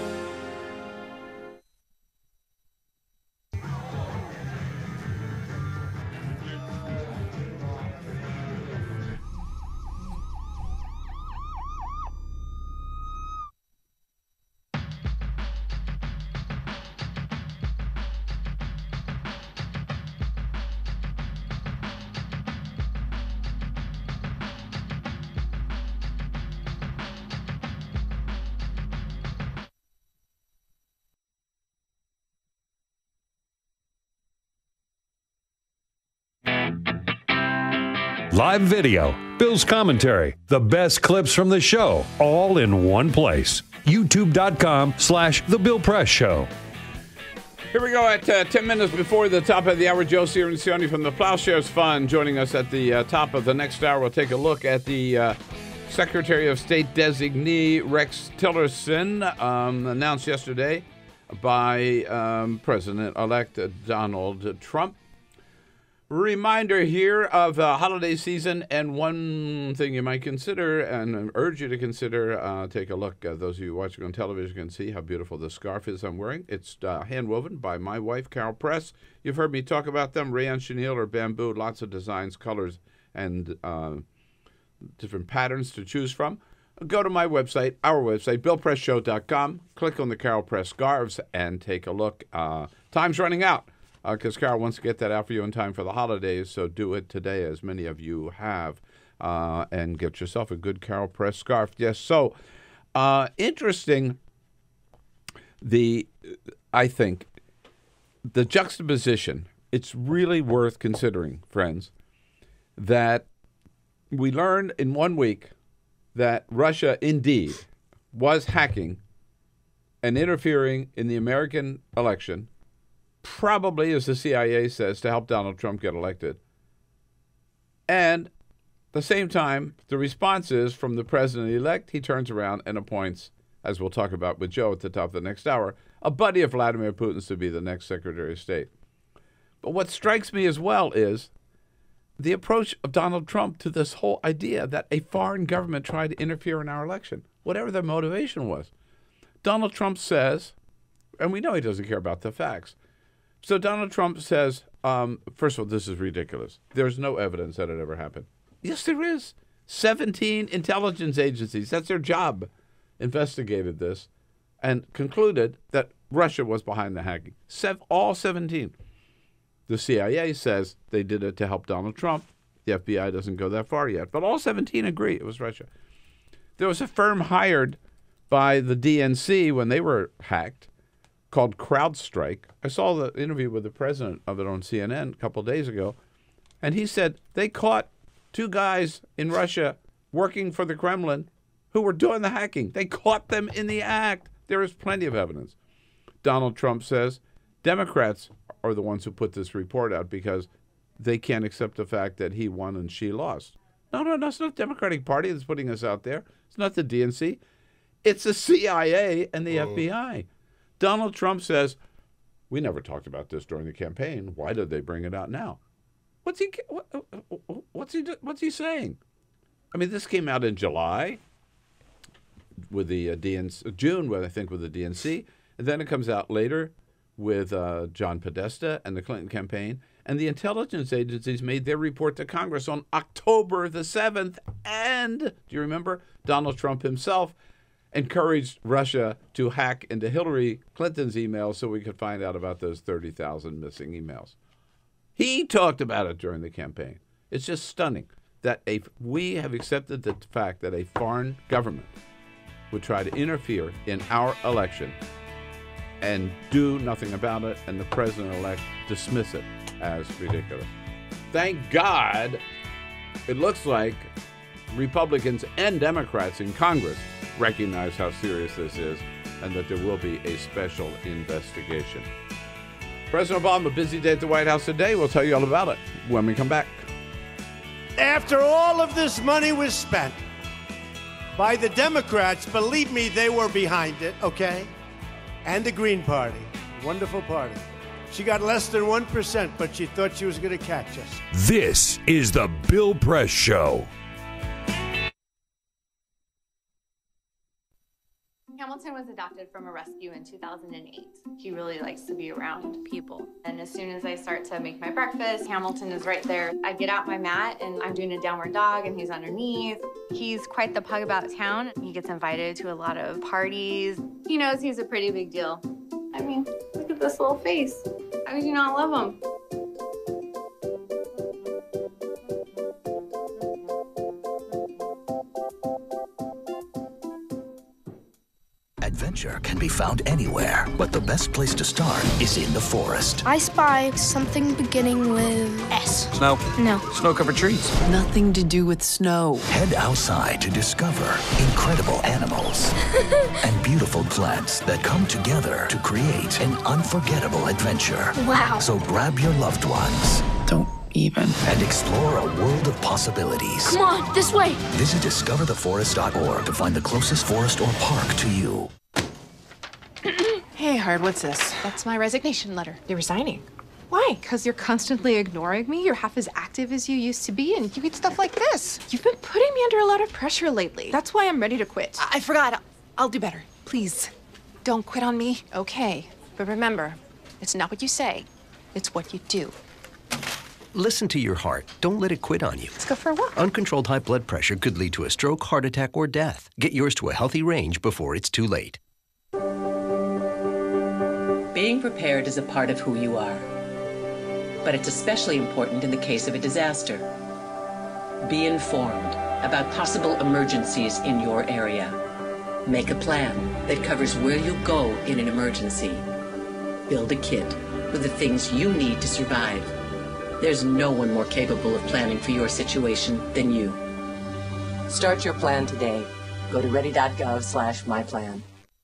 Live video, Bill's commentary, the best clips from the show, all in one place. YouTube.com slash The Bill Press Show. Here we go at uh, ten minutes before the top of the hour. Joe Cirincione from the Ploughshares Fund joining us at the uh, top of the next hour. We'll take a look at the uh, Secretary of State designee, Rex Tillerson, um, announced yesterday by um, President-elect Donald Trump. Reminder here of the holiday season, and one thing you might consider and urge you to consider, uh, take a look. Uh, those of you watching on television can see how beautiful this scarf is I'm wearing. It's uh, hand-woven by my wife, Carol Press. You've heard me talk about them, rayon chenille or bamboo, lots of designs, colors, and uh, different patterns to choose from. Go to my website, our website, bill press show dot com. Click on the Carol Press scarves and take a look. Uh, time's running out. Because uh, Carol wants to get that out for you in time for the holidays, so do it today, as many of you have, uh, and get yourself a good Carol Press scarf. Yes, so uh, interesting. The I think the juxtaposition. It's really worth considering, friends, that we learned in one week that Russia indeed was hacking and interfering in the American election. Probably, as the C I A says, to help Donald Trump get elected. And at the same time, the response is from the president-elect, he turns around and appoints, as we'll talk about with Joe at the top of the next hour, a buddy of Vladimir Putin's to be the next Secretary of State. But what strikes me as well is the approach of Donald Trump to this whole idea that a foreign government tried to interfere in our election, whatever their motivation was. Donald Trump says, and we know he doesn't care about the facts, so Donald Trump says, um, first of all, this is ridiculous. There's no evidence that it ever happened. Yes, there is. seventeen intelligence agencies, that's their job, investigated this and concluded that Russia was behind the hacking. Sev- all seventeen. The C I A says they did it to help Donald Trump. The F B I doesn't go that far yet, but all seventeen agree it was Russia. There was a firm hired by the D N C when they were hacked, called CrowdStrike. I saw the interview with the president of it on C N N a couple of days ago, and he said they caught two guys in Russia working for the Kremlin who were doing the hacking. They caught them in the act. There is plenty of evidence. Donald Trump says Democrats are the ones who put this report out because they can't accept the fact that he won and she lost. No, no, no, it's not the Democratic Party that's putting this out there. It's not the D N C. It's the C I A and the Whoa. F B I. Donald Trump says, We never talked about this during the campaign. Why did they bring it out now? What's he what, what's he what's he saying? I mean, this came out in July with the uh, D N C, June, with I think with the D N C, and then it comes out later with uh, John Podesta and the Clinton campaign. And the intelligence agencies made their report to Congress on October the seventh. And, do you remember, Donald Trump himself encouraged Russia to hack into Hillary Clinton's emails so we could find out about those thirty thousand missing emails. He talked about it during the campaign. It's just stunning that a, we have accepted the fact that a foreign government would try to interfere in our election and do nothing about it, and the president-elect dismiss it as ridiculous. Thank God it looks like Republicans and Democrats in Congress recognize how serious this is and that there will be a special investigation. President Obama, busy day at the White House today. We'll tell you all about it when we come back. After all of this money was spent by the Democrats, believe me, they were behind it, okay? And the Green Party, wonderful party. She got less than one percent, but she thought she was going to catch us. This is the Bill Press Show. Hamilton was adopted from a rescue in two thousand eight. He really likes to be around people. And as soon as I start to make my breakfast, Hamilton is right there. I get out my mat and I'm doing a downward dog and he's underneath. He's quite the pug about town. He gets invited to a lot of parties. He knows he's a pretty big deal. I mean, look at this little face. How could you not love him? Adventure can be found anywhere, but the best place to start is in the forest. I spy something beginning with S. Snow? No. Snow-covered trees? Nothing to do with snow. Head outside to discover incredible animals and beautiful plants that come together to create an unforgettable adventure. Wow. So grab your loved ones. Don't even. And explore a world of possibilities. Come on, this way. Visit discover the forest dot org to find the closest forest or park to you. Hey, Hard, what's this? That's my resignation letter. You're resigning. Why? Because you're constantly ignoring me. You're half as active as you used to be, and you eat stuff like this. You've been putting me under a lot of pressure lately. That's why I'm ready to quit. I, I forgot. I'll, I'll do better. Please. Don't quit on me. Okay. But remember, it's not what you say. It's what you do. Listen to your heart. Don't let it quit on you. Let's go for a walk. Uncontrolled high blood pressure could lead to a stroke, heart attack, or death. Get yours to a healthy range before it's too late. Being prepared is a part of who you are. But it's especially important in the case of a disaster. Be informed about possible emergencies in your area. Make a plan that covers where you'll go in an emergency. Build a kit with the things you need to survive. There's no one more capable of planning for your situation than you. Start your plan today. Go to ready.gov slash my plan.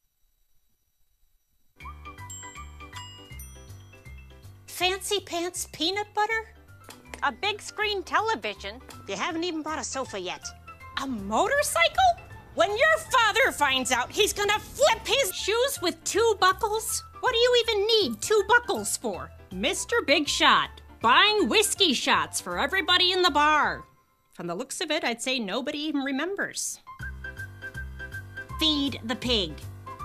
Fancy pants peanut butter? A big screen television? You haven't even bought a sofa yet. A motorcycle? When your father finds out, he's gonna flip his shoes with two buckles? What do you even need two buckles for? Mister Big Shot, buying whiskey shots for everybody in the bar. From the looks of it, I'd say nobody even remembers. Feed the pig.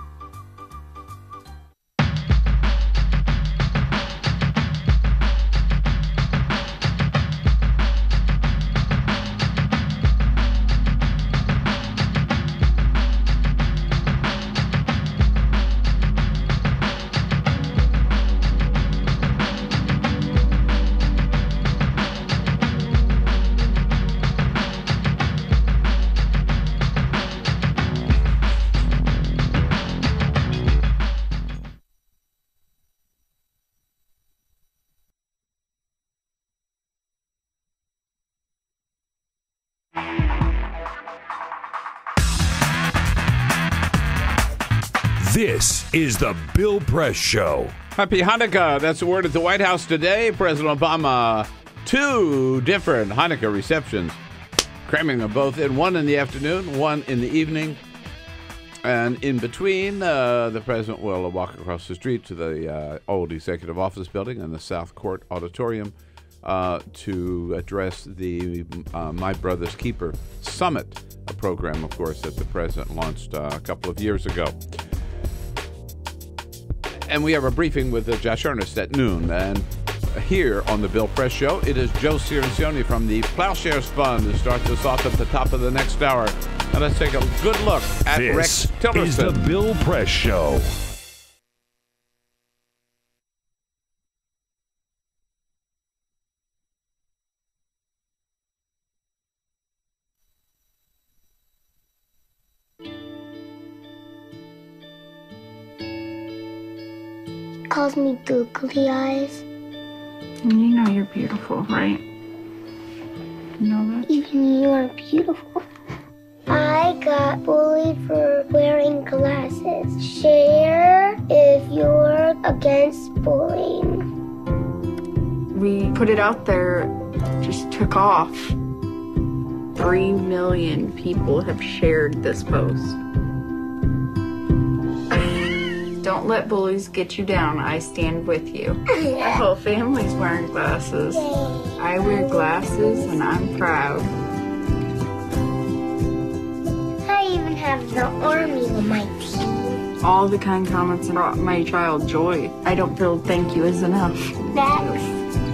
This is the Bill Press Show. Happy Hanukkah. That's the word at the White House today. President Obama, two different Hanukkah receptions, cramming them both in, one in the afternoon, one in the evening. And in between, uh, the president will walk across the street to the uh, old executive office building in the South Court Auditorium uh, to address the uh, My Brother's Keeper Summit, a program, of course, that the president launched uh, a couple of years ago. And we have a briefing with uh, Josh Earnest at noon. And here on the Bill Press Show, it is Joe Cirincione from the Ploughshares Fund who starts us off at the top of the next hour. And let's take a good look at this Rex Tillerson. This is the Bill Press Show. Calls me googly eyes. And you know you're beautiful, right? You know that? Even you are beautiful. I got bullied for wearing glasses. Share if you're against bullying. We put it out there, just took off. Three million people have shared this post. Don't let bullies get you down. I stand with you. Our whole family's wearing glasses. I wear glasses and I'm proud. I even have the army on my team. All the kind comments brought my child joy. I don't feel thank you is enough. Thanks.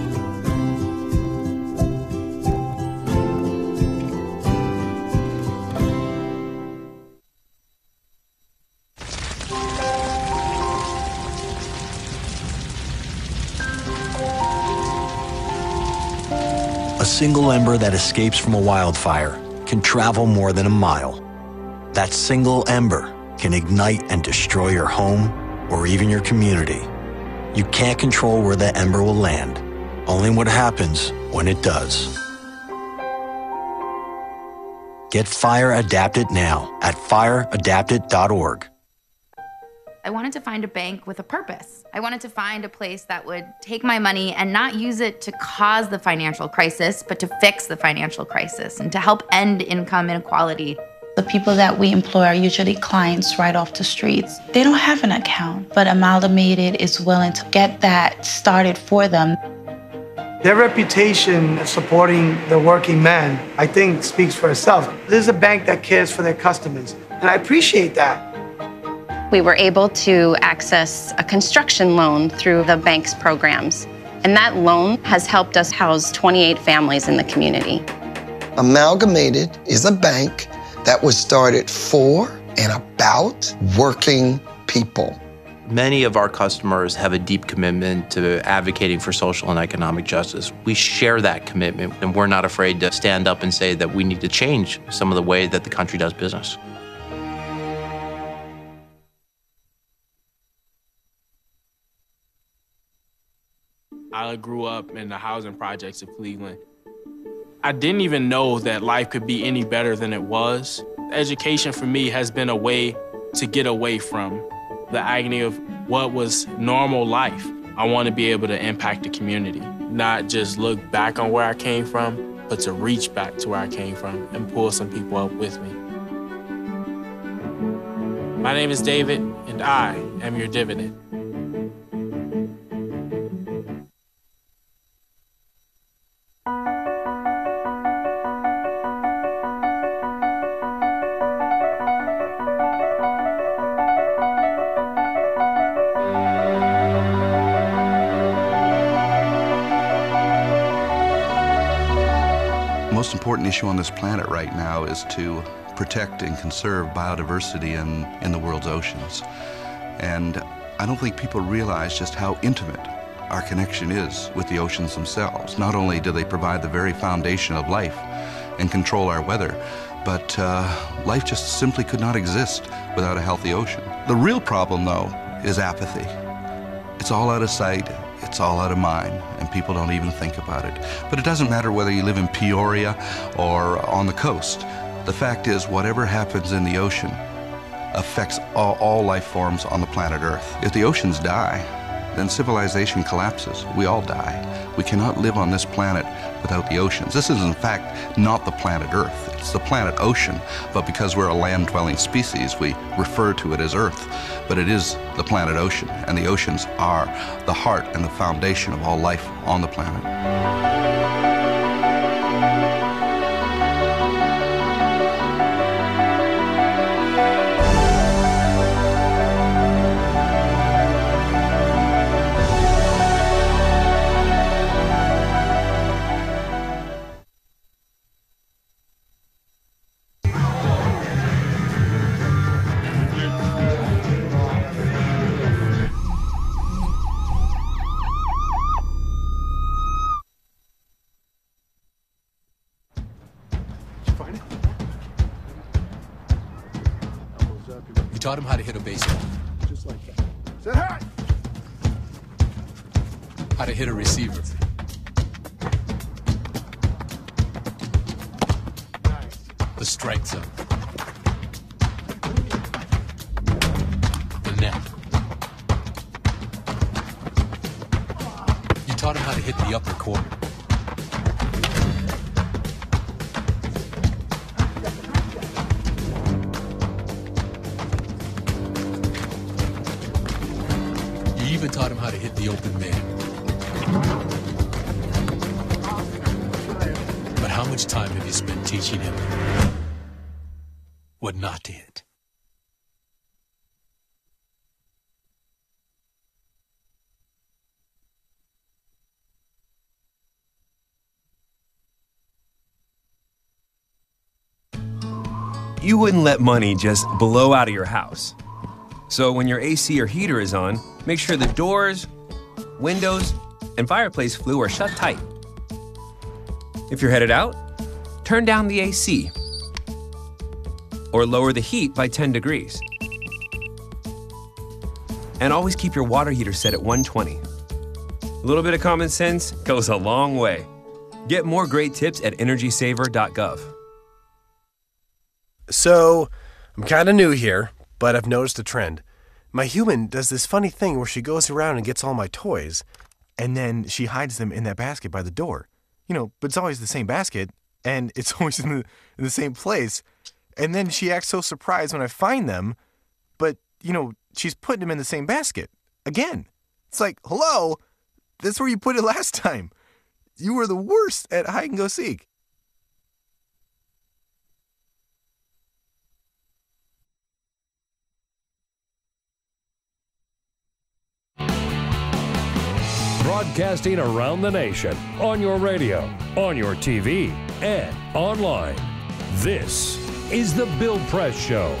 A single ember that escapes from a wildfire can travel more than a mile. That single ember can ignite and destroy your home or even your community. You can't control where the ember will land, only what happens when it does. Get Fire Adapted now at fire adapted dot org. I wanted to find a bank with a purpose. I wanted to find a place that would take my money and not use it to cause the financial crisis, but to fix the financial crisis and to help end income inequality. The people that we employ are usually clients right off the streets. They don't have an account, but Amalgamated is willing to get that started for them. Their reputation of supporting the working man, I think, speaks for itself. This is a bank that cares for their customers, and I appreciate that. We were able to access a construction loan through the bank's programs, and that loan has helped us house twenty-eight families in the community. Amalgamated is a bank that was started for and about working people. Many of our customers have a deep commitment to advocating for social and economic justice. We share that commitment, and we're not afraid to stand up and say that we need to change some of the way that the country does business. I grew up in the housing projects of Cleveland. I didn't even know that life could be any better than it was. Education for me has been a way to get away from the agony of what was normal life. I want to be able to impact the community, not just look back on where I came from, but to reach back to where I came from and pull some people up with me. My name is David, and I am your dividend. The most important issue on this planet right now is to protect and conserve biodiversity in, in the world's oceans. And I don't think people realize just how intimate our connection is with the oceans themselves. Not only do they provide the very foundation of life and control our weather, but uh, life just simply could not exist without a healthy ocean. The real problem, though, is apathy. It's all out of sight. It's all out of mind, and people don't even think about it. But it doesn't matter whether you live in Peoria or on the coast. The fact is, whatever happens in the ocean affects all, all life forms on the planet Earth. If the oceans die, then civilization collapses. We all die. We cannot live on this planet without the oceans. This is, in fact, not the planet Earth. It's the planet ocean, but because we're a land-dwelling species, we refer to it as Earth. But it is the planet ocean, and the oceans are the heart and the foundation of all life on the planet. Taught him how to hit a baseball. Just like that. Say hi! How to hit a receiver. Nice. The strike zone. The net. You taught him how to hit the upper corner. You even taught him how to hit the open man. But how much time have you spent teaching him what not to hit? You wouldn't let money just blow out of your house. So when your A C or heater is on, make sure the doors, windows, and fireplace flue are shut tight. If you're headed out, turn down the A C or lower the heat by ten degrees. And always keep your water heater set at one twenty. A little bit of common sense goes a long way. Get more great tips at energy saver dot gov. So, I'm kind of new here, but I've noticed a trend. My human does this funny thing where she goes around and gets all my toys, and then she hides them in that basket by the door. You know, but it's always the same basket, and it's always in the, in the same place. And then she acts so surprised when I find them, but, you know, she's putting them in the same basket. Again. It's like, hello, that's where you put it last time. You were the worst at hide and go seek. Broadcasting around the nation, on your radio, on your T V, and online. This is The Bill Press Show.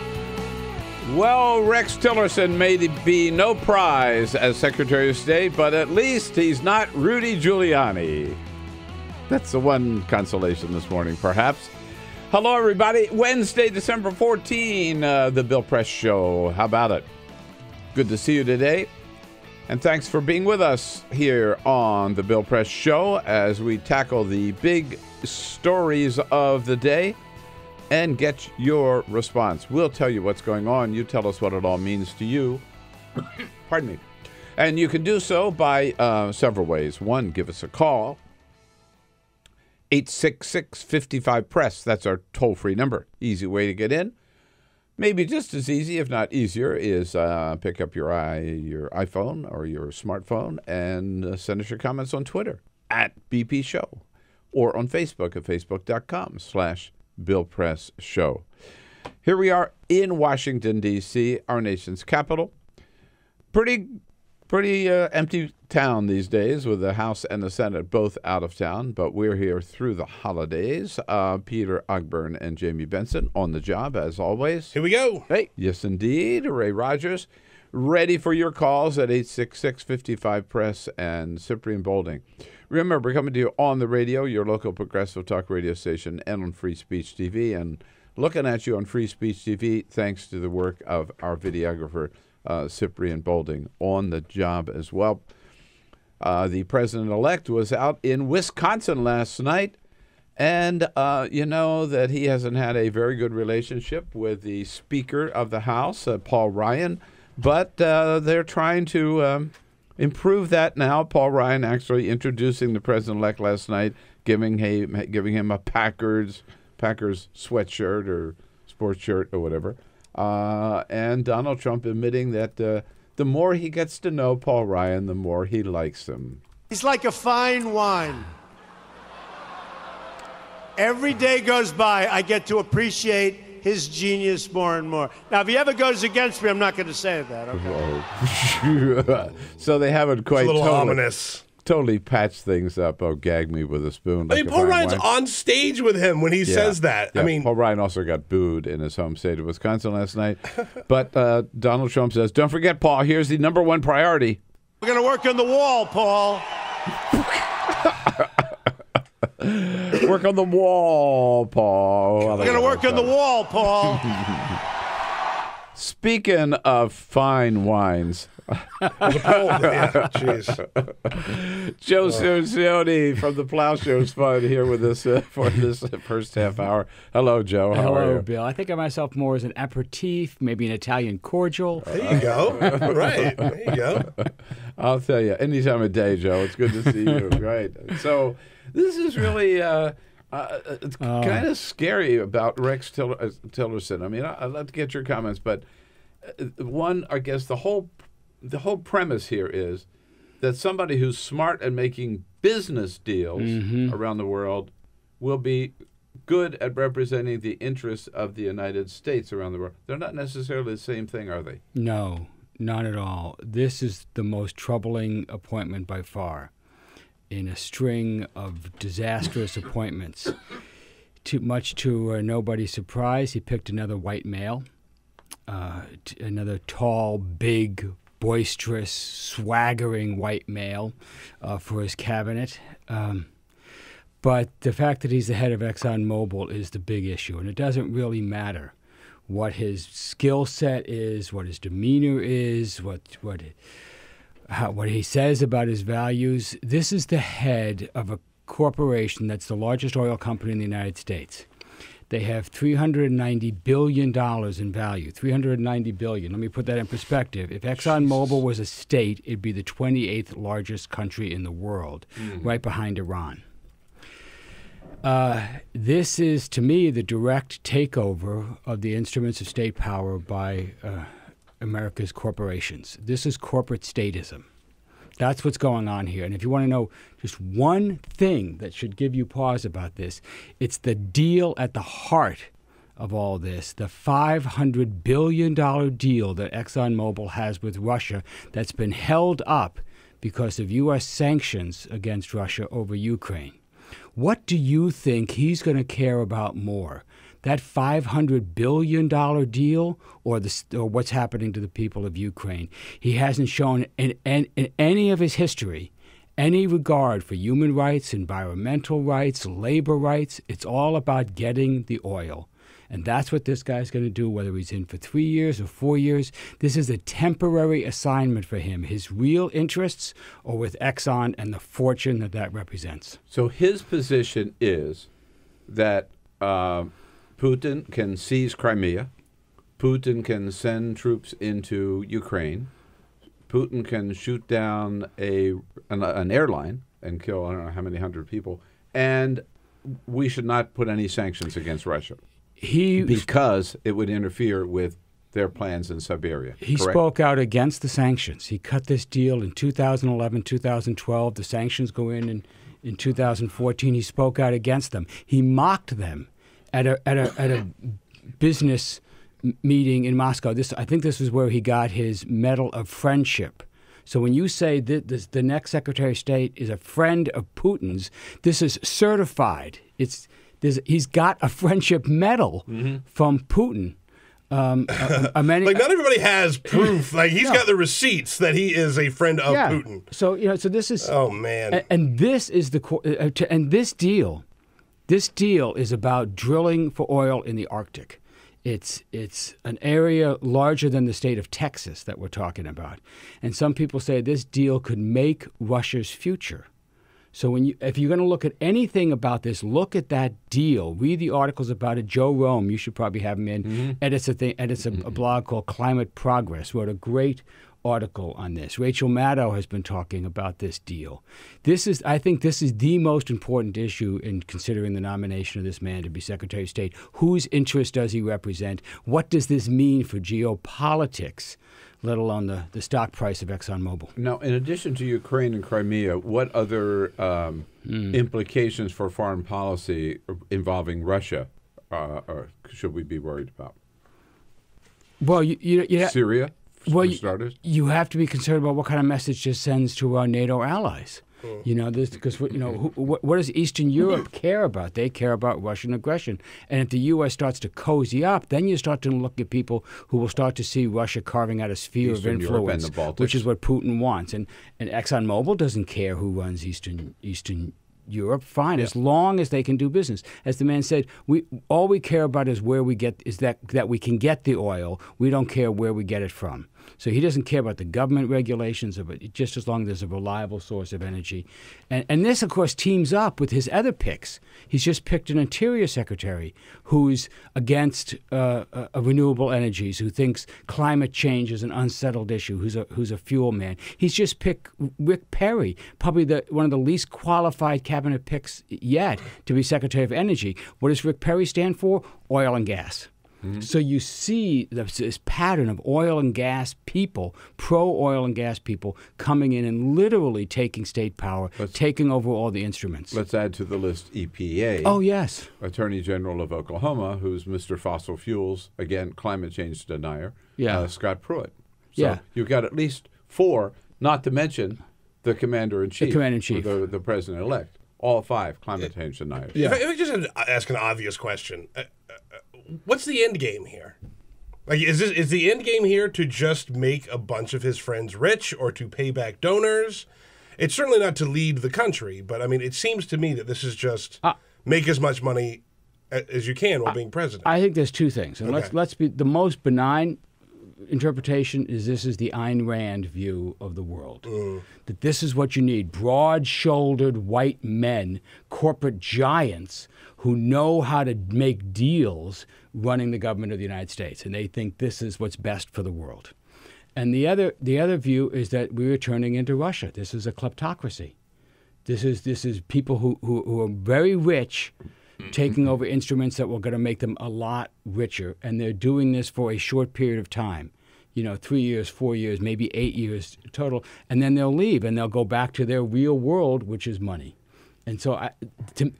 Well, Rex Tillerson may be no prize as Secretary of State, but at least he's not Rudy Giuliani. That's the one consolation this morning, perhaps. Hello, everybody. Wednesday, December fourteenth, uh, The Bill Press Show. How about it? Good to see you today. And thanks for being with us here on The Bill Press Show as we tackle the big stories of the day and get your response. We'll tell you what's going on. You tell us what it all means to you. Pardon me. And you can do so by uh, several ways. One, give us a call. eight six six, five five, press. That's our toll-free number. Easy way to get in. Maybe just as easy, if not easier, is uh, pick up your i your iPhone or your smartphone and uh, send us your comments on Twitter at B P Show or on Facebook at facebook.com slash Bill Press Show. Here we are in Washington, D C, our nation's capital. Pretty, pretty uh, empty town these days with the House and the Senate both out of town, but we're here through the holidays. Uh, Peter Ogburn and Jamie Benson on the job, as always. Here we go. Hey. Yes, indeed. Ray Rogers, ready for your calls at eight six six, five five, press and Cyprian Bolding. Remember, we're coming to you on the radio, your local progressive talk radio station, and on Free Speech T V. And looking at you on Free Speech T V, thanks to the work of our videographer, uh, Cyprian Bolding, on the job as well. Uh, the president-elect was out in Wisconsin last night, and uh, you know that he hasn't had a very good relationship with the Speaker of the House, uh, Paul Ryan, but uh, they're trying to um, improve that now. Paul Ryan actually introducing the president-elect last night, giving him giving him a Packers Packers sweatshirt or sports shirt or whatever, uh, and Donald Trump admitting that uh, the more he gets to know Paul Ryan, the more he likes him. He's like a fine wine. Every day goes by, I get to appreciate his genius more and more. Now, if he ever goes against me, I'm not going to say that. Okay? So they haven't quite It's a little totally, ominous. totally patched things up. Oh, gag me with a spoon. I like mean, a Paul fine Ryan's wine. on stage with him when he Yeah. says that. Yeah, I mean, Paul Ryan also got booed in his home state of Wisconsin last night. But uh, Donald Trump says, don't forget, Paul, here's the number one priority. We're going to work on the wall, Paul. Work on the wall, Paul. We're going to work on the wall, Paul. Speaking of fine wines. yeah, jeez. Joe Cirincione from the Ploughshares Fund here with us uh, for this first half hour. Hello, Joe. How are Hello, you? Bill. I think of myself more as an aperitif, maybe an Italian cordial. There you go. Right. There you go. I'll tell you, any time of day, Joe. It's good to see you. Right. So this is really uh, uh, it's Oh. kind of scary about Rex Tiller- uh, Tillerson. I mean, I, I'd love to get your comments, but uh, one, I guess the whole the whole premise here is that somebody who's smart at making business deals Mhm. around the world will be good at representing the interests of the United States around the world. They're not necessarily the same thing, are they? No, not at all. This is the most troubling appointment by far in a string of disastrous appointments. Too much to uh, nobody's surprise, he picked another white male, uh, t- another tall, big, boisterous, swaggering white male uh, for his cabinet. Um, but the fact that he's the head of ExxonMobil is the big issue, and it doesn't really matter what his skill set is, what his demeanor is, what what how, what he says about his values. This is the head of a corporation that's the largest oil company in the United States. They have three hundred ninety billion dollars in value. three hundred ninety billion dollars. Let me put that in perspective. If ExxonMobil was a state, it'd be the twenty-eighth largest country in the world, Mhm. right behind Iran. Uh, this is, to me, the direct takeover of the instruments of state power by uh, America's corporations. This is corporate statism. That's what's going on here. And if you want to know just one thing that should give you pause about this, it's the deal at the heart of all this, the five hundred billion dollars deal that ExxonMobil has with Russia that's been held up because of U S sanctions against Russia over Ukraine. What do you think he's going to care about more? That five hundred billion dollars deal or, the, or what's happening to the people of Ukraine? He hasn't shown in, in, in any of his history any regard for human rights, environmental rights, labor rights. It's all about getting the oil. And that's what this guy's going to do, whether he's in for three years or four years. This is a temporary assignment for him. His real interests are with Exxon and the fortune that that represents. So his position is that uh, Putin can seize Crimea, Putin can send troops into Ukraine, Putin can shoot down a an, an airline and kill I don't know how many hundred people, and we should not put any sanctions against Russia. He because it would interfere with their plans in Siberia. He correct? spoke out against the sanctions. He cut this deal in two thousand eleven, two thousand twelve. The sanctions go in in, in two thousand fourteen. He spoke out against them. He mocked them at a at a at a business m- meeting in Moscow. This I think this was where he got his Medal of Friendship. So when you say that this, the next Secretary of State is a friend of Putin's, this is certified. It's There's, he's got a friendship medal Mm-hmm. from Putin. Um, a, a many, like not everybody has proof. Like he's No. got the receipts that he is a friend of yeah. Putin. So you know, so this is. Oh man! And, and this is the co- uh, to, and this deal, this deal is about drilling for oil in the Arctic. It's it's an area larger than the state of Texas that we're talking about, and some people say this deal could make Russia's future. So when you, if you're going to look at anything about this, look at that deal. Read the articles about it. Joe Rome, you should probably have him in. Mm-hmm. Edits a thing. Edits a, a blog called Climate Progress. Wrote a great article on this. Rachel Maddow has been talking about this deal. This is, I think, this is the most important issue in considering the nomination of this man to be Secretary of State. Whose interest does he represent? What does this mean for geopolitics, let alone the, the stock price of ExxonMobil? Now, in addition to Ukraine and Crimea, what other um, mm. implications for foreign policy involving Russia uh, or should we be worried about? Well, you, you, you ha- Syria, for well, starters? You, you have to be concerned about what kind of message this sends to our NATO allies. Mm. You know, this because you know, who, what, what does Eastern Europe care about? They care about Russian aggression. And if the U S starts to cozy up, then you start to look at people who will start to see Russia carving out a sphere Eastern of Europe influence, and the Baltics. which is what Putin wants. And and ExxonMobil doesn't care who runs Eastern Eastern Europe. Fine, yeah. as long as they can do business. As the man said, we all we care about is where we get is that that we can get the oil. We don't care where we get it from. So he doesn't care about the government regulations of it, just as long as there's a reliable source of energy. And, and this, of course, teams up with his other picks. He's just picked an Interior Secretary who's against uh, uh, renewable energies, who thinks climate change is an unsettled issue, who's a, who's a fuel man. He's just picked Rick Perry, probably the, one of the least qualified cabinet picks yet to be Secretary of Energy. What does Rick Perry stand for? Oil and gas. Mm-hmm. So you see this, this pattern of oil and gas people, pro-oil and gas people, coming in and literally taking state power, let's, taking over all the instruments. Let's add to the list E P A. Oh, yes. Attorney General of Oklahoma, who's Mister Fossil Fuels, again, climate change denier, yeah. uh, Scott Pruitt. So yeah. you've got at least four, not to mention the Commander-in-Chief. The Commander-in-Chief. The, the President-elect. All five climate change deniers. Yeah. If, I, if I just had to ask an obvious question, uh, uh, what's the end game here? Like, is this is the end game here to just make a bunch of his friends rich or to pay back donors? It's certainly not to lead the country, but I mean, it seems to me that this is just uh, make as much money as you can while uh, being president. I think there's two things, and okay. let's let's be the most benign interpretation is this is the Ayn Rand view of the world. Mm. That this is what you need. Broad-shouldered white men, corporate giants who know how to make deals running the government of the United States. And they think this is what's best for the world. And the other the other view is that we are turning into Russia. This is a kleptocracy. This is this is people who, who, who are very rich taking over instruments that were going to make them a lot richer, and they're doing this for a short period of time, you know, three years, four years, maybe eight years total, and then they'll leave and they'll go back to their real world, which is money. And so, I, to,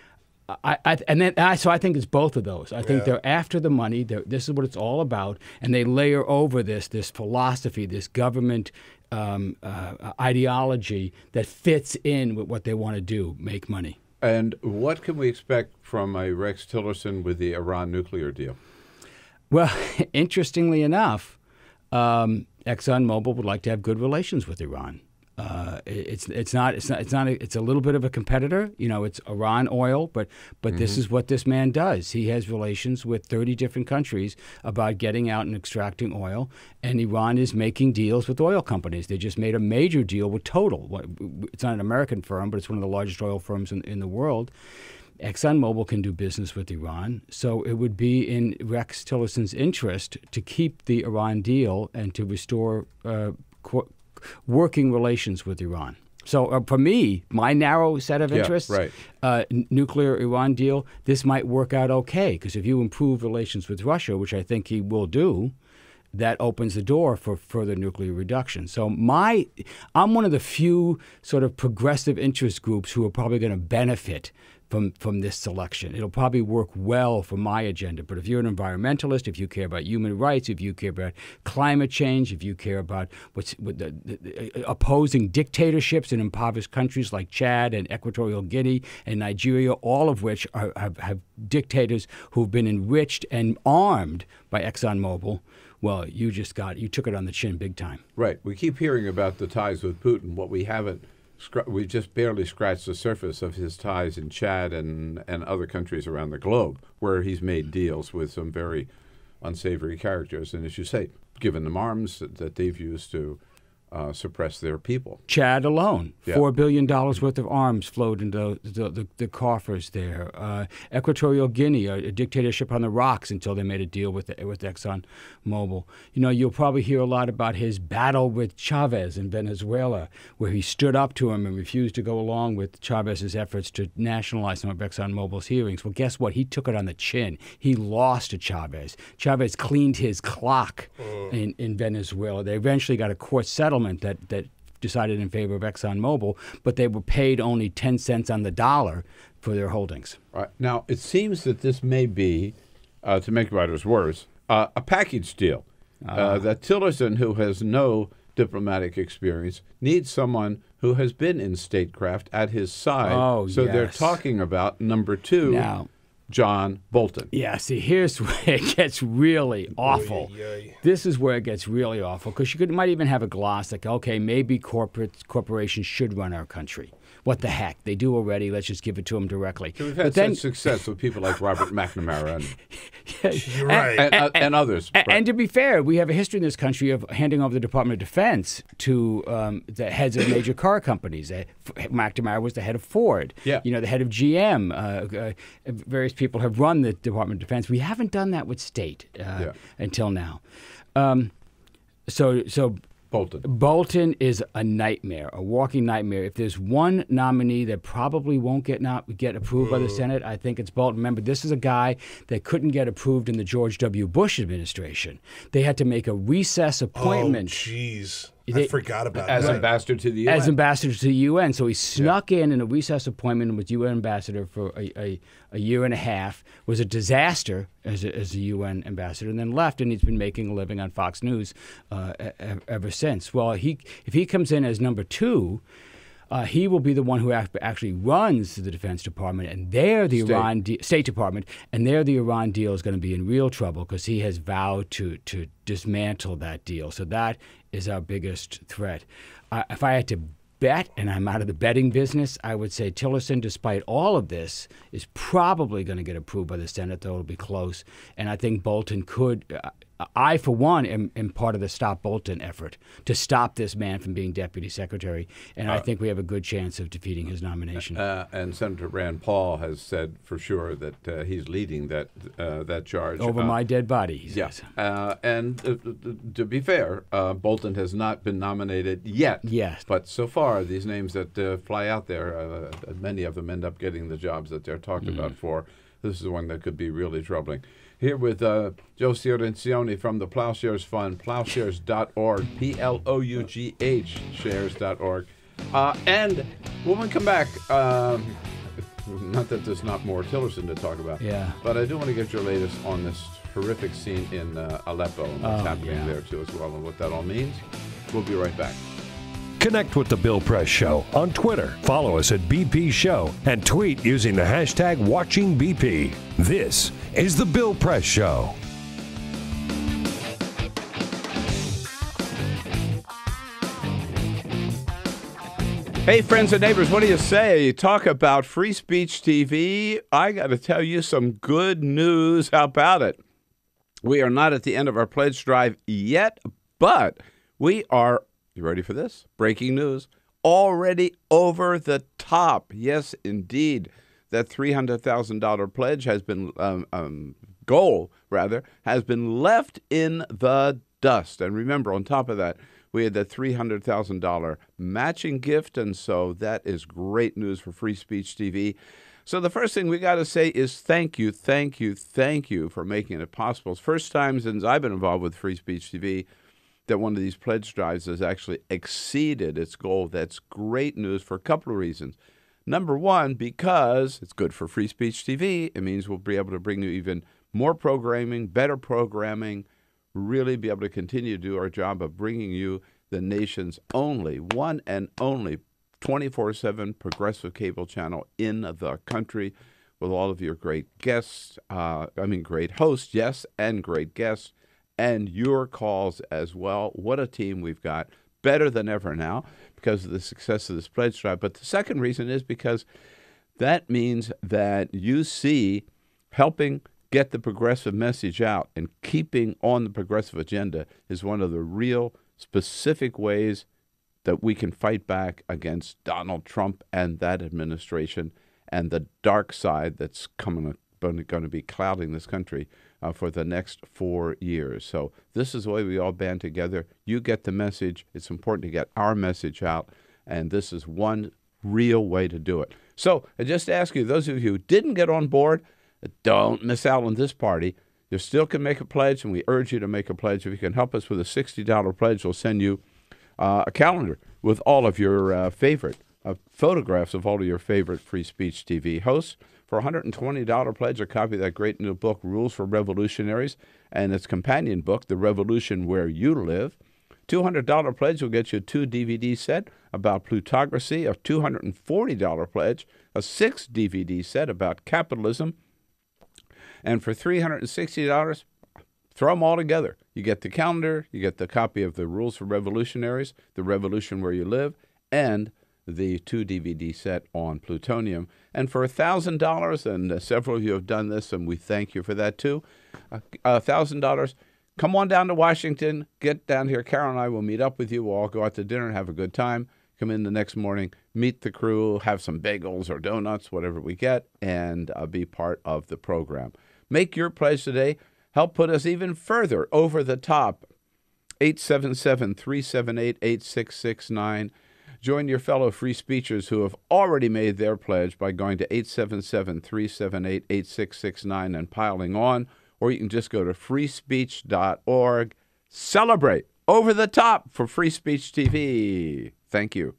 I, I and then I, so I think it's both of those. I think yeah. they're after the money. This is what it's all about, and they layer over this this philosophy, this government um, uh, ideology that fits in with what they want to do, make money. And what can we expect from a Rex Tillerson with the Iran nuclear deal? Well, interestingly enough, um, ExxonMobil would like to have good relations with Iran. Uh, it's it's not it's not it's not a, it's a little bit of a competitor. You know, it's Iran oil, but but mm-hmm. this is what this man does. He has relations with thirty different countries about getting out and extracting oil, and Iran is making deals with oil companies. They just made a major deal with Total. It's not an American firm, but it's one of the largest oil firms in, in the world. ExxonMobil can do business with Iran, so it would be in Rex Tillerson's interest to keep the Iran deal and to restore uh, qu- working relations with Iran. So uh, for me, my narrow set of interests, yeah, right. uh, n- nuclear Iran deal, this might work out okay, because if you improve relations with Russia, which I think he will do, that opens the door for further nuclear reduction. So my, I'm one of the few sort of progressive interest groups who are probably going to benefit from from this selection. It'll probably work well for my agenda. But if you're an environmentalist, if you care about human rights, if you care about climate change, if you care about what's what the, the, the, opposing dictatorships in impoverished countries like Chad and Equatorial Guinea and Nigeria, all of which are, have, have dictators who've been enriched and armed by ExxonMobil, well, you just got, you took it on the chin big time. Right. We keep hearing about the ties with Putin. What we haven't, we've just barely scratched the surface of his ties in Chad and, and other countries around the globe, where he's made deals with some very unsavory characters. And as you say, given them arms that they've used to uh, suppress their people. Chad alone, Yeah. four billion dollars worth of arms flowed into the, the, the coffers there. Uh, Equatorial Guinea, a, a dictatorship on the rocks until they made a deal with with ExxonMobil. You know, you'll probably hear a lot about his battle with Chavez in Venezuela, where he stood up to him and refused to go along with Chavez's efforts to nationalize some of ExxonMobil's hearings. Well, guess what? He took it on the chin. He lost to Chavez. Chavez cleaned his clock in, in Venezuela. They eventually got a court settlement that, that decided in favor of ExxonMobil, but they were paid only ten cents on the dollar for their holdings. Right. Now, it seems that this may be, uh, to make matters worse, uh, a package deal. Uh, Uh, that Tillerson, who has no diplomatic experience, needs someone who has been in statecraft at his side. Oh, so they're yes. talking about number two, Now- John Bolton. Yeah, see, here's where it gets really awful. This is where it gets really awful because you could, might even have a gloss like, okay, maybe corporate corporations should run our country. What the heck? They do already. Let's just give it to them directly. So we've But had then- such success with people like Robert McNamara and, You're right. and, and, and others. And, and to be fair, we have a history in this country of handing over the Department of Defense to um, the heads of major car companies. Uh, F- McNamara was the head of Ford. Yeah. You know, the head of G M. Uh, uh, various people have run the Department of Defense. We haven't done that with state uh, Yeah. until now. Um, so, so. Bolton. Bolton is a nightmare, a walking nightmare. If there's one nominee that probably won't get not get approved by the Senate, I think it's Bolton. Remember, this is a guy that couldn't get approved in the George W. Bush administration. They had to make a recess appointment. Oh, jeez. I They- forgot about As that. ambassador to the U N. As ambassador to the U N. So he snuck in in a recess appointment and was U N ambassador for a, a, a year and a half, was a disaster as a, as a U N ambassador, and then left, and he's been making a living on Fox News uh, e- e- ever since. Well, he if he comes in as number two, uh, he will be the one who ac- actually runs the Defense Department, and there the State. Iran de- State Department, and there the Iran deal is going to be in real trouble because he has vowed to to dismantle that deal. So that is our biggest threat. Uh, if I had to bet, and I'm out of the betting business, I would say Tillerson, despite all of this, is probably going to get approved by the Senate, though it'll be close. And I think Bolton could. Uh, I, for one, am, am part of the Stop Bolton effort to stop this man from being deputy secretary, and I Uh, think we have a good chance of defeating his nomination. Uh, and Senator Rand Paul has said for sure that uh, he's leading that uh, that charge. Over Uh, my dead body, he Yeah. says. Uh, and uh, uh, to be fair, uh, Bolton has not been nominated yet. Yes. But so far, these names that uh, fly out there, uh, many of them end up getting the jobs that they're talked Mm-hmm. about for. This is one that could be really troubling. Here with uh, Joe Cirincione from the Ploughshares Fund, ploughshares dot org, P L O U G H, shares dot org. Uh, and when we come back, um, not that there's not more Tillerson to talk about, Yeah. but I do want to get your latest on this horrific scene in uh, Aleppo and what's Oh, happening yeah. there, too, as well, and what that all means. We'll be right back. Connect with The Bill Press Show on Twitter. Follow us at B P Show and tweet using the hashtag WatchingBP. This is The Bill Press Show. Hey, friends and neighbors, what do you say? Talk about Free Speech T V. I got to tell you some good news. How about it? We are not at the end of our pledge drive yet, but we are, you ready for this? Breaking news. Already over the top. Yes, indeed. That three hundred thousand dollars pledge has been, um, um, goal, rather, has been left in the dust. And remember, on top of that, we had that three hundred thousand dollars matching gift, and so that is great news for Free Speech T V. So the first thing we got to say is thank you, thank you, thank you for making it possible. It's the first time since I've been involved with Free Speech T V that one of these pledge drives has actually exceeded its goal. That's great news for a couple of reasons. Number one, because it's good for Free Speech T V. It means we'll be able to bring you even more programming, better programming, really be able to continue to do our job of bringing you the nation's only, one and only, twenty-four seven progressive cable channel in the country with all of your great guests, uh, I mean great hosts, yes, and great guests, and your calls as well. What a team we've got. Better than ever now because of the success of this pledge drive. But the second reason is because that means that you see helping get the progressive message out and keeping on the progressive agenda is one of the real specific ways that we can fight back against Donald Trump and that administration and the dark side that's coming going to be clouding this country uh, for the next four years. So this is the way we all band together. You get the message. It's important to get our message out, and this is one real way to do it. So I just ask you, those of you who didn't get on board, don't miss out on this party. You still can make a pledge, and we urge you to make a pledge. If you can help us with a sixty dollars pledge, we'll send you uh, a calendar with all of your uh, favorite uh, photographs of all of your favorite Free Speech T V hosts. For a one hundred twenty dollars pledge, a copy of that great new book, Rules for Revolutionaries, and its companion book, The Revolution Where You Live. two hundred dollars pledge will get you a two D V D set about plutocracy. A two hundred forty dollars pledge, a six D V D set about capitalism. And for three hundred sixty dollars, throw them all together. You get the calendar, you get the copy of The Rules for Revolutionaries, The Revolution Where You Live, and the two D V D set on plutonium. And for one thousand dollars, and uh, several of you have done this, and we thank you for that too, uh, one thousand dollars, come on down to Washington, get down here. Carol and I will meet up with you. We'll all go out to dinner and have a good time. Come in the next morning, meet the crew, have some bagels or donuts, whatever we get, and uh, be part of the program. Make your pledge today. Help put us even further over the top. eight seven seven, three seven eight, eight six six nine. Join your fellow free speechers who have already made their pledge by going to eight seven seven, three seven eight, eight six six nine and piling on, or you can just go to free speech dot org. Celebrate over the top for Free Speech T V. Thank you.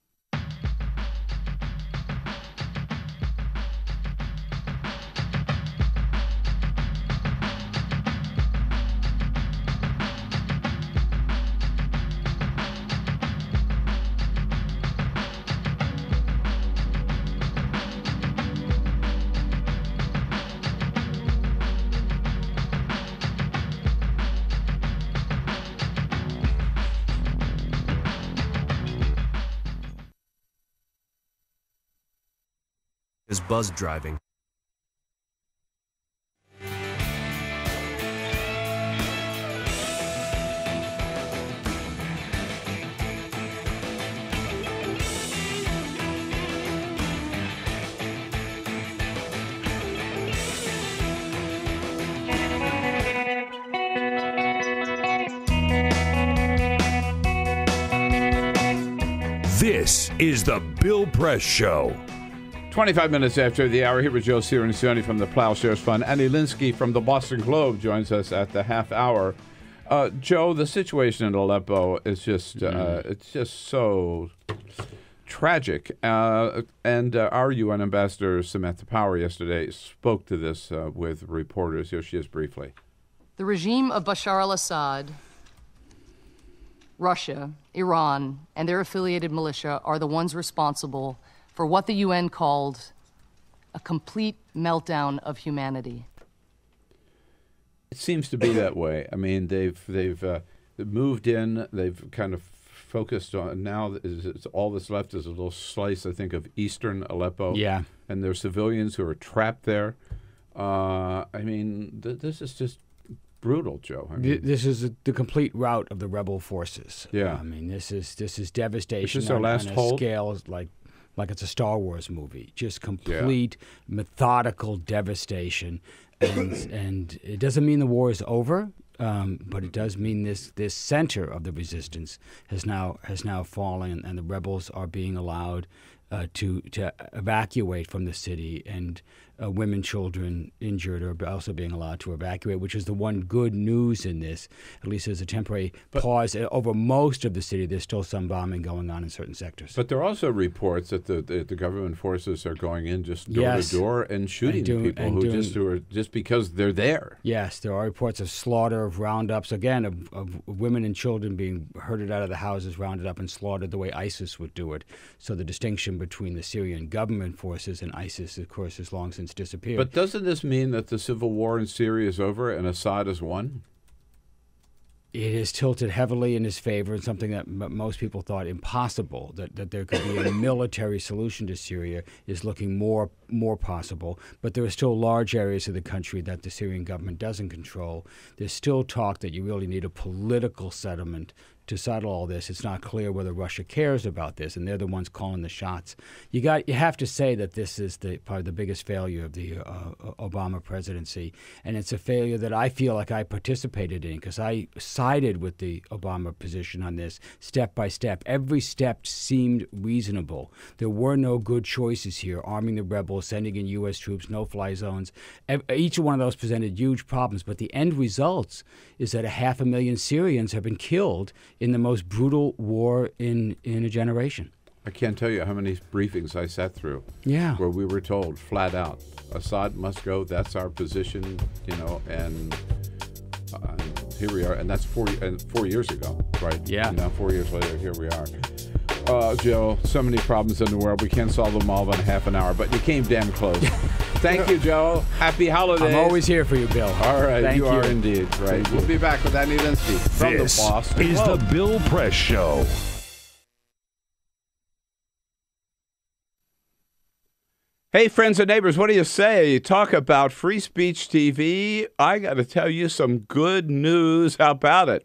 Is buzz driving. This is the Bill Press Show. twenty-five minutes after the hour, here with Joe Cirincione from the Ploughshares Fund. Annie Linskey from the Boston Globe joins us at the half hour. Uh, Joe, the situation in Aleppo is just, uh, mm. it's just so tragic. Uh, and uh, our U N Ambassador, Samantha Power, yesterday spoke to this uh, with reporters. Here she is briefly. The regime of Bashar al-Assad, Russia, Iran, and their affiliated militia are the ones responsible for what the U N called a complete meltdown of humanity. It seems to be that way. I mean, they've they've uh, moved in. They've kind of focused on now. Is, it's, all that's left is a little slice, I think, of eastern Aleppo. Yeah, and there's civilians who are trapped there. Uh, I mean, th- this is just brutal, Joe. I mean, this is a, the complete rout of the rebel forces. Yeah, I mean, this is this is devastation. Is this our on, last on a hold? Scale like. Like it's a Star Wars movie, just complete yeah. methodical devastation, and and it doesn't mean the war is over, um, but it does mean this this center of the resistance has now has now fallen, and the rebels are being allowed uh, to to evacuate from the city, and uh, women, children injured are also being allowed to evacuate, which is the one good news in this. At least there's a temporary but, pause over most of the city. There's still some bombing going on in certain sectors. But there are also reports that the the, the government forces are going in just door yes. to door and shooting and doing, people and who doing, just who are just because they're there. Yes, there are reports of slaughter, of roundups, again, of, of women and children being herded out of the houses, rounded up and slaughtered the way ISIS would do it. So the distinction between the Syrian government forces and ISIS, of course, has long since disappeared. But doesn't this mean that the civil war in Syria is over and Assad has won? It is tilted heavily in his favor, and something that m- most people thought impossible, that, that there could be a military solution to Syria, is looking more more possible. But there are still large areas of the country that the Syrian government doesn't control. There's still talk that you really need a political settlement to settle all this. It's not clear whether Russia cares about this, and they're the ones calling the shots. You got you have to say that this is the probably the biggest failure of the uh, Obama presidency, and it's a failure that I feel like I participated in because I sided with the Obama position on this step by step. Every step seemed reasonable. There were no good choices here: arming the rebels, sending in U S troops, no-fly zones. Each one of those presented huge problems, but the end results is that a half a million Syrians have been killed in the most brutal war in, in a generation. I can't tell you how many briefings I sat through yeah. where we were told flat out, Assad must go, that's our position, you know, and uh, here we are. And that's four, uh, four years ago, right? Yeah. And now four years later, here we are. Uh, Joe, so many problems in the world. We can't solve them all in a half an hour, but you came damn close. Thank you, Joe. Happy holidays. I'm always here for you, Bill. All right, Thank you, you are indeed. Right. We'll be back with Andy Linskey from this the Boston is Globe. the Bill Press Show. Hey, friends and neighbors, what do you say? Talk about Free Speech T V. I got to tell you some good news. How about it?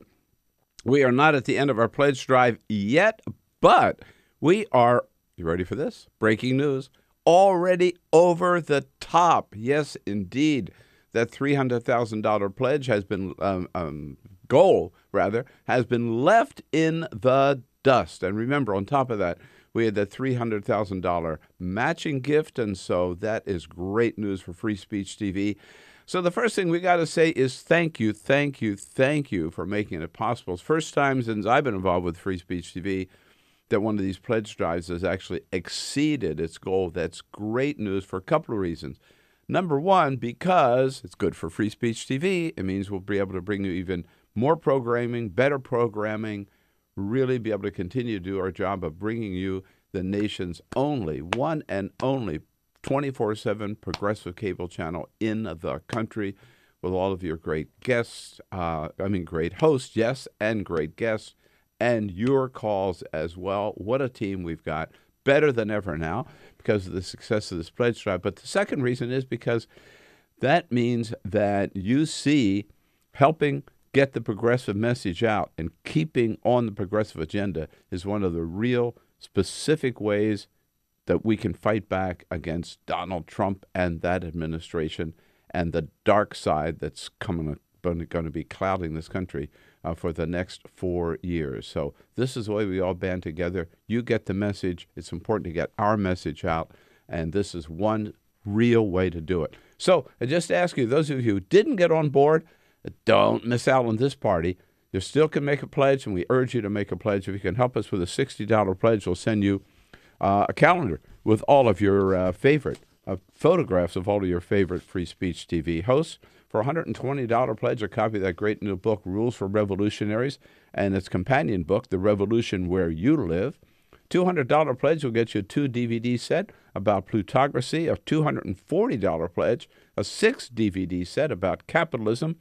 We are not at the end of our pledge drive yet, but we are, you ready for this? Breaking news. Already over the top. Yes, indeed. That three hundred thousand dollars pledge has been, um, um, goal, rather, has been left in the dust. And remember, on top of that, we had the three hundred thousand dollars matching gift, and so that is great news for Free Speech T V. So the first thing we got to say is thank you, thank you, thank you for making it possible. It's the first time since I've been involved with Free Speech T V that one of these pledge drives has actually exceeded its goal. That's great news for a couple of reasons. Number one, because it's good for Free Speech T V. It means we'll be able to bring you even more programming, better programming, really be able to continue to do our job of bringing you the nation's only, one and only, twenty-four seven progressive cable channel in the country with all of your great guests, uh, I mean great hosts, yes, and great guests, and your calls as well. What a team we've got. Better than ever now because of the success of this pledge drive. But the second reason is because that means that you see helping get the progressive message out and keeping on the progressive agenda is one of the real specific ways that we can fight back against Donald Trump and that administration and the dark side that's coming going to be clouding this country uh, for the next four years. So this is the way we all band together. You get the message. It's important to get our message out, and this is one real way to do it. So I just ask you, those of you who didn't get on board, don't miss out on this party. You still can make a pledge, and we urge you to make a pledge. If you can help us with a sixty dollars pledge, we'll send you uh, a calendar with all of your uh, favorite uh, photographs of all of your favorite Free Speech T V hosts. For a one hundred twenty dollars pledge, a copy of that great new book, Rules for Revolutionaries, and its companion book, The Revolution Where You Live. two hundred dollars pledge will get you a two D V D set about plutocracy. A two hundred forty dollars pledge, a six D V D set about capitalism.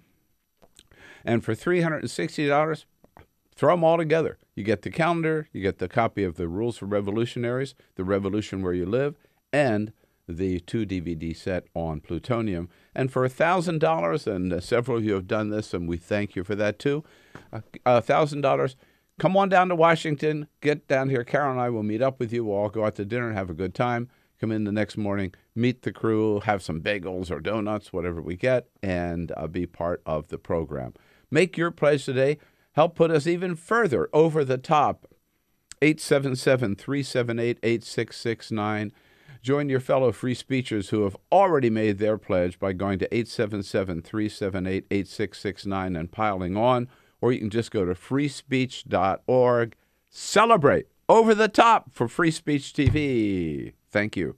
And for three hundred sixty dollars, throw them all together. You get the calendar, you get the copy of The Rules for Revolutionaries, The Revolution Where You Live, and the two D V D set on plutonium. And for one thousand dollars, and uh, several of you have done this, and we thank you for that too, uh, one thousand dollars, come on down to Washington, get down here. Carol and I will meet up with you. We'll all go out to dinner and have a good time. Come in the next morning, meet the crew, have some bagels or donuts, whatever we get, and uh, be part of the program. Make your pledge today. Help put us even further over the top. eight seven seven, three seven eight, eight six six nine. Join your fellow free speechers who have already made their pledge by going to eight seven seven, three seven eight, eight six six nine and piling on, or you can just go to free speech dot org. Celebrate over the top for Free Speech T V. Thank you.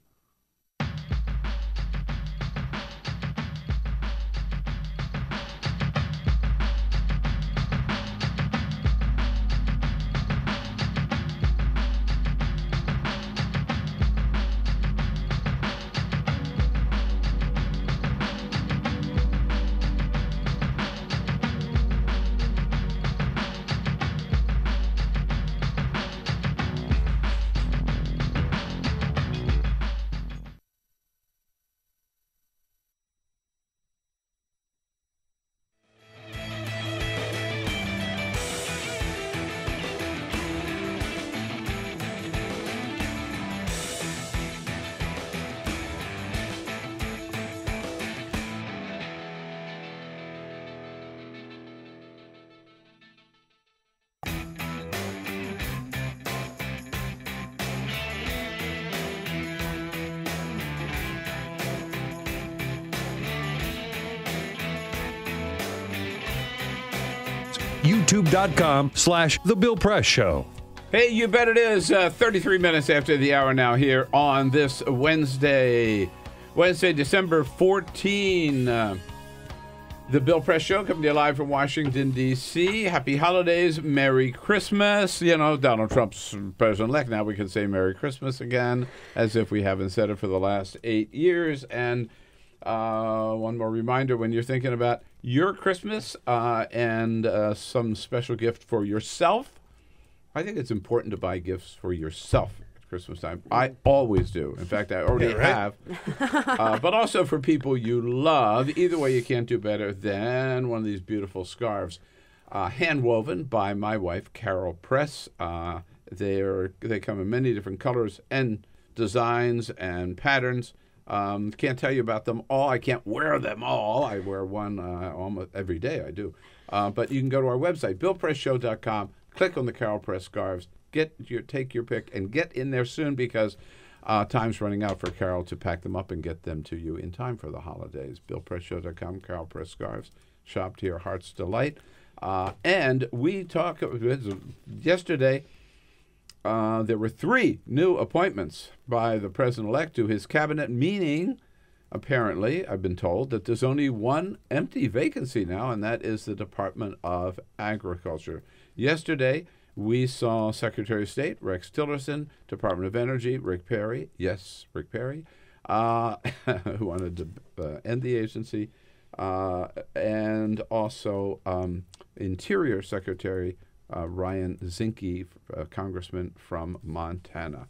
youtube.com slash The Bill Press Show. Hey, you bet it is. Uh, thirty-three minutes after the hour now here on this Wednesday, Wednesday, December fourteenth. Uh, the Bill Press Show coming to you live from Washington, D C Happy holidays. Merry Christmas. You know, Donald Trump's president-elect. Now we can say Merry Christmas again, as if we haven't said it for the last eight years. And uh, one more reminder, when you're thinking about your Christmas uh, and uh, some special gift for yourself, I think it's important to buy gifts for yourself at Christmas time. I always do. In fact, I already Yeah, right? have. uh, but also for people you love. Either way, you can't do better than one of these beautiful scarves. Uh, hand-woven by my wife, Carol Press. Uh, they are they come in many different colors and designs and patterns. Um, can't tell you about them all. I can't wear them all. I wear one uh, almost every day. I do. Uh, but you can go to our website, bill press show dot com. Click on the Carol Press scarves. Get your take your pick and get in there soon because uh, time's running out for Carol to pack them up and get them to you in time for the holidays. bill press show dot com, Carol Press scarves. Shop to your heart's delight. Uh, and we talked yesterday. Uh, there were three new appointments by the president-elect to his cabinet, meaning, apparently, I've been told, that there's only one empty vacancy now, and that is the Department of Agriculture. Yesterday, we saw Secretary of State Rex Tillerson, Department of Energy Rick Perry, yes, Rick Perry, uh, who wanted to uh, end the agency, uh, and also um, Interior Secretary uh, Ryan Zinke, uh, Congressman from Montana.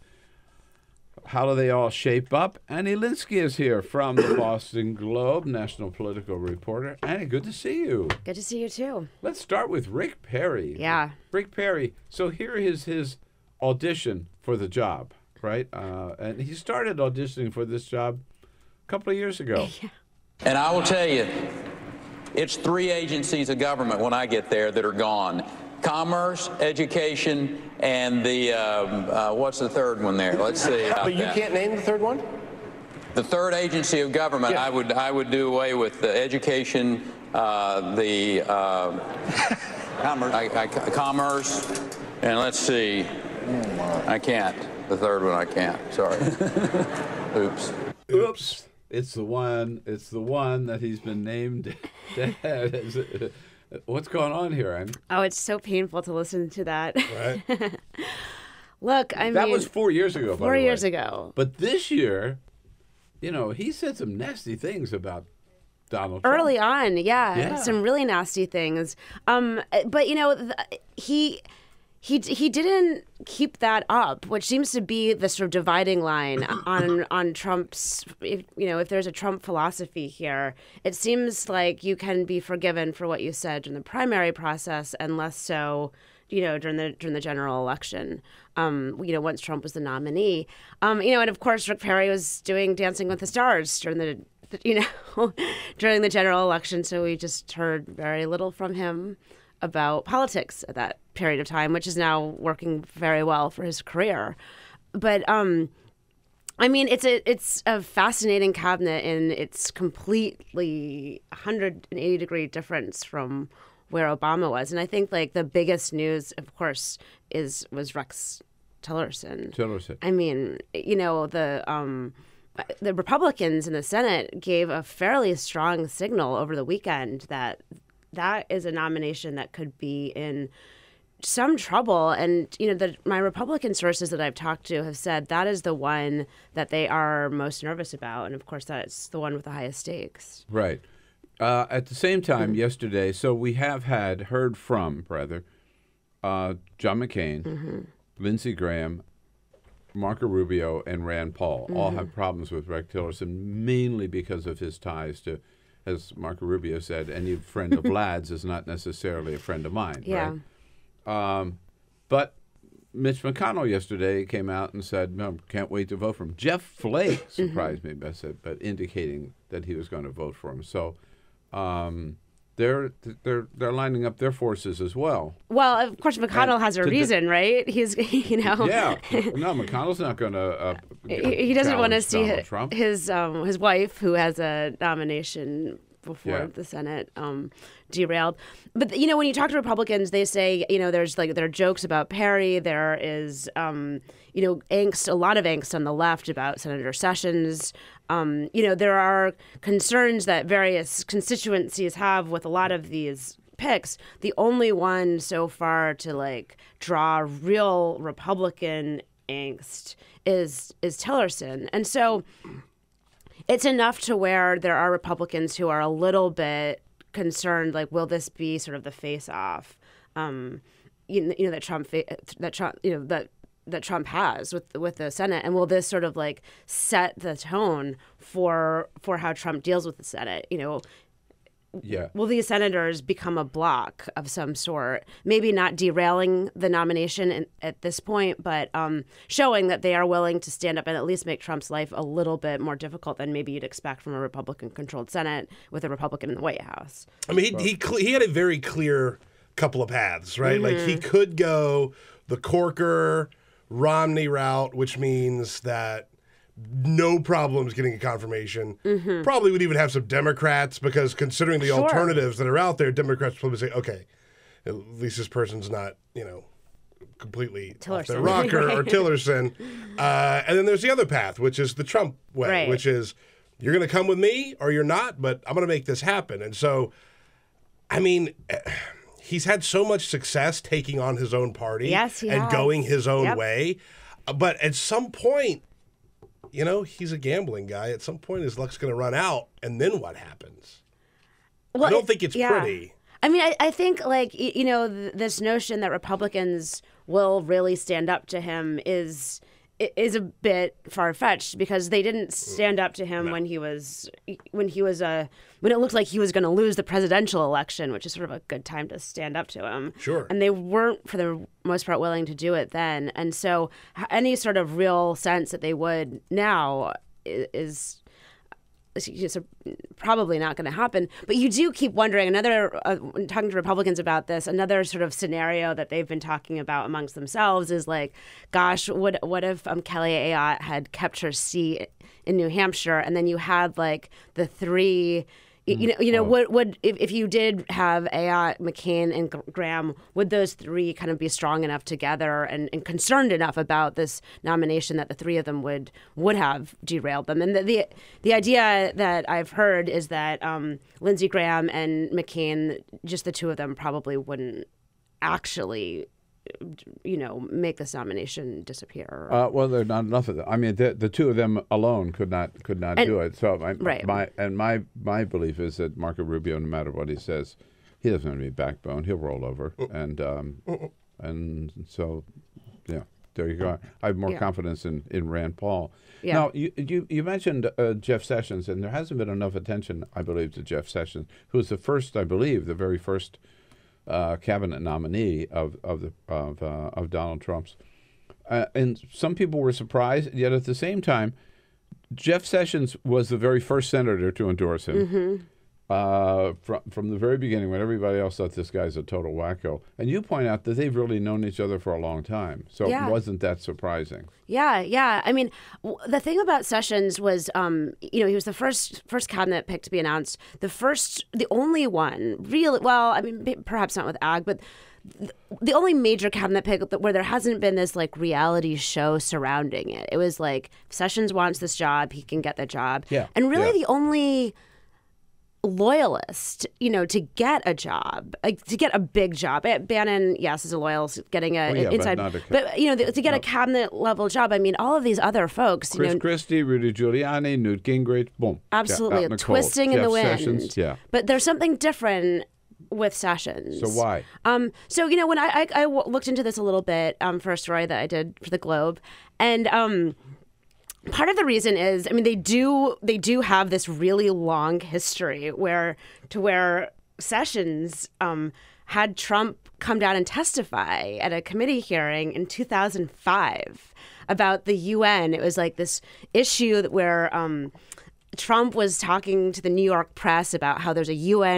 How do they all shape up? Annie Linskey is here from the Boston Globe, national political reporter. Annie, good to see you. Good to see you, too. Let's start with Rick Perry. Yeah. Rick Perry. So here is his audition for the job, right? Uh, and he started auditioning for this job a couple of years ago. Yeah. And I will tell you, it's three agencies of government when I get there that are gone. Commerce, education, and the, um, uh, what's the third one there? Let's see. But you that. can't name the third one? The third agency of government, Yeah. I would I would do away with the education, uh, the uh, commerce. I, I, commerce, and let's see. I can't. The third one I can't. Sorry. Oops. Oops. It's the one. It's the one that he's been named dead. Is it, what's going on here, Annie? Oh, it's so painful to listen to that. Right. Look, I that mean... was four years ago, by Four the way. years ago. But this year, you know, he said some nasty things about Donald Trump. Early on, yeah, Yeah. some really nasty things. Um, but, you know, th- he... He he didn't keep that up, which seems to be the sort of dividing line on on Trump's. If, you know, if there's a Trump philosophy here, it seems like you can be forgiven for what you said in the primary process, and less so, you know, during the during the general election. Um, you know, once Trump was the nominee. Um, you know, and of course, Rick Perry was doing Dancing with the Stars during the, you know, during the general election. So we just heard very little from him about politics at that period of time, which is now working very well for his career. But um, I mean, it's a it's a fascinating cabinet, and it's completely one hundred eighty degree difference from where Obama was. And I think like the biggest news, of course, is was Rex Tillerson. Tillerson. I mean, you know, the um, the Republicans in the Senate gave a fairly strong signal over the weekend that that is a nomination that could be in some trouble. And, you know, the, my Republican sources that I've talked to have said that is the one that they are most nervous about. And, of course, that's the one with the highest stakes. Right. Uh, at the same time, mm-hmm. yesterday, so we have had, heard from, rather, uh, John McCain, mm-hmm. Lindsey Graham, Marco Rubio, and Rand Paul mm-hmm. all have problems with Rex Tillerson, mainly because of his ties to, as Marco Rubio said, any friend of Vlad's is not necessarily a friend of mine. Yeah. Right? Um, but Mitch McConnell yesterday came out and said, no, can't wait to vote for him. Jeff Flake surprised mm-hmm. me, I said, but indicating that he was going to vote for him. So um, they're they're they're lining up their forces as well. Well, of course, McConnell and has a reason, di- right? He's, you know. Yeah. No, McConnell's not going to. Uh, he, he doesn't want to see Donald his Trump. his, um, his wife, who has a nomination before Yeah. the Senate um, derailed. But, you know, when you talk to Republicans, they say, you know, there's like there are jokes about Perry. There is, um, you know, angst, a lot of angst on the left about Senator Sessions. Um, you know, there are concerns that various constituencies have with a lot of these picks. The only one so far to like draw real Republican angst is is Tillerson. And so it's enough to where there are Republicans who are a little bit concerned, like, will this be sort of the face-off, um, you, know, you know, that Trump, that Trump, you know, that that Trump has with with the Senate, and will this sort of like set the tone for for how Trump deals with the Senate? You know, Yeah. will these senators become a bloc of some sort? Maybe not derailing the nomination in, at this point, but um, showing that they are willing to stand up and at least make Trump's life a little bit more difficult than maybe you'd expect from a Republican-controlled Senate with a Republican in the White House. I mean, he he, cl- he had a very clear couple of paths, right? Like he could go the Corker, Romney route, which means that no problems getting a confirmation. Mm-hmm. Probably would even have some Democrats, because considering the Sure. alternatives that are out there, Democrats would probably say, okay, at least this person's not, you know, completely off their Tillerson. rocker or Right. Tillerson. Uh, and then there's the other path, which is the Trump way, Right. which is you're going to come with me or you're not, but I'm going to make this happen. And so, I mean, he's had so much success taking on his own party Yes, he and has. going his own Yep. way. But at some point, you know, he's a gambling guy. At some point, his luck's going to run out, and then what happens? Well, I don't it- think it's yeah. pretty. I mean, I, I think, like, y- you know, th- this notion that Republicans will really stand up to him is i- is a bit far-fetched, because they didn't stand up to him when he was when he was a when it looked like he was going to lose the presidential election, which is sort of a good time to stand up to him. Sure. And they weren't, for the most part, willing to do it then. And so h- any sort of real sense that they would now i- is is probably not going to happen. But you do keep wondering, another, uh, when talking to Republicans about this, another sort of scenario that they've been talking about amongst themselves is like, gosh, what what if um, Kelly Ayotte had kept her seat in New Hampshire, and then you had like the three, y- you know, you know, would would if, if you did have Ayotte, McCain, and G- Graham, would those three kind of be strong enough together and, and concerned enough about this nomination that the three of them would would have derailed them? And the the, the idea that I've heard is that um, Lindsey Graham and McCain, just the two of them, probably wouldn't actually, you know, make this nomination disappear. Uh, well, they're not enough of them. I mean, the, the two of them alone could not could not And- do it. So my, right. my and my my belief is that Marco Rubio, no matter what he says, he doesn't have any backbone. He'll roll over, and um, and so yeah, there you go. I have more Yeah. confidence in, in Rand Paul. Yeah. Now you you, you mentioned uh, Jeff Sessions, and there hasn't been enough attention, I believe, to Jeff Sessions, who was the first, I believe, the very first. Uh, cabinet nominee of of the of uh, of Donald Trump's, uh, and some people were surprised. Yet at the same time, Jeff Sessions was the very first senator to endorse him. Mm-hmm. Uh, from from the very beginning, when everybody else thought this guy's a total wacko. And you point out that they've really known each other for a long time, so Yeah. it wasn't that surprising. Yeah, yeah. I mean, w- the thing about Sessions was, um, you know, he was the first first cabinet pick to be announced. The first, the only one, really. Well, I mean, p- perhaps not with Ag, but th- the only major cabinet pick that- where there hasn't been this like reality show surrounding it. It was like, if Sessions wants this job, he can get the job. Yeah, And really, yeah. the only loyalist, you know, to get a job, like to get a big job. Eh, Bannon, yes, is a loyalist, getting a Well, yeah, but inside, not a ca- but you know, the, to get no. a cabinet level job. I mean, all of these other folks, Chris you know, Christie, Rudy Giuliani, Newt Gingrich, boom, yeah, absolutely out in the cold. twisting in Jeff the wind. Sessions, yeah. But there's something different with Sessions. So why? Um, so you know, when I I, I w- looked into this a little bit um, for a story that I did for the Globe, and um. Part of the reason is, I mean, they do they do have this really long history where to where Sessions um, had Trump come down and testify at a committee hearing in two thousand five about the U N. It was like this issue that where um, Trump was talking to the New York press about how there's a U N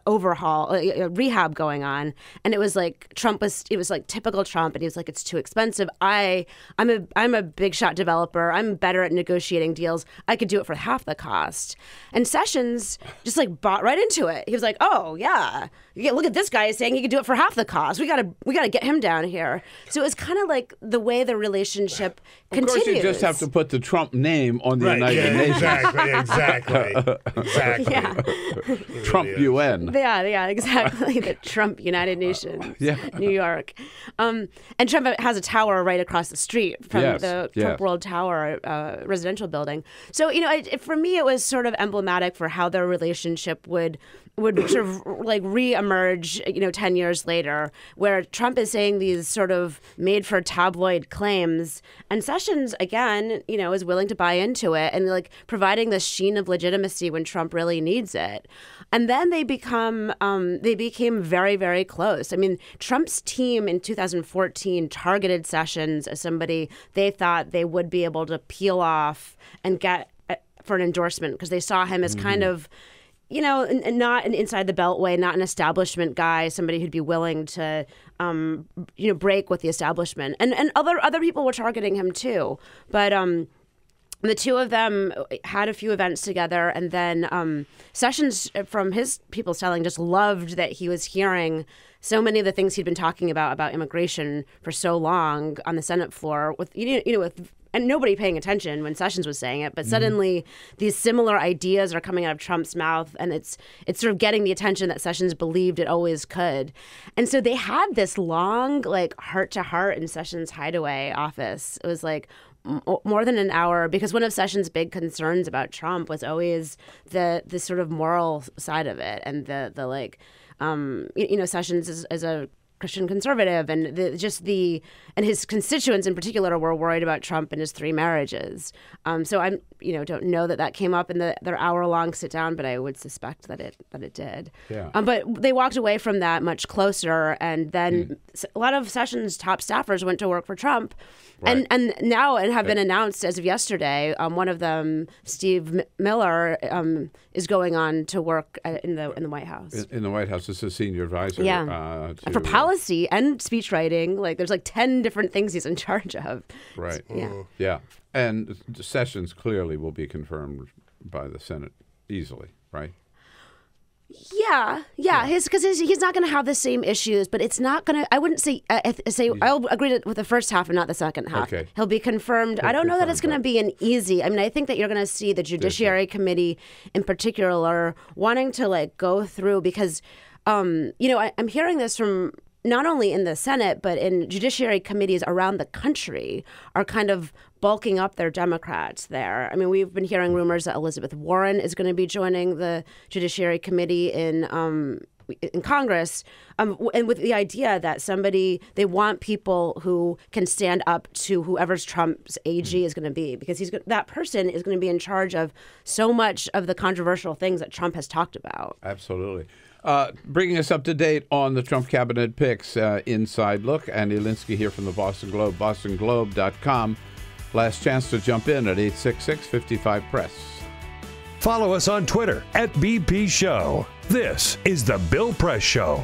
overhaul, uh, rehab going on, and it was like Trump was. It was like typical Trump, and he was like, "It's too expensive. I, I'm a, I'm a big shot developer. I'm better at negotiating deals. I could do it for half the cost." And Sessions just like bought right into it. He was like, "Oh yeah, yeah look at this guy saying he could do it for half the cost. We gotta, we gotta get him down here." So it was kind of like the way the relationship of continues. Of course, you just have to put the Trump name on the right, United yeah, Nations. Exactly, exactly, exactly. Yeah. Trump U N. Yeah, yeah, exactly. The Trump United Nations, yeah. New York. Um, and Trump has a tower right across the street from yes, the yes. Trump World Tower uh, residential building. So, you know, it, for me, it was sort of emblematic for how their relationship would would sort of like re-emerge, you know, ten years later, where Trump is saying these sort of made-for-tabloid claims, and Sessions, again, you know, is willing to buy into it and like providing this sheen of legitimacy when Trump really needs it. And then they become, um, they became very, very close. I mean, Trump's team in two thousand fourteen targeted Sessions as somebody they thought they would be able to peel off and get uh, for an endorsement because they saw him as mm-hmm. kind of, you know, not an inside the beltway, not an establishment guy, somebody who'd be willing to, um, you know, break with the establishment. And and other other people were targeting him too. But um, the two of them had a few events together, and then um, Sessions, from his people's telling, just loved that he was hearing so many of the things he'd been talking about about immigration for so long on the Senate floor, with you know with. And nobody paying attention when Sessions was saying it, but suddenly mm. these similar ideas are coming out of Trump's mouth, and it's it's sort of getting the attention that Sessions believed it always could. And so they had this long, like, heart-to-heart in Sessions' hideaway office. It was like m- more than an hour, because one of Sessions' big concerns about Trump was always the the sort of moral side of it, and the the like, um, you, you know, Sessions is, is a Christian conservative, and the, just the and his constituents in particular were worried about Trump and his three marriages. Um, so I'm you know don't know that that came up in the, their hour long sit down, but I would suspect that it that it did. Yeah. Um, but they walked away from that much closer, and then mm. a lot of Sessions' top staffers went to work for Trump, right. and and now and have been announced as of yesterday. Um, one of them, Steve M- Miller, um, is going on to work in the in the White House. In, in the White House, as a senior advisor. Yeah. Uh, to, and for policy and speech writing, like there's like ten different things he's in charge of. Right. Yeah. Mm. Yeah. And Sessions clearly will be confirmed by the Senate easily, right? Yeah, yeah. His because he's not going to have the same issues, but it's not going to. I wouldn't say. Uh, say I'll agree with the first half and not the second half. Okay. He'll be confirmed. He'll I don't know that it's going to confirmed, be an easy. I mean, I think that you're going to see the Judiciary Committee, in particular, wanting to like go through because, um, you know, I, I'm hearing this from not only in the Senate, but in judiciary committees around the country are kind of bulking up their Democrats there. I mean, we've been hearing rumors that Elizabeth Warren is going to be joining the Judiciary Committee in um, in Congress, um, and with the idea that somebody, they want people who can stand up to whoever's Trump's A G is going to be, because he's that person is going to be in charge of so much of the controversial things that Trump has talked about. Absolutely. Uh, bringing us up to date on the Trump cabinet picks, uh, Inside Look. Andy Linskey here from the Boston Globe, boston globe dot com. Last chance to jump in at eight six six, five five, press. Follow us on Twitter at B P Show. This is the Bill Press Show.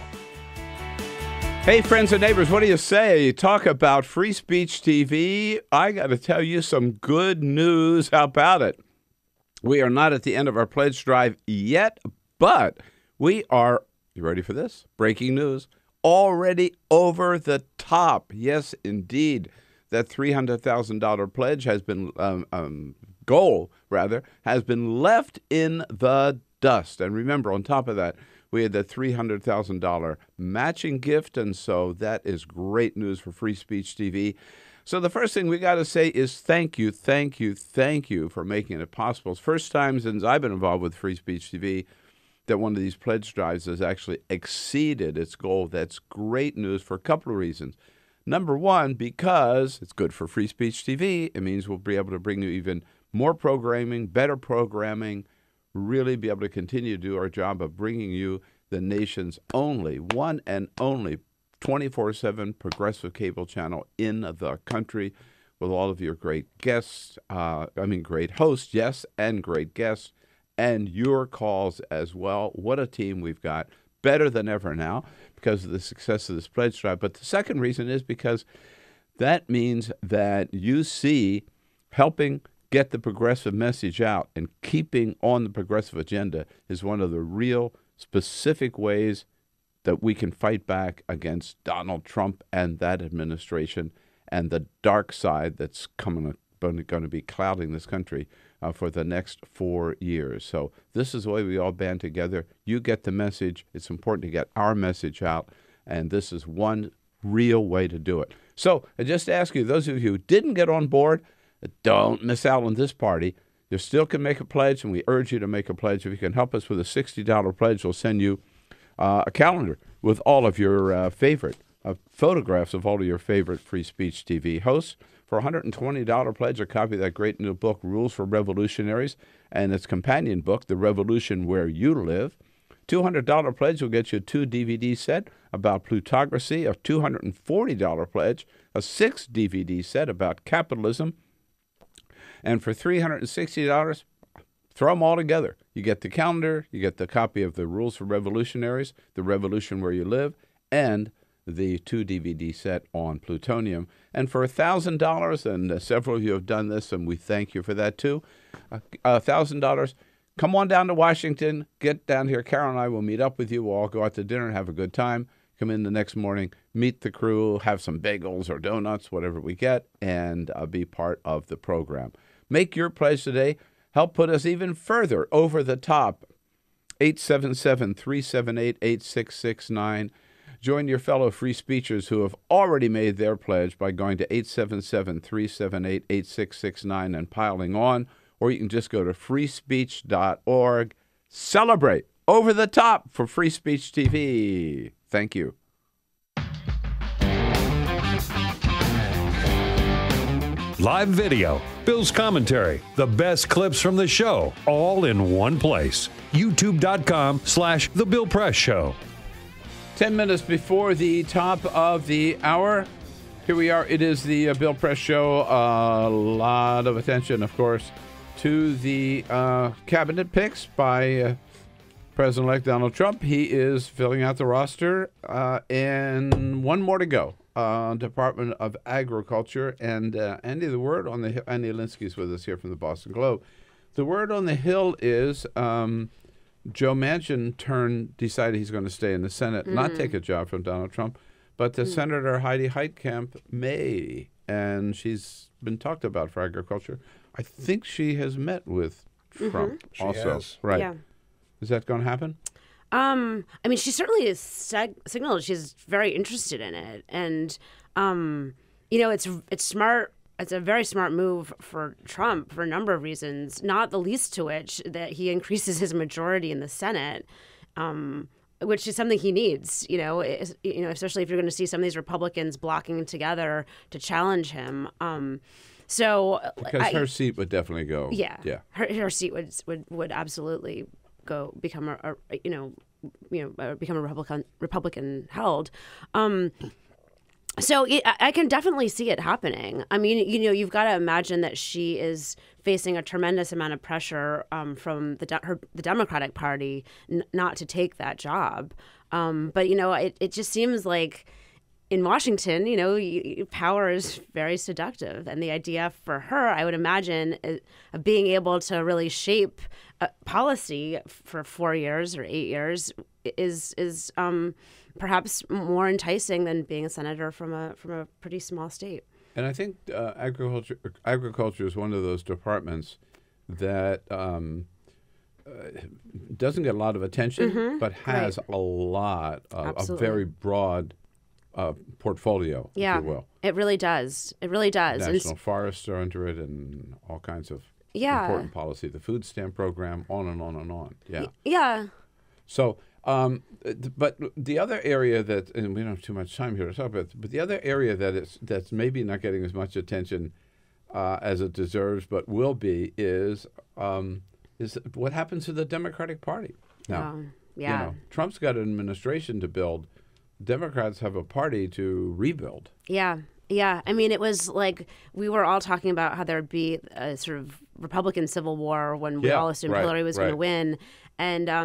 Hey, friends and neighbors, what do you say? Talk about Free Speech T V. I got to tell you some good news. How about it? We are not at the end of our pledge drive yet, but we are, you ready for this? Breaking news. Already over the top. Yes, indeed. That three hundred thousand dollars pledge has been, um, um, goal rather, has been left in the dust. And remember, on top of that, we had the three hundred thousand dollars matching gift. And so that is great news for Free Speech T V. So the first thing we got to say is thank you, thank you, thank you for making it possible. It's the first time since I've been involved with Free Speech T V that one of these pledge drives has actually exceeded its goal. That's great news for a couple of reasons. Number one, because it's good for Free Speech T V. It means we'll be able to bring you even more programming, better programming, really be able to continue to do our job of bringing you the nation's only, one and only, twenty-four seven progressive cable channel in the country with all of your great guests, uh, I mean great hosts, yes, and great guests, and your calls as well. What a team we've got. better than ever now because of the success of this pledge drive. But the second reason is because that means that you see helping get the progressive message out and keeping on the progressive agenda is one of the real specific ways that we can fight back against Donald Trump and that administration and the dark side that's coming going to be clouding this country uh, for the next four years. So this is the way we all band together. You get the message. It's important to get our message out, and this is one real way to do it. So I just ask you, those of you who didn't get on board, don't miss out on this party. You still can make a pledge, and we urge you to make a pledge. If you can help us with a sixty dollars pledge, we'll send you uh, a calendar with all of your uh, favorite uh, photographs of all of your favorite Free Speech T V hosts. For a one hundred twenty dollars pledge, a copy of that great new book, Rules for Revolutionaries, and its companion book, The Revolution Where You Live. two hundred dollars pledge will get you a two D V D set about plutocracy. A two hundred forty dollars pledge, a six D V D set about capitalism. And for three hundred sixty dollars, throw them all together. You get the calendar, you get the copy of The Rules for Revolutionaries, The Revolution Where You Live, and the two D V D set on plutonium. And for one thousand dollars, and uh, several of you have done this, and we thank you for that too, uh, one thousand dollars, come on down to Washington, get down here. Carol and I will meet up with you. We'll all go out to dinner and have a good time. Come in the next morning, meet the crew, have some bagels or donuts, whatever we get, and uh, be part of the program. Make your pledge today. Help put us even further over the top. eight seven seven, three seven eight, eight six six nine. Join your fellow free speechers who have already made their pledge by going to eight seven seven, three seven eight, eight six six nine and piling on, or you can just go to free speech dot org. Celebrate over the top for Free Speech T V. Thank you. Live video, Bill's commentary, the best clips from the show, all in one place. YouTube.com slash The Bill Press Show. Ten minutes before the top of the hour, here we are. It is the uh, Bill Press Show. A lot of attention, of course, to the uh, cabinet picks by uh, President-elect Donald Trump. He is filling out the roster, uh, and one more to go. Uh, Department of Agriculture, and uh, Andy, the word on the Hill, Andy Linskey's with us here from the Boston Globe. The word on the Hill is um, Joe Manchin turned decided he's going to stay in the Senate, mm-hmm. not take a job from Donald Trump, but the mm-hmm. Senator Heidi Heitkamp may, and she's been talked about for agriculture. I think she has met with Trump mm-hmm. also. She has. Right? Yeah. Is that going to happen? Um, I mean, she certainly has seg- signaled she's very interested in it, and um, you know, it's it's smart. It's a very smart move for Trump for a number of reasons, not the least to which that he increases his majority in the Senate, um, which is something he needs. You know, is, you know, especially if you're going to see some of these Republicans blocking together to challenge him. Um, so because I, her seat would definitely go. Yeah, yeah, her her seat would would would absolutely go become a, a you know you know uh, become a Republican Republican held. Um, so it, I can definitely see it happening. I mean, you know, you've got to imagine that she is facing a tremendous amount of pressure um, from the her, the Democratic Party n- not to take that job. Um, but you know, it it just seems like in Washington, you know, you, power is very seductive, and the idea for her, I would imagine, is, of being able to really shape uh, policy for four years or eight years is is um, perhaps more enticing than being a senator from a from a pretty small state. And I think uh, agriculture agriculture is one of those departments that um, uh, doesn't get a lot of attention, mm-hmm. but has right. a lot of a very broad. Uh, portfolio, yeah, if you will. It really does. It really does. National and forests are under it, and all kinds of yeah. important policy. The food stamp program, on and on and on. Yeah. Yeah. So, um, but the other area that, and we don't have too much time here to talk about, but the other area that is that's maybe not getting as much attention uh, as it deserves, but will be, is um, is what happens to the Democratic Party now. Um, yeah. You know, Trump's got an administration to build. Democrats have a party to rebuild. Yeah, yeah. I mean, it was like we were all talking about how there'd be a sort of Republican civil war when we yeah, all assumed right, Hillary was right. going to win. And um,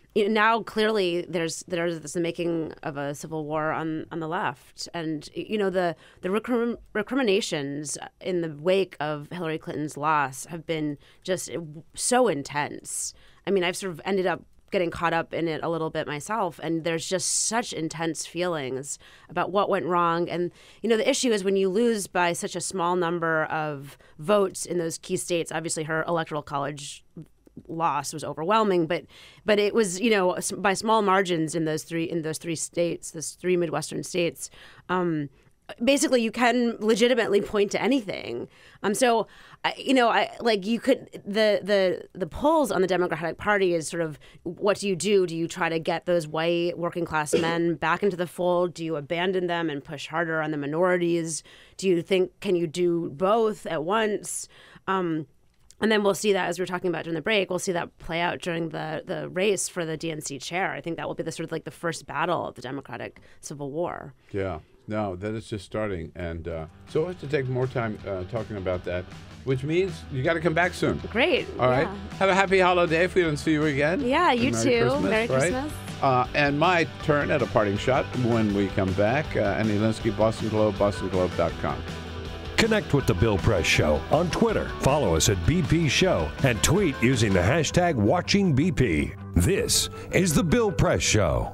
you know, now clearly there's there's this making of a civil war on, on the left, and you know the the recrim- recriminations in the wake of Hillary Clinton's loss have been just so intense. I mean, I've sort of ended up getting caught up in it a little bit myself, and there's just such intense feelings about what went wrong. And you know, the issue is when you lose by such a small number of votes in those key states. Obviously, her electoral college loss was overwhelming, but but it was, you know, by small margins in those three in those three states, those three Midwestern states. Um, basically, you can legitimately point to anything. Um, so, I, you know, I like you could the the the polls on the Democratic Party is sort of, what do you do? Do you try to get those white working class men back into the fold? Do you abandon them and push harder on the minorities? Do you think, can you do both at once? Um, And then we'll see that, as we were talking about during the break, we'll see that play out during the, the race for the D N C chair. I think that will be the sort of like the first battle of the Democratic Civil War. Yeah, no, that is just starting. And uh, so we'll have to take more time uh, talking about that, which means you got to come back soon. Great. All right. Yeah. Have a happy holiday if we don't see you again. Yeah, you And Merry too. Christmas, Merry right? Christmas. Uh, and my turn at a parting shot when we come back. Uh, Annie Linskey, Boston Globe, boston globe dot com. Connect with The Bill Press Show on Twitter. Follow us at B P Show and tweet using the hashtag WatchingBP. This is The Bill Press Show.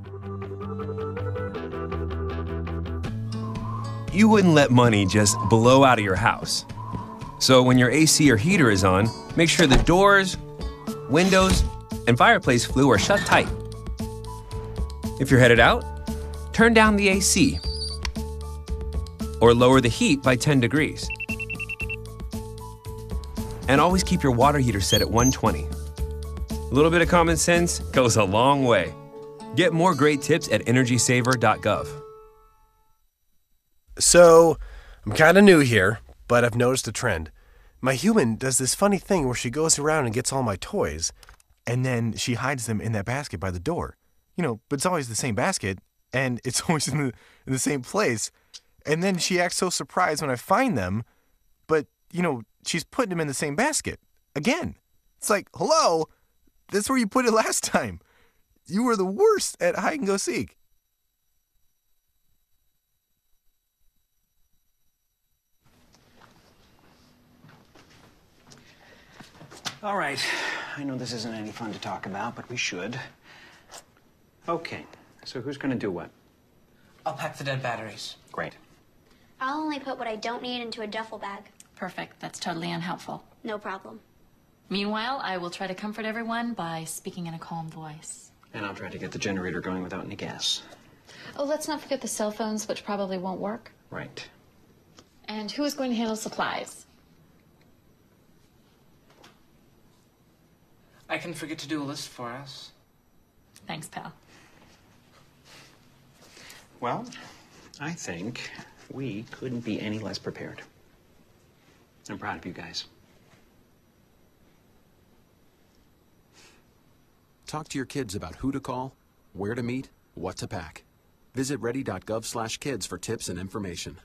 You wouldn't let money just blow out of your house. So when your A C or heater is on, make sure the doors, windows, and fireplace flue are shut tight. If you're headed out, turn down the A C. Or lower the heat by ten degrees. And always keep your water heater set at one twenty. A little bit of common sense goes a long way. Get more great tips at energy saver dot gov. So, I'm kind of new here, but I've noticed a trend. My human does this funny thing where she goes around and gets all my toys, and then she hides them in that basket by the door. You know, but it's always the same basket, and it's always in the, in the same place. And then she acts so surprised when I find them, but, you know, she's putting them in the same basket. Again. It's like, hello, that's where you put it last time. You were the worst at hide and go seek. All right. I know this isn't any fun to talk about, but we should. Okay, so who's going to do what? I'll pack the dead batteries. Great. I'll only put what I don't need into a duffel bag. Perfect. That's totally unhelpful. No problem. Meanwhile, I will try to comfort everyone by speaking in a calm voice. And I'll try to get the generator going without any gas. Oh, let's not forget the cell phones, which probably won't work. Right. And who is going to handle supplies? I can forget to do a list for us. Thanks, pal. Well, I think we couldn't be any less prepared. I'm proud of you guys. Talk to your kids about who to call, where to meet, what to pack. Visit ready dot gov slash kids for tips and information.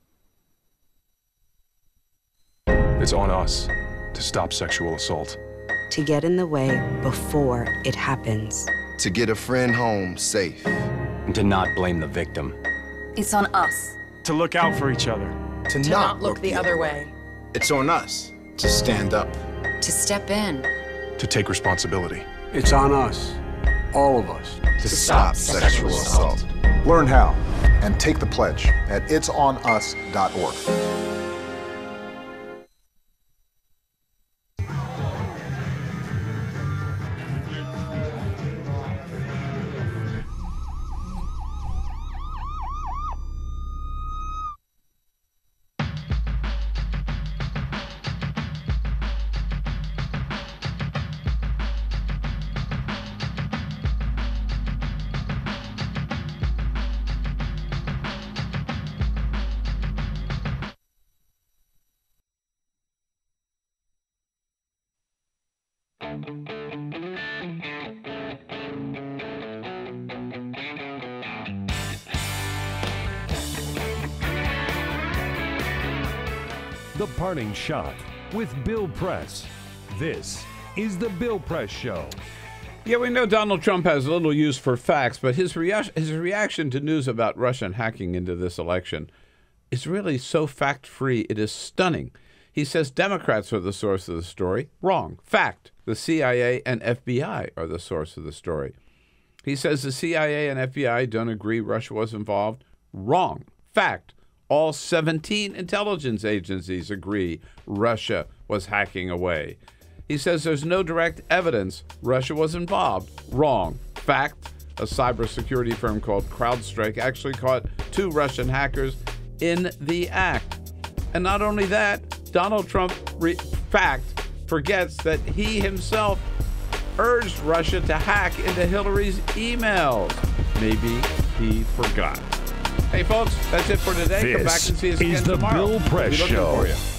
It's on us to stop sexual assault. To get in the way before it happens. To get a friend home safe. And to not blame the victim. It's on us. To look out for each other. To, to not, not look the other way. It's on us to stand up. To step in. To take responsibility. It's on us, all of us, to, to stop, stop sexual assault. assault. Learn how and take the pledge at its on us dot org. The Parting Shot with Bill Press. This is The Bill Press Show. Yeah, we know Donald Trump has little use for facts, but his, rea- his reaction to news about Russian hacking into this election is really so fact-free, it is stunning. He says Democrats are the source of the story. Wrong. Fact. The C I A and F B I are the source of the story. He says the C I A and F B I don't agree Russia was involved. Wrong. Fact. All seventeen intelligence agencies agree Russia was hacking away. He says there's no direct evidence Russia was involved. Wrong. Fact. A cybersecurity firm called CrowdStrike actually caught two Russian hackers in the act. And not only that, Donald Trump, re- fact, forgets that he himself urged Russia to hack into Hillary's emails. Maybe he forgot. Hey, folks, that's it for today. This Come back and see us again is the tomorrow. Bill Press We'll be looking Show. for you.